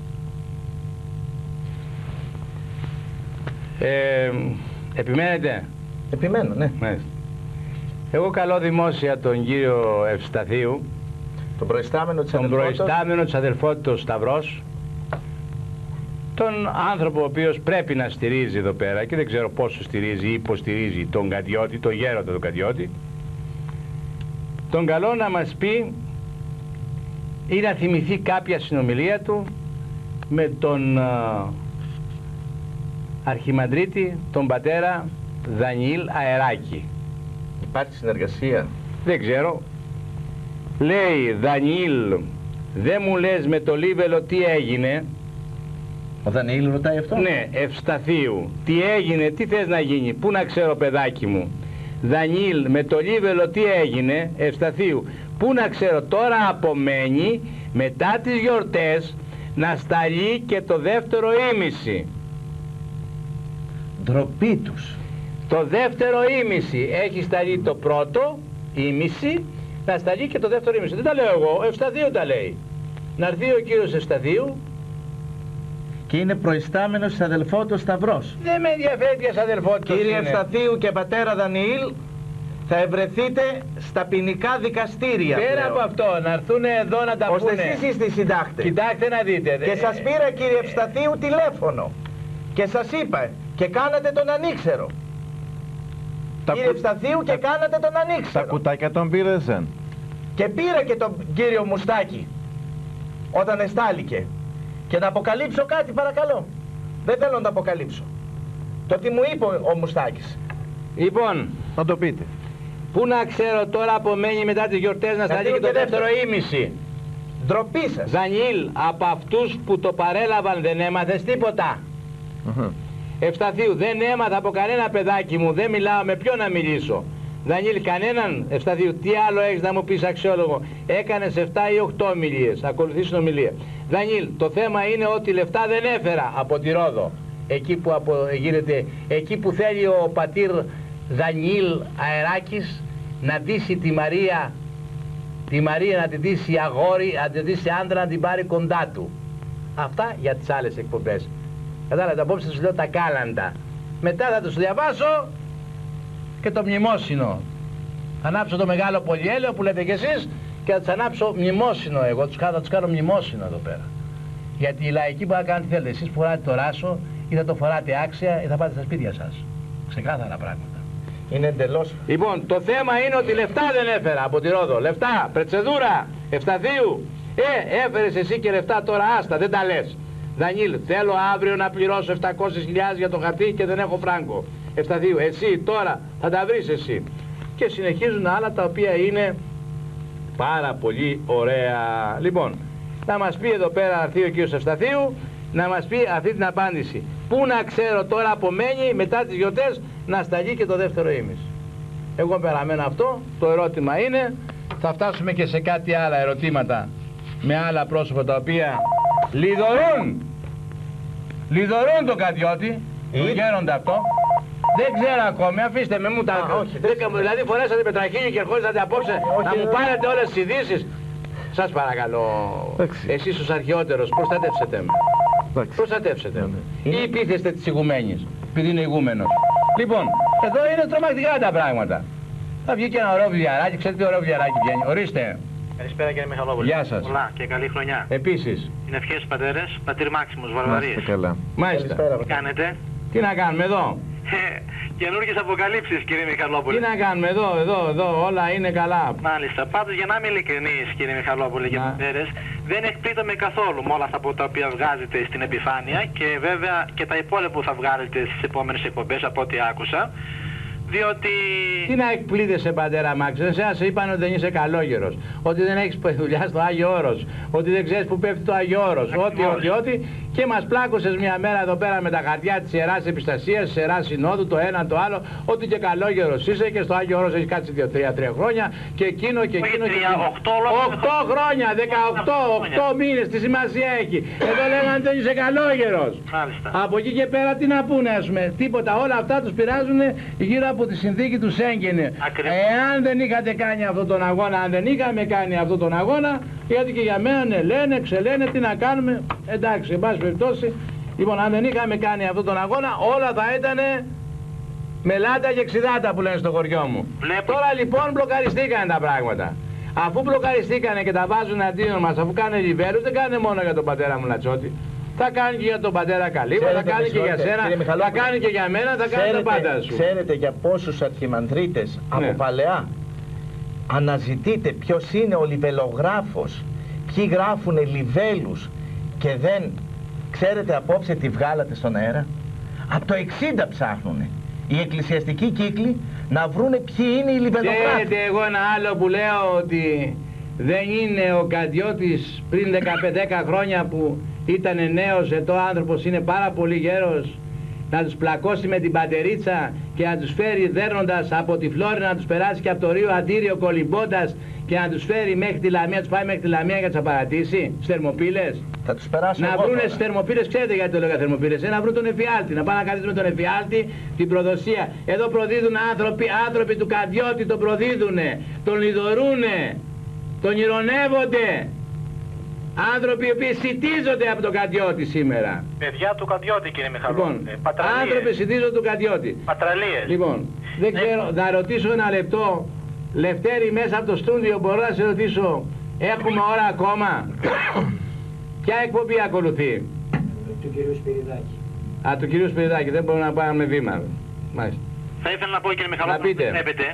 Ε, επιμένετε? Επιμένω, ναι. Μάλιστα. Εγώ καλώ δημόσια τον κύριο Ευσταθίου, τον προϊστάμενο της τον προϊστάμενο της αδελφότητος Σταυρός, τον άνθρωπο ο οποίος πρέπει να στηρίζει εδώ πέρα και δεν ξέρω πόσο στηρίζει ή υποστηρίζει τον Κατιώτη, τον γέροντα τον Κατιώτη, τον καλό να μας πει ή να θυμηθεί κάποια συνομιλία του με τον uh, Αρχιμανδρίτη, τον πατέρα Δανιήλ Αεράκη. Υπάρχει συνεργασία? Δεν ξέρω. Λέει, Δανιήλ, δεν μου λες με το Λίβελο τι έγινε? Ο Δανιήλ ρωτάει αυτό? Ναι, Ευσταθίου. Τι έγινε, τι θες να γίνει? Πού να ξέρω παιδάκι μου? Δανιήλ, με το Λίβελο τι έγινε? Ευσταθίου. Πού να ξέρω, τώρα απομένει μετά τις γιορτές να σταλεί και το δεύτερο ήμιση. Ντροπή τους. Το δεύτερο ήμιση έχει σταλεί το πρώτο ήμιση, να σταλεί και το δεύτερο ήμιση. Δεν τα λέω εγώ, ο Ευσταθίου τα λέει. Να έρθει ο κύριος Ευσταθίου. Και είναι προϊστάμενος της αδελφότητος Σταυρός. Δεν με ενδιαφέρει τι αδελφότητος. Κύριε Ευσταθίου και πατέρα Δανιήλ, θα ευρεθείτε στα ποινικά δικαστήρια. Πέρα πλέον. από αυτό, να έρθουν εδώ να τα πούνε. Ώστε εσείς είστε οι συντάκτες. Κοιτάξτε να δείτε. Και σας πήρα κύριε Ευσταθίου τηλέφωνο. Και σας είπα και κάνατε τον ανήξερο. Τα κύριε που... Ευσταθίου και τα... κάνατε τον ανήξερο. Τα κουτάκια τον πήρεσαν. Και πήρα και τον κύριο Μουστάκη όταν εστάληκε. Και να αποκαλύψω κάτι, παρακαλώ. Δεν θέλω να το αποκαλύψω. Το τι μου είπε ο Μουστάκης. Λοιπόν, να το πείτε. Πού να ξέρω τώρα, απομένει μετά τις γιορτές να σταλεί και το δεύτερο ήμιση. Ντροπή σας. Δανιήλ, από αυτούς που το παρέλαβαν δεν έμαθες τίποτα. Uh-huh. Ευσταθίου, δεν έμαθα από κανένα παιδάκι μου, δεν μιλάω, με ποιον να μιλήσω. Δανιήλ, κανέναν. Ευσταθίου, τι άλλο έχεις να μου πεις αξιόλογο? Έκανες εφτά ή οκτώ ομιλίες, ακολουθεί συνομιλία. Δανιήλ, το θέμα είναι ότι λεφτά δεν έφερα από τη Ρόδο. Εκεί που, απο, γίνεται, εκεί που θέλει ο πατήρ Δανιήλ Αεράκης να ντύσει τη Μαρία, τη Μαρία να την ντύσει αγόρι, να την ντύσει άντρα, να την πάρει κοντά του. Αυτά για τις άλλες εκπομπές. Κατάλαβε, απόψε σας λέω τα κάλαντα. Μετά θα τους διαβάσω και το μνημόσυνο. Θα ανάψω το μεγάλο πολυέλαιο που λέτε κι εσείς και θα τους ανάψω μνημόσυνο εγώ. Τους, θα τους κάνω μνημόσυνο εδώ πέρα. Γιατί οι λαϊκοί που θα κάνουν τι θέλετε. Εσείς που φοράτε το ράσο ή θα το φοράτε άξια ή θα πάτε στα σπίτια σας. Ξεκάθαρα πράγματα. Είναι εντελώς. Λοιπόν, το θέμα είναι ότι λεφτά δεν έφερα από τη Ρόδο. Λεφτά, πρετσεδούρα, Ευσταθίου. Ε, έφερες εσύ και λεφτά τώρα, άστα, δεν τα λες. Δανιήλ, θέλω αύριο να πληρώσω επτακόσιες χιλιάδες για το χαρτί και δεν έχω φράγκο. Ευσταθίου, εσύ τώρα θα τα βρεις εσύ. Και συνεχίζουν άλλα τα οποία είναι πάρα πολύ ωραία. Λοιπόν, θα μας πει εδώ πέρα έρθει ο κύριος Ευσταθίου να μας πει αυτή την απάντηση. Πού να ξέρω τώρα απομένει μετά τις γιορτές να σταλεί και το δεύτερο ήμιση. Εγώ περαμένω αυτό, το ερώτημα είναι, θα φτάσουμε και σε κάτι άλλα ερωτήματα με άλλα πρόσωπα τα οποία λιδωρούν, λιδωρούν τον Κατιώτη, τον γέροντα αυτό. Δεν ξέρω ακόμη, αφήστε με μου τα... Α, όχι, δεν... Δηλαδή φορέσατε πετραχίλιο και ερχόσατε απόψε όχι, να μου πάρετε όλες τις ειδήσεις. Σας παρακαλώ, εσείς ως αρχαιότερος, προστατεύσετε με. Εντάξει. Προστατεύσετε με. Είναι... Ή πείθεστε της ηγουμένης, επειδή είναι ηγούμενος. Λοιπόν, εδώ είναι τρομακτικά τα πράγματα. Θα βγει και ένα ωραίο βιβλιαράκι, ξέρετε τι ωραίο βιβλιαράκι βγαίνει. Ορίστε. Καλησπέρα κύριε Μιχαλόπουλο. Γεια σας. Πολλά και καλή χρονιά. Επίσης. Είναι ευχές στους πατέρες, πατήρ Μάξιμος Βαρβαρίας. Μάλιστα καλά. Μάλιστα. Τι κάνετε? Τι να κάνουμε εδώ? Καινούργιες αποκαλύψεις κύριε Μιχαλόπουλο. Τι να κάνουμε εδώ, εδώ, εδώ, όλα είναι καλά. Μάλιστα. Πάντως για να είμαι ειλικρινής κύριε Μιχαλόπουλο για τις πατέρες, δεν εκπλήττομαι καθόλου με όλα αυτά που τα οποία βγάζετε στην επιφάνεια και βέβαια και τα υπόλοιπα που θα βγάλετε στις επόμενες εκπομπές από ό,τι άκουσα. Διότι... Τι να εκπλήτεσαι πατέρα Μάξ, εσένα σε είπαν ότι δεν είσαι καλόγερος, ότι δεν έχεις δουλειά στο Άγιο Όρος, ότι δεν ξέρεις που πέφτει το Άγιο Όρος, ό,τι, ό,τι, ό,τι και μας πλάκωσες μια μέρα εδώ πέρα με τα χαρτιά της Ιεράς Επιστασίας, της Ιεράς Συνόδου, το ένα το άλλο, ότι και καλόγερος είσαι και στο Άγιο Όρος έχεις κάτσει δύο τρία τρία χρόνια και εκείνο και εκείνο και εκείνο. οκτώ χρόνια, δεκαοκτώ, οκτώ μήνες, τι σημασία έχει. Εδώ λέγανε ότι δεν είσαι καλόγερος. Από εκεί και πέρα τι να πούνε, ας πούμε, τίποτα, όλα αυτά τους πειράζουν γύρω από τη συνθήκη του Σέγγενε. Εάν δεν είχατε κάνει αυτόν τον αγώνα, αν δεν είχαμε κάνει αυτόν τον αγώνα, γιατί και για μένα ναι, λένε, ξελένε, τι να κάνουμε, εντάξει, εν πάση περιπτώσει. Λοιπόν, αν δεν είχαμε κάνει αυτόν τον αγώνα, όλα θα ήταν μελάτα και ξιδάτα που λένε στο χωριό μου. Βλέπω. Τώρα λοιπόν μπλοκαριστήκανε τα πράγματα. Αφού μπλοκαριστήκανε και τα βάζουν αντίον μας, αφού κάνουν λιβέρους, δεν κάνουν μόνο για τον πατέρα μου Λατσότη. Θα κάνει και για τον πατέρα Καλύβα, θα κάνει και για σένα, θα κάνει και για μένα, θα κάνει τα πάντα σου. Ξέρετε για πόσους αρχιμανδρίτες ναι. από παλαιά αναζητείτε ποιος είναι ο λιβελογράφος, ποιοι γράφουνε λιβέλους και δεν ξέρετε απόψε τι βγάλατε στον αέρα. Από το εξήντα ψάχνουνε οι εκκλησιαστικοί κύκλοι να βρούνε ποιοι είναι οι λιβελογράφοι. Ξέρετε εγώ ένα άλλο που λέω ότι δεν είναι ο Κατιώτης πριν δεκαπέντε χρόνια που ήταν νέος ετώ άνθρωπος, είναι πάρα πολύ γέρος, να τους πλακώσει με την πατερίτσα και να τους φέρει δέρνοντας από τη Φλόρινα, να τους περάσει και από το Ρίο Αντίριο κολυμπώντας και να τους φέρει μέχρι τη Λαμία, τους πάει μέχρι τη Λαμία για να τους απαρατήσει στις Θερμοπύλες. Θα τους περάσω να βρούνε στις Θερμοπύλες, ξέρετε γιατί το λέγα Θερμοπύλες, ε, να βρουν τον εφιάλτη, να πάνε να καθίσουν με τον εφιάλτη την προδοσία. Εδώ προδίδουν άνθρωποι, άνθρωποι του Κατιώτη, τον προδίδουνε, τον λιδωρούνε, τον ηρωνεύονται. Άνθρωποι οι οποίοι σιτίζονται από τον Κατιώτη σήμερα. Παιδιά του Κατιώτη κύριε Μιχαλόπουλο. Λοιπόν, ε, άνθρωποι σιτίζονται του Κατιώτη. Πατραλίες. Λοιπόν, δεν ξέρω, να ρωτήσω ένα λεπτό. Λευτέρη, μέσα από το στούντιο μπορώ να σε ρωτήσω, έχουμε ώρα ακόμα? Ποια εκπομπή ακολουθεί? Του κυρίου Σπυριδάκη. Α, του κυρίου Σπυριδάκη, δεν μπορούμε να πάμε βήμα. Μάλιστα. Θα ήθελα να πω κύριε Μιχαλόπουλο, να πείτε. Βλέπετε,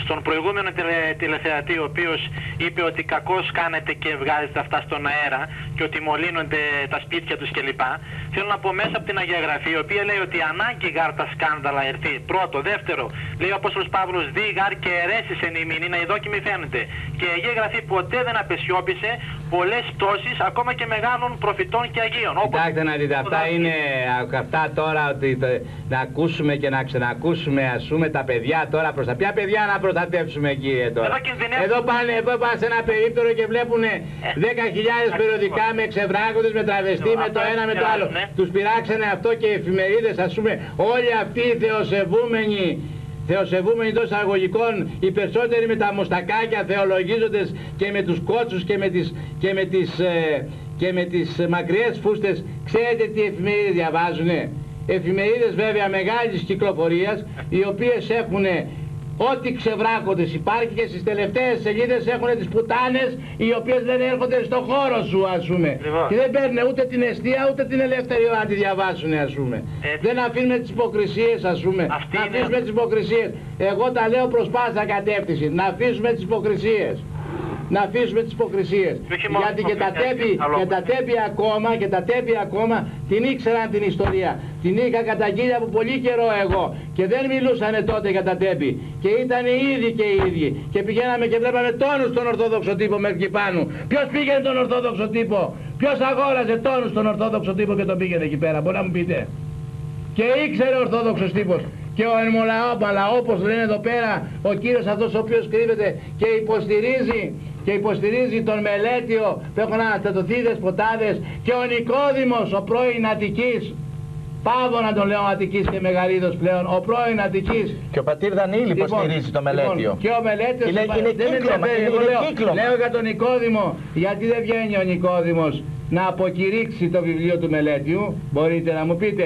στον προηγούμενο τελε, τηλεθεατή, ο οποίος είπε ότι κακώς κάνετε και βγάζετε αυτά στον αέρα και ότι μολύνονται τα σπίτια τους κλπ. Θέλω να πω μέσα από την Αγία Γραφή, η οποία λέει ότι ανάγκη γάρ τα σκάνδαλα ερθεί. Πρώτο. Δεύτερο, λέει ο Απόστολος Παύλος, δι γάρ και αιρέσεις εν ημίν, να ειδόκιμοι φαίνονται. Και η Αγία Γραφή ποτέ δεν απεσιώπησε πολλές πτώσεις ακόμα και μεγάλων προφητών και Αγίων. Κοιτάξτε να δείτε, αυτά είναι αυτά τώρα ότι το, να ακούσουμε και να ξανακούσουμε, ας πούμε, τα παιδιά τώρα προς τα ποια παιδιά να προστατεύσουμε, κύριε, τώρα. Εδώ, εδώ πάνε, εδώ πάνε σε ένα περίπτερο και βλέπουν δέκα χιλιάδες περιοδικά με ξεβράγοντες, με τραβεστή, με το ένα με το άλλο. Τους πειράξανε αυτό και οι εφημερίδες, ας πούμε, όλοι αυτοί οι θεοσεβούμενοι, θεοσεβούμενοι εντός εισαγωγικών, οι περισσότεροι με τα μουστακάκια θεολογίζοντες και με τους κότσους και με τις, και με τις, ε, και με τις μακριές φούστες. Ξέρετε τι εφημερίδες διαβάζουνε? Εφημερίδες βέβαια μεγάλης κυκλοφορίας, οι οποίες έχουν ό,τι ξεβράκοντες υπάρχει, και στις τελευταίες σελίδες έχουν τις πουτάνες οι οποίες δεν έρχονται στο χώρο σου, ας πούμε. Λοιπόν. Και δεν παίρνουν ούτε την εστία ούτε την ελεύθερη ώρα να τη διαβάσουν, ας πούμε. Έτσι. Δεν αφήνουμε τις υποκρισίες, ας πούμε. Αυτή να αφήσουμε είναι... τις υποκρισίες. Εγώ τα λέω προς πάσα κατεύθυνση. Να αφήσουμε τις υποκρισίες. Να αφήσουμε τις υποκρισίες. Γιατί και τα, τέπη, και τα τέπη ακόμα, και τα τέπη ακόμα την ήξεραν την ιστορία. Την είχα καταγγείλει από πολύ καιρό εγώ και δεν μιλούσανε τότε για τα τέπη. Και ήταν οι ίδιοι και οι ίδιοι. Και πηγαίναμε και βλέπαμε τόνους στον Ορθόδοξο τύπο μέχρι εκεί πάνω. Ποιος πήγαινε τον Ορθόδοξο τύπο? Ποιος αγόραζε τόνους στον Ορθόδοξο τύπο και τον πήγαινε εκεί πέρα? Μπορεί να μου πείτε? Και ήξερε ο Ορθόδοξος τύπος. Και ο Ερμολαόπαλα, όπως λένε εδώ πέρα, ο κύριος αυτός ο οποίος κρύβεται και υποστηρίζει και υποστηρίζει τον Μελέτιο που έχουν αναστατωθεί δεσποτάδες, και ο Νικόδημος, ο πρώην Αττικής, Πάβο να τον λέω Αττικής και Μεγαλίδος πλέον, ο πρώην Αττικής. Και ο πατήρ Δανίλη λοιπόν, υποστηρίζει το Μελέτιο. Λοιπόν, και ο Μελέτιος είναι, είναι, είναι, δεν κύκλωμα, είναι, είναι λέω, κύκλωμα. Λέω για τον Νικόδημο, γιατί δεν βγαίνει ο Νικόδημος να αποκηρύξει το βιβλίο του Μελέτιου? Μπορείτε να μου πείτε?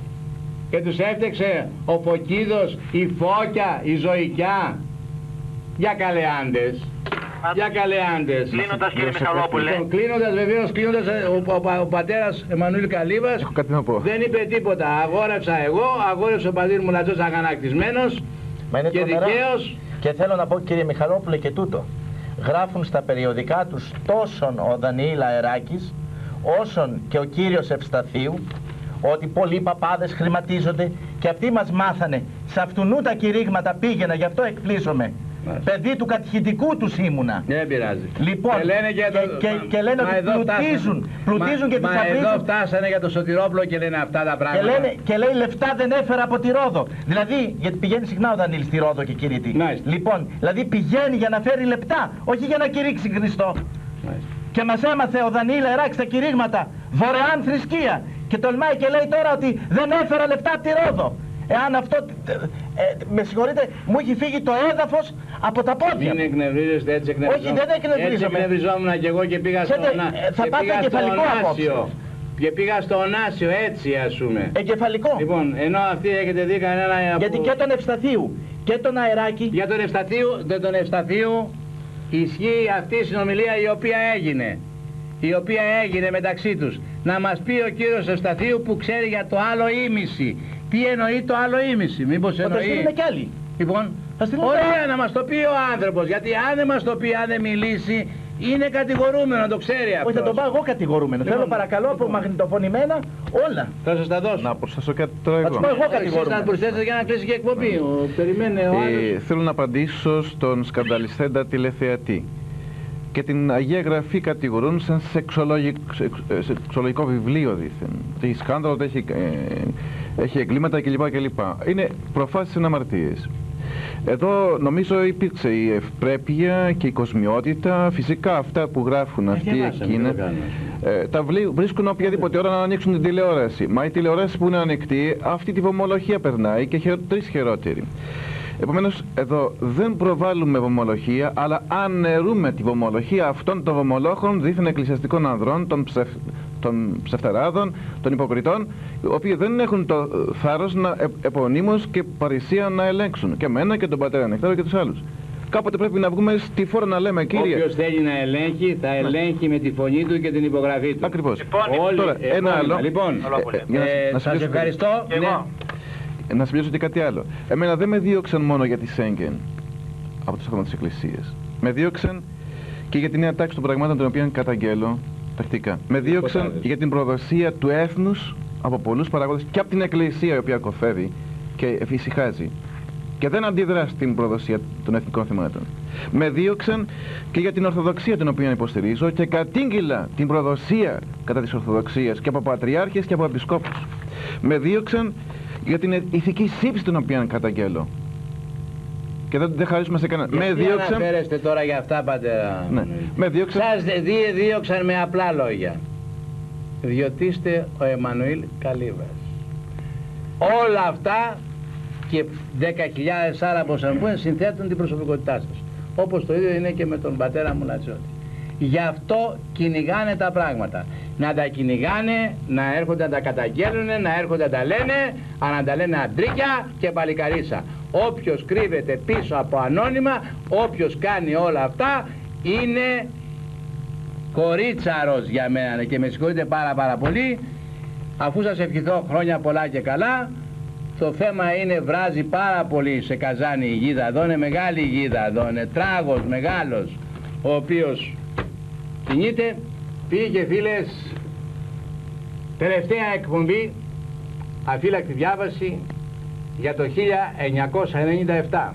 Και τους έφτιαξε ο Φωκίδος, η Φώκια, η Ζωικιά. Για καλεάντες. Για καλεάντες. Κλείνοντας, κύριε Μιχαλόπουλε. Λοιπόν, κλείνοντας, βεβαίως, κλείνοντας, ο, ο, ο, ο πατέρας Εμμανουήλ Καλύβας δεν είπε τίποτα. Αγόρευσα εγώ, αγόρευσε ο πατήρ μου Λατζός αγανακτισμένος και δικαίως. Και θέλω να πω, κύριε Μιχαλόπουλε, και τούτο. Γράφουν στα περιοδικά τους τόσον ο Δανιήλ Αεράκης όσον και ο κύριος Ευσταθίου ότι πολλοί παπάδες χρηματίζονται, και αυτοί μας μάθανε. Σε αυτουνού τα κηρύγματα πήγαινα, γι' αυτό εκπλήσωμαι. Παιδί του κατηχητικού τους ήμουνα. Δεν πειράζει. Λοιπόν, και λένε, και το... και, και, και λένε μα, ότι πλουτίζουν, πλουτίζουν μα, και τις αφήσεις. Μα εδώ φτάσανε για το Σωτηρόπλο και λένε αυτά τα πράγματα. Και, λένε, και λέει λεφτά δεν έφερα από τη Ρόδο. Δηλαδή, γιατί πηγαίνει συχνά ο Δανίλης στη Ρόδο και κηρύττει. Λοιπόν, δηλαδή πηγαίνει για να φέρει λεπτά, όχι για να κηρύξει Χριστό. Μάλιστα. Και μας έμαθε ο Δανιήλ Αεράκης τα κηρύγματα, δωρεάν θρησκεία. Και τολμάει και λέει τώρα ότι δεν έφερα λεφτά από τη Ρόδο. Εάν αυτό, ε, ε, με συγχωρείτε, μου έχει φύγει το έδαφος από τα πόδια. Μην εκνευρίζεστε, έτσι εκνευριζόμουν. Όχι, δεν εκνευρίζομαι. Έτσι εκνευριζόμουν και εγώ και πήγα στο Ωνάσιο. Θα πάτε εγκεφαλικό απόψε. Και πήγα στο Ωνάσιο, έτσι ας πούμε. Εγκεφαλικό. Λοιπόν, ενώ αυτοί έχετε δει κανένα... Γιατί από... και τον Ευσταθίου και τον Αεράκη. Για τον Ευσταθίου, δεν τον Ευσταθίου ισχύει αυτή η συνομιλία η οποία έγινε. Η οποία έγινε μεταξύ τους. Να μας πει ο κύριος Ευσταθίου που ξέρει για το άλλο ήμιση. Τι εννοεί το άλλο ήμιση? Μήπως εννοεί... Θα στείλουμε κι άλλοι. Λοιπόν, ωραία να μας το πει ο άνθρωπος. Γιατί αν δεν μας το πει, αν δεν μιλήσει, είναι κατηγορούμενο, το ξέρει αυτό. Όχι, θα το πάω εγώ κατηγορούμενο. Λοιπόν, θέλω παρακαλώ από μαγνητοφωνημένα όλα. Θα σας τα δώσω. Να προσθέσω κάτι τώρα εγώ. Θα τους πάω εγώ κατηγορούμενο. Θα προσθέσετε για να κλείσει και εκπομπή. Ο, περιμένει ο άλλος. Ε, θέλω να απαντήσω στον σκανδαλιστέντα τηλεθεατή. Και την Αγία Γραφή κατηγορούν σαν σεξολογικό, σεξολογικό βιβλίο δήθεν. Έχει σκάνδαλο, έχει, ε, έχει εγκλήματα κλπ. κλπ. Είναι προφάσεις αμαρτίες. Εδώ νομίζω υπήρξε η ευπρέπεια και η κοσμιότητα. Φυσικά αυτά που γράφουν αυτοί εκείνα ε, τα βρίσκουν οποιαδήποτε ώρα να ανοίξουν την τηλεόραση. Μα η τηλεόραση που είναι ανοιχτή, αυτή τη βομολογία περνάει και χειρο, τρεις χειρότεροι. Επομένως, εδώ δεν προβάλλουμε βομολογία, αλλά αναιρούμε τη βομολογία αυτών των βομολόχων δίθεν εκκλησιαστικών ανδρών, των, ψευ... των ψευτεράδων, των υποκριτών, οι οποίοι δεν έχουν το θάρρος να επωνύμως και παρησία να ελέγξουν. Και εμένα και τον πατέρα Νεκτάριο και τους άλλους. Κάποτε πρέπει να βγούμε στη φόρα να λέμε, κύριε. Όποιος θέλει να ελέγχει, θα ελέγχει με τη φωνή του και την υπογραφή του. Ακριβώς. Όλοι, τώρα, ε, ένα άλλο. Λοιπόν, ε, ε, να σας ευχαριστώ. Ναι. Να συμπληρώσω και κάτι άλλο. Εμένα δεν με δίωξαν μόνο για τη Σέγγεν. από το στρώμα της Εκκλησίας. Με δίωξαν και για την νέα τάξη των πραγμάτων, την οποία καταγγέλλω τακτικά. Με δίωξαν για την προδοσία του έθνους από πολλούς παραγόντες και από την Εκκλησία, η οποία κοφεύει και εφησυχάζει και δεν αντιδρά στην προδοσία των εθνικών θυμάτων. Με δίωξαν και για την Ορθοδοξία, την οποία υποστηρίζω, και κατήγγειλα την προδοσία κατά της Ορθοδοξίας και από πατριάρχες και από επισκόπους. Με δίωξαν για την ηθική σύψη, την οποία καταγγέλλω. Και δεν, δεν χαρίσουμε σε κανένα. Με δίωξαν. αναφέρεστε τώρα για αυτά, πατέρα? Ναι. Με δίωξαν. Σας δί, δίωξαν με απλά λόγια. Διότι είστε ο Εμμανουήλ Καλύβας. Όλα αυτά και δέκα χιλιάδες άλλα που σας πούμε συνθέτουν την προσωπικότητά σας. Όπως το ίδιο είναι και με τον πατέρα μου Λατσιώτη. Γι' αυτό κυνηγάνε τα πράγματα. Να τα κυνηγάνε, να έρχονται να τα καταγγέλνουν, να έρχονται να τα λένε, να τα λένε αντρίκια και παλικαρίσα. Όποιος κρύβεται πίσω από ανώνυμα, όποιος κάνει όλα αυτά, είναι κορίτσαρος για μένα και με συγχωρείτε πάρα πάρα πολύ. Αφού σας ευχηθώ χρόνια πολλά και καλά, το θέμα είναι βράζει πάρα πολύ σε Καζάνι η γίδα εδώ, είναι μεγάλη η γίδα εδώ, είναι τράγος μεγάλος, ο οποίος κινείται. Πήγε φίλες, τελευταία εκπομπή, αφύλακτη διάβαση για το χίλια εννιακόσια ενενήντα επτά.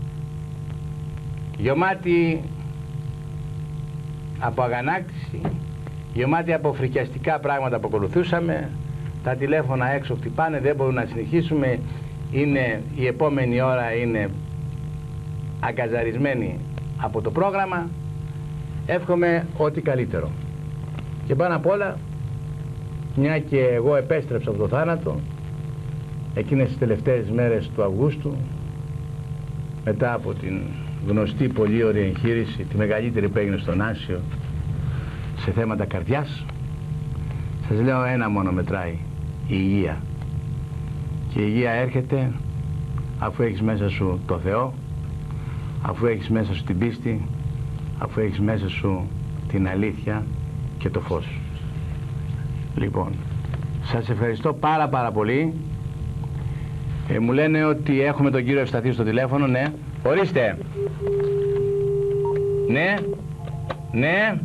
Γεμάτη από αγανάκτηση, γεμάτη από φρικιαστικά πράγματα που ακολουθούσαμε. Τα τηλέφωνα έξω χτυπάνε, δεν μπορούμε να συνεχίσουμε. Είναι, η επόμενη ώρα είναι αγκαζαρισμένη από το πρόγραμμα. Εύχομαι ό,τι καλύτερο. Και πάνω απ' όλα, μια και εγώ επέστρεψα από το θάνατο εκείνες τις τελευταίες μέρες του Αυγούστου, μετά από την γνωστή πολύ ωραία εγχείρηση, τη μεγαλύτερη που έγινε στον Άσιο σε θέματα καρδιάς, σας λέω ένα μόνο μετράει: η υγεία. Και η υγεία έρχεται αφού έχεις μέσα σου το Θεό, αφού έχεις μέσα σου την πίστη, αφού έχεις μέσα σου την αλήθεια και το φως. Λοιπόν, σας ευχαριστώ πάρα πάρα πολύ. Ε, μου λένε ότι έχουμε τον κύριο Ευσταθή στο τηλέφωνο. Ναι, ορίστε. Ναι, ναι.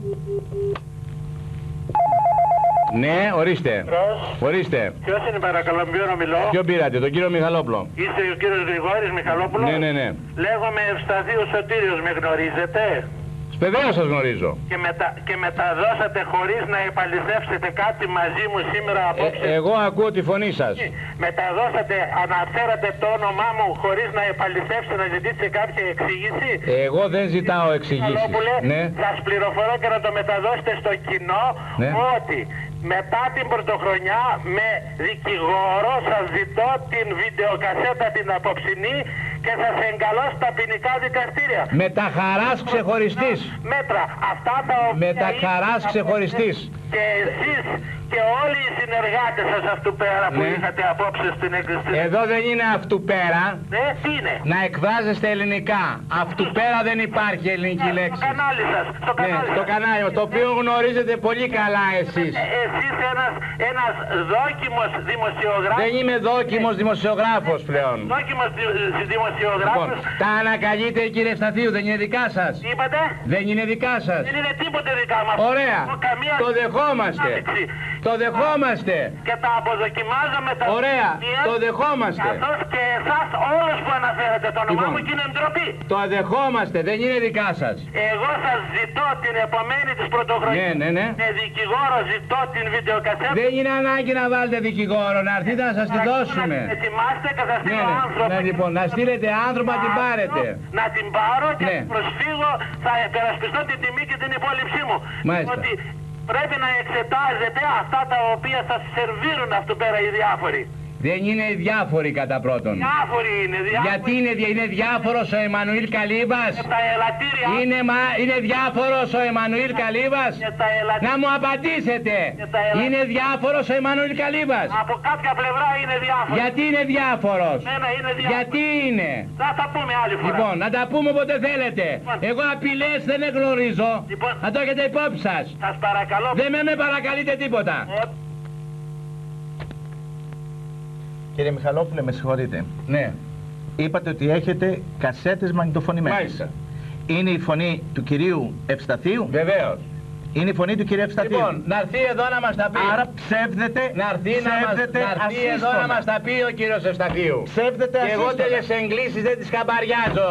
Ναι, ορίστε. Ορίστε. Ποιος είναι παρακαλώ, με ποιον μιλώ? Ποιον πήρατε, τον κύριο Μιχαλόπουλο? Είστε ο κύριος Γρηγόρης Μιχαλόπουλος? Ναι, ναι, ναι. Λέγομαι Ευσταθίου Σωτήριος, με γνωρίζετε? Βεβαίως σας γνωρίζω. Και, μετα... και μεταδώσατε χωρίς να επαληθεύσετε κάτι μαζί μου σήμερα απόψε. Ε, εγώ ακούω τη φωνή σας. Μεταδώσατε, αναφέρατε το όνομά μου χωρίς να επαληθεύσετε, να ζητήσετε κάποια εξήγηση. Εγώ δεν ζητάω εξηγήσεις. Ναι. Σας πληροφορώ και να το μεταδώσετε στο κοινό, ναι, ότι μετά την πρωτοχρονιά με δικηγόρο σας ζητώ την βιντεοκασέτα την απόψινή και θα σε εγκαλώ στα ποινικά δικαστήρια. Με τα χαράς ξεχωριστής. Μέτρα. Αυτά τα οποία... Με τα χαράς ξεχωριστής. Και εσείς και όλοι οι συνεργάτες σας αυτού πέρα που ναι. είχατε απόψε στην εκκλησία. Εδώ δεν είναι αυτού πέρα. Ναι, τι είναι? Να εκφράζεστε ελληνικά. Αυτού πέρα δεν υπάρχει ελληνική ναι, λέξη. Στο κανάλι σας. Στο ναι, κανάλι στο σας. κανάλι μας, το οποίο γνωρίζετε πολύ καλά εσείς. Ε, εσείς ένας, ένας δόκιμος δημοσιογράφος. Δεν είμαι δόκιμος δημοσιογράφος πλέον. Δόκιμος δη, δημοσιογράφος. Λοιπόν, τα ανακαλείτε κύριε Σταθίου, δεν είναι δικά σας? Τι είπατε? Δεν είναι δικά σας? Δεν είναι τίποτε δικά μας. Ωραία. Καμία... Το δεχόμαστε. Άμεξη. Το δεχόμαστε. Και τα αποδοκιμάζαμε τα... Ωραία. Το δεχόμαστε. Καθώς και εσάς όλους που αναφέρετε το όνομά λοιπόν, μου και είναι ντροπή. Το δεχόμαστε. Δεν είναι δικά σας. Εγώ σας ζητώ την επομένη της πρωτοχρονιάς. Ναι, ναι, ναι. Με δικηγόρο ζητώ την βιντεοκασέτα. Δεν είναι ανάγκη να βάλετε δικηγόρο. Να έρθετε να σας τη δώσουμε. Να ετοιμάστε και θα στείλω ναι, ναι. άνθρωπο. Ναι, λοιπόν, να στείλετε άνθρωπο να την πάρετε. Να την πάρω και ναι. να προσφύγω, θα υπερασπιστώ την τιμή και την υπόλοιψή μου. Μάλιστα. Ότι πρέπει να εξετάζετε αυτά τα οποία σας σερβίρουν αυτού πέρα οι διάφοροι. Δεν είναι διάφοροι κατά πρώτον. Διάφοροι είναι. Διάφοροι. Γιατί είναι, είναι διάφορος ο Εμμανουήλ Καλύβας? Τα ελαττήρια. Είναι, μα, είναι διάφορος ο Εμμανουήλ Καλύβας? Να μου απαντήσετε. Είναι διάφορος ο Εμμανουήλ Καλύβας? Από κάποια πλευρά είναι διάφορος. Γιατί είναι διάφορος? Ναι, ναι, είναι διάφορος. Γιατί είναι? Θα τα πούμε άλλη φορά. Λοιπόν, να τα πούμε όποτε θέλετε. Λοιπόν. Εγώ απειλές δεν εγνωρίζω. Λοιπόν. Να το έχετε υπόψη σας. Σας παρακαλώ. Δεν με, με παρακαλείτε τίποτα. Ε. Κύριε Μιχαλόπουλε, με συγχωρείτε. Ναι. είπατε ότι έχετε κασέτες μαγνητοφωνημένες. Μάλιστα. Είναι η φωνή του κυρίου Ευσταθίου. Βεβαίως. Είναι η φωνή του κυρίου Ευσταθίου. Λοιπόν, να έρθει εδώ να μας τα πει. Άρα ψεύδεται, να έρθει, ψεύδεται να μας, να έρθει εδώ να μας τα πει ο κύριος Ευσταθίου. Ψεύδεται και εγώ ασύστονα. τέτοιες εγκλήσεις δεν τις καμπαριάζω.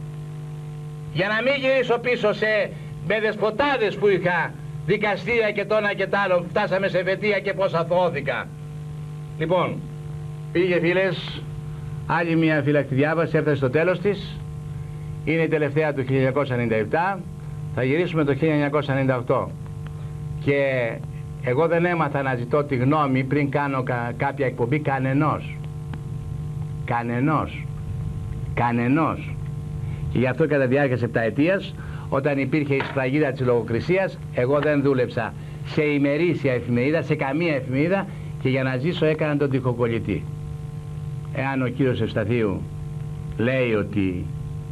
Για να μην γυρίσω πίσω σε με δεσποτάδες που είχα, δικαστήρια και τόνα και τ' άλλο, φτάσαμε σε βετία και πώς αθωώθηκα. Λοιπόν, πήγε φίλες, άλλη μια φυλακτή διάβαση, έφτασε στο τέλος της. Είναι η τελευταία του χίλια εννιακόσια ενενήντα επτά. Θα γυρίσουμε το χίλια εννιακόσια ενενήντα οκτώ. Και εγώ δεν έμαθα να ζητώ τη γνώμη πριν κάνω κα, κάποια εκπομπή κανενός. Κανενός. Κανενός. Και γι' αυτό κατά διάρκεια επταετίας, όταν υπήρχε η σφραγίδα της λογοκρισίας, εγώ δεν δούλεψα σε ημερήσια εφημερίδα, σε καμία εφημερίδα, και για να ζήσω έκανα τον τυχοκολλητή. Εάν ο κύριος Ευσταθίου λέει ότι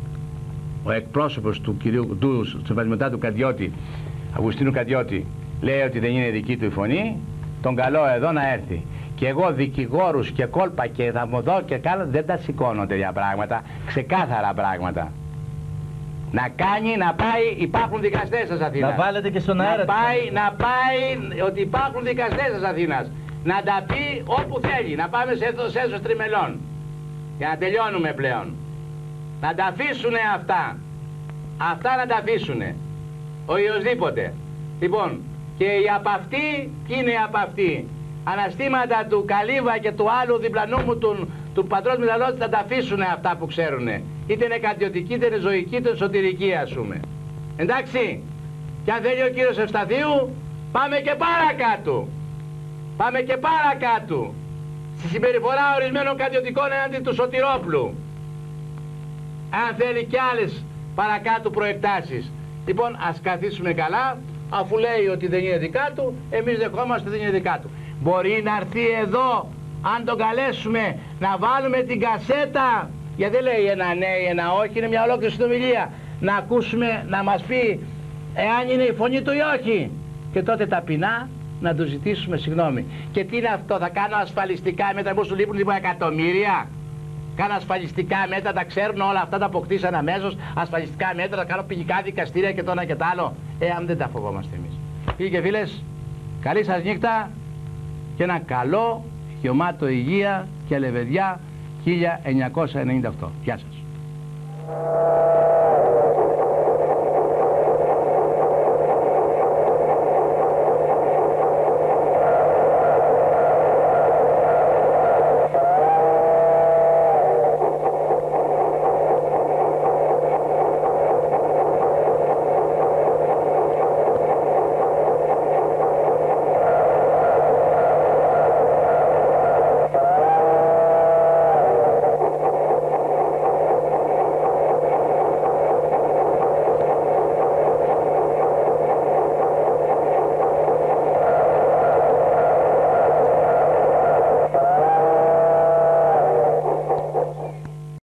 ο εκπρόσωπος του κυρίου του Συμβασιωτάτου Καντιώτη, Αυγουστίνου Καντιώτη, λέει ότι δεν είναι δική του η φωνή, τον καλώ εδώ να έρθει. Και εγώ δικηγόρους και κόλπα και θα μου δω και κάνω, δεν τα σηκώνω τέτοια πράγματα, ξεκάθαρα πράγματα. Να κάνει, να πάει, υπάρχουν δικαστές σας Αθήνας. Να βάλετε και στον αέρα. Να πάει, να πάει, ότι υπάρχουν δικαστές σας Αθήνας. Να τα πει όπου θέλει, να πάμε σε έσως τριμελών. Για να τελειώνουμε πλέον. Να τα αφήσουνε αυτά. Αυτά να τα αφήσουνε. Ο οιοσδήποτε. Λοιπόν, και οι απ' αυτοί, ποιοι είναι οι απ' αυτοί? Αναστήματα του Καλύβα και του άλλου διπλανού μου, του, του πατρός Μηταλώτη, να τα αφήσουνε αυτά που ξέρουνε. Είτε είναι κατιωτική, είτε είναι ζωική, είτε εσωτερική, ας πούμε. Εντάξει. Και αν θέλει ο κύριος Ευσταθίου, πάμε και παρακάτω. Πάμε και παρακάτω. Στη συμπεριφορά ορισμένων κατιωτικών έναντι του Σωτηρόπουλου. Αν θέλει κι άλλες παρακάτω προεκτάσεις. Λοιπόν, ας καθίσουμε καλά, αφού λέει ότι δεν είναι δικά του, εμείς δεχόμαστε ότι δεν είναι δικά του. Μπορεί να έρθει εδώ, αν τον καλέσουμε, να βάλουμε την κασέτα, γιατί δεν λέει ένα ναι ή ένα όχι, είναι μια ολόκληρη συνομιλία. Να ακούσουμε, να μας πει εάν είναι η φωνή του ή όχι. Και τότε ταπεινά να του ζητήσουμε συγγνώμη. Και τι είναι αυτό, θα κάνω ασφαλιστικά μέτρα, μου σου λείπουν λοιπόν εκατομμύρια. Κάνω ασφαλιστικά μέτρα, τα ξέρουν όλα αυτά, τα αποκτήσαν αμέσως. Ασφαλιστικά μέτρα, τα κάνω ποινικά δικαστήρια και το ένα και το άλλο. Ε, αν δεν τα φοβόμαστε εμείς. Φίλοι και φίλες, καλή σας νύχτα και ένα καλό, γεμάτο υγεία και λεβεδιά χίλια εννιακόσια ενενήντα οκτώ. Γεια σας.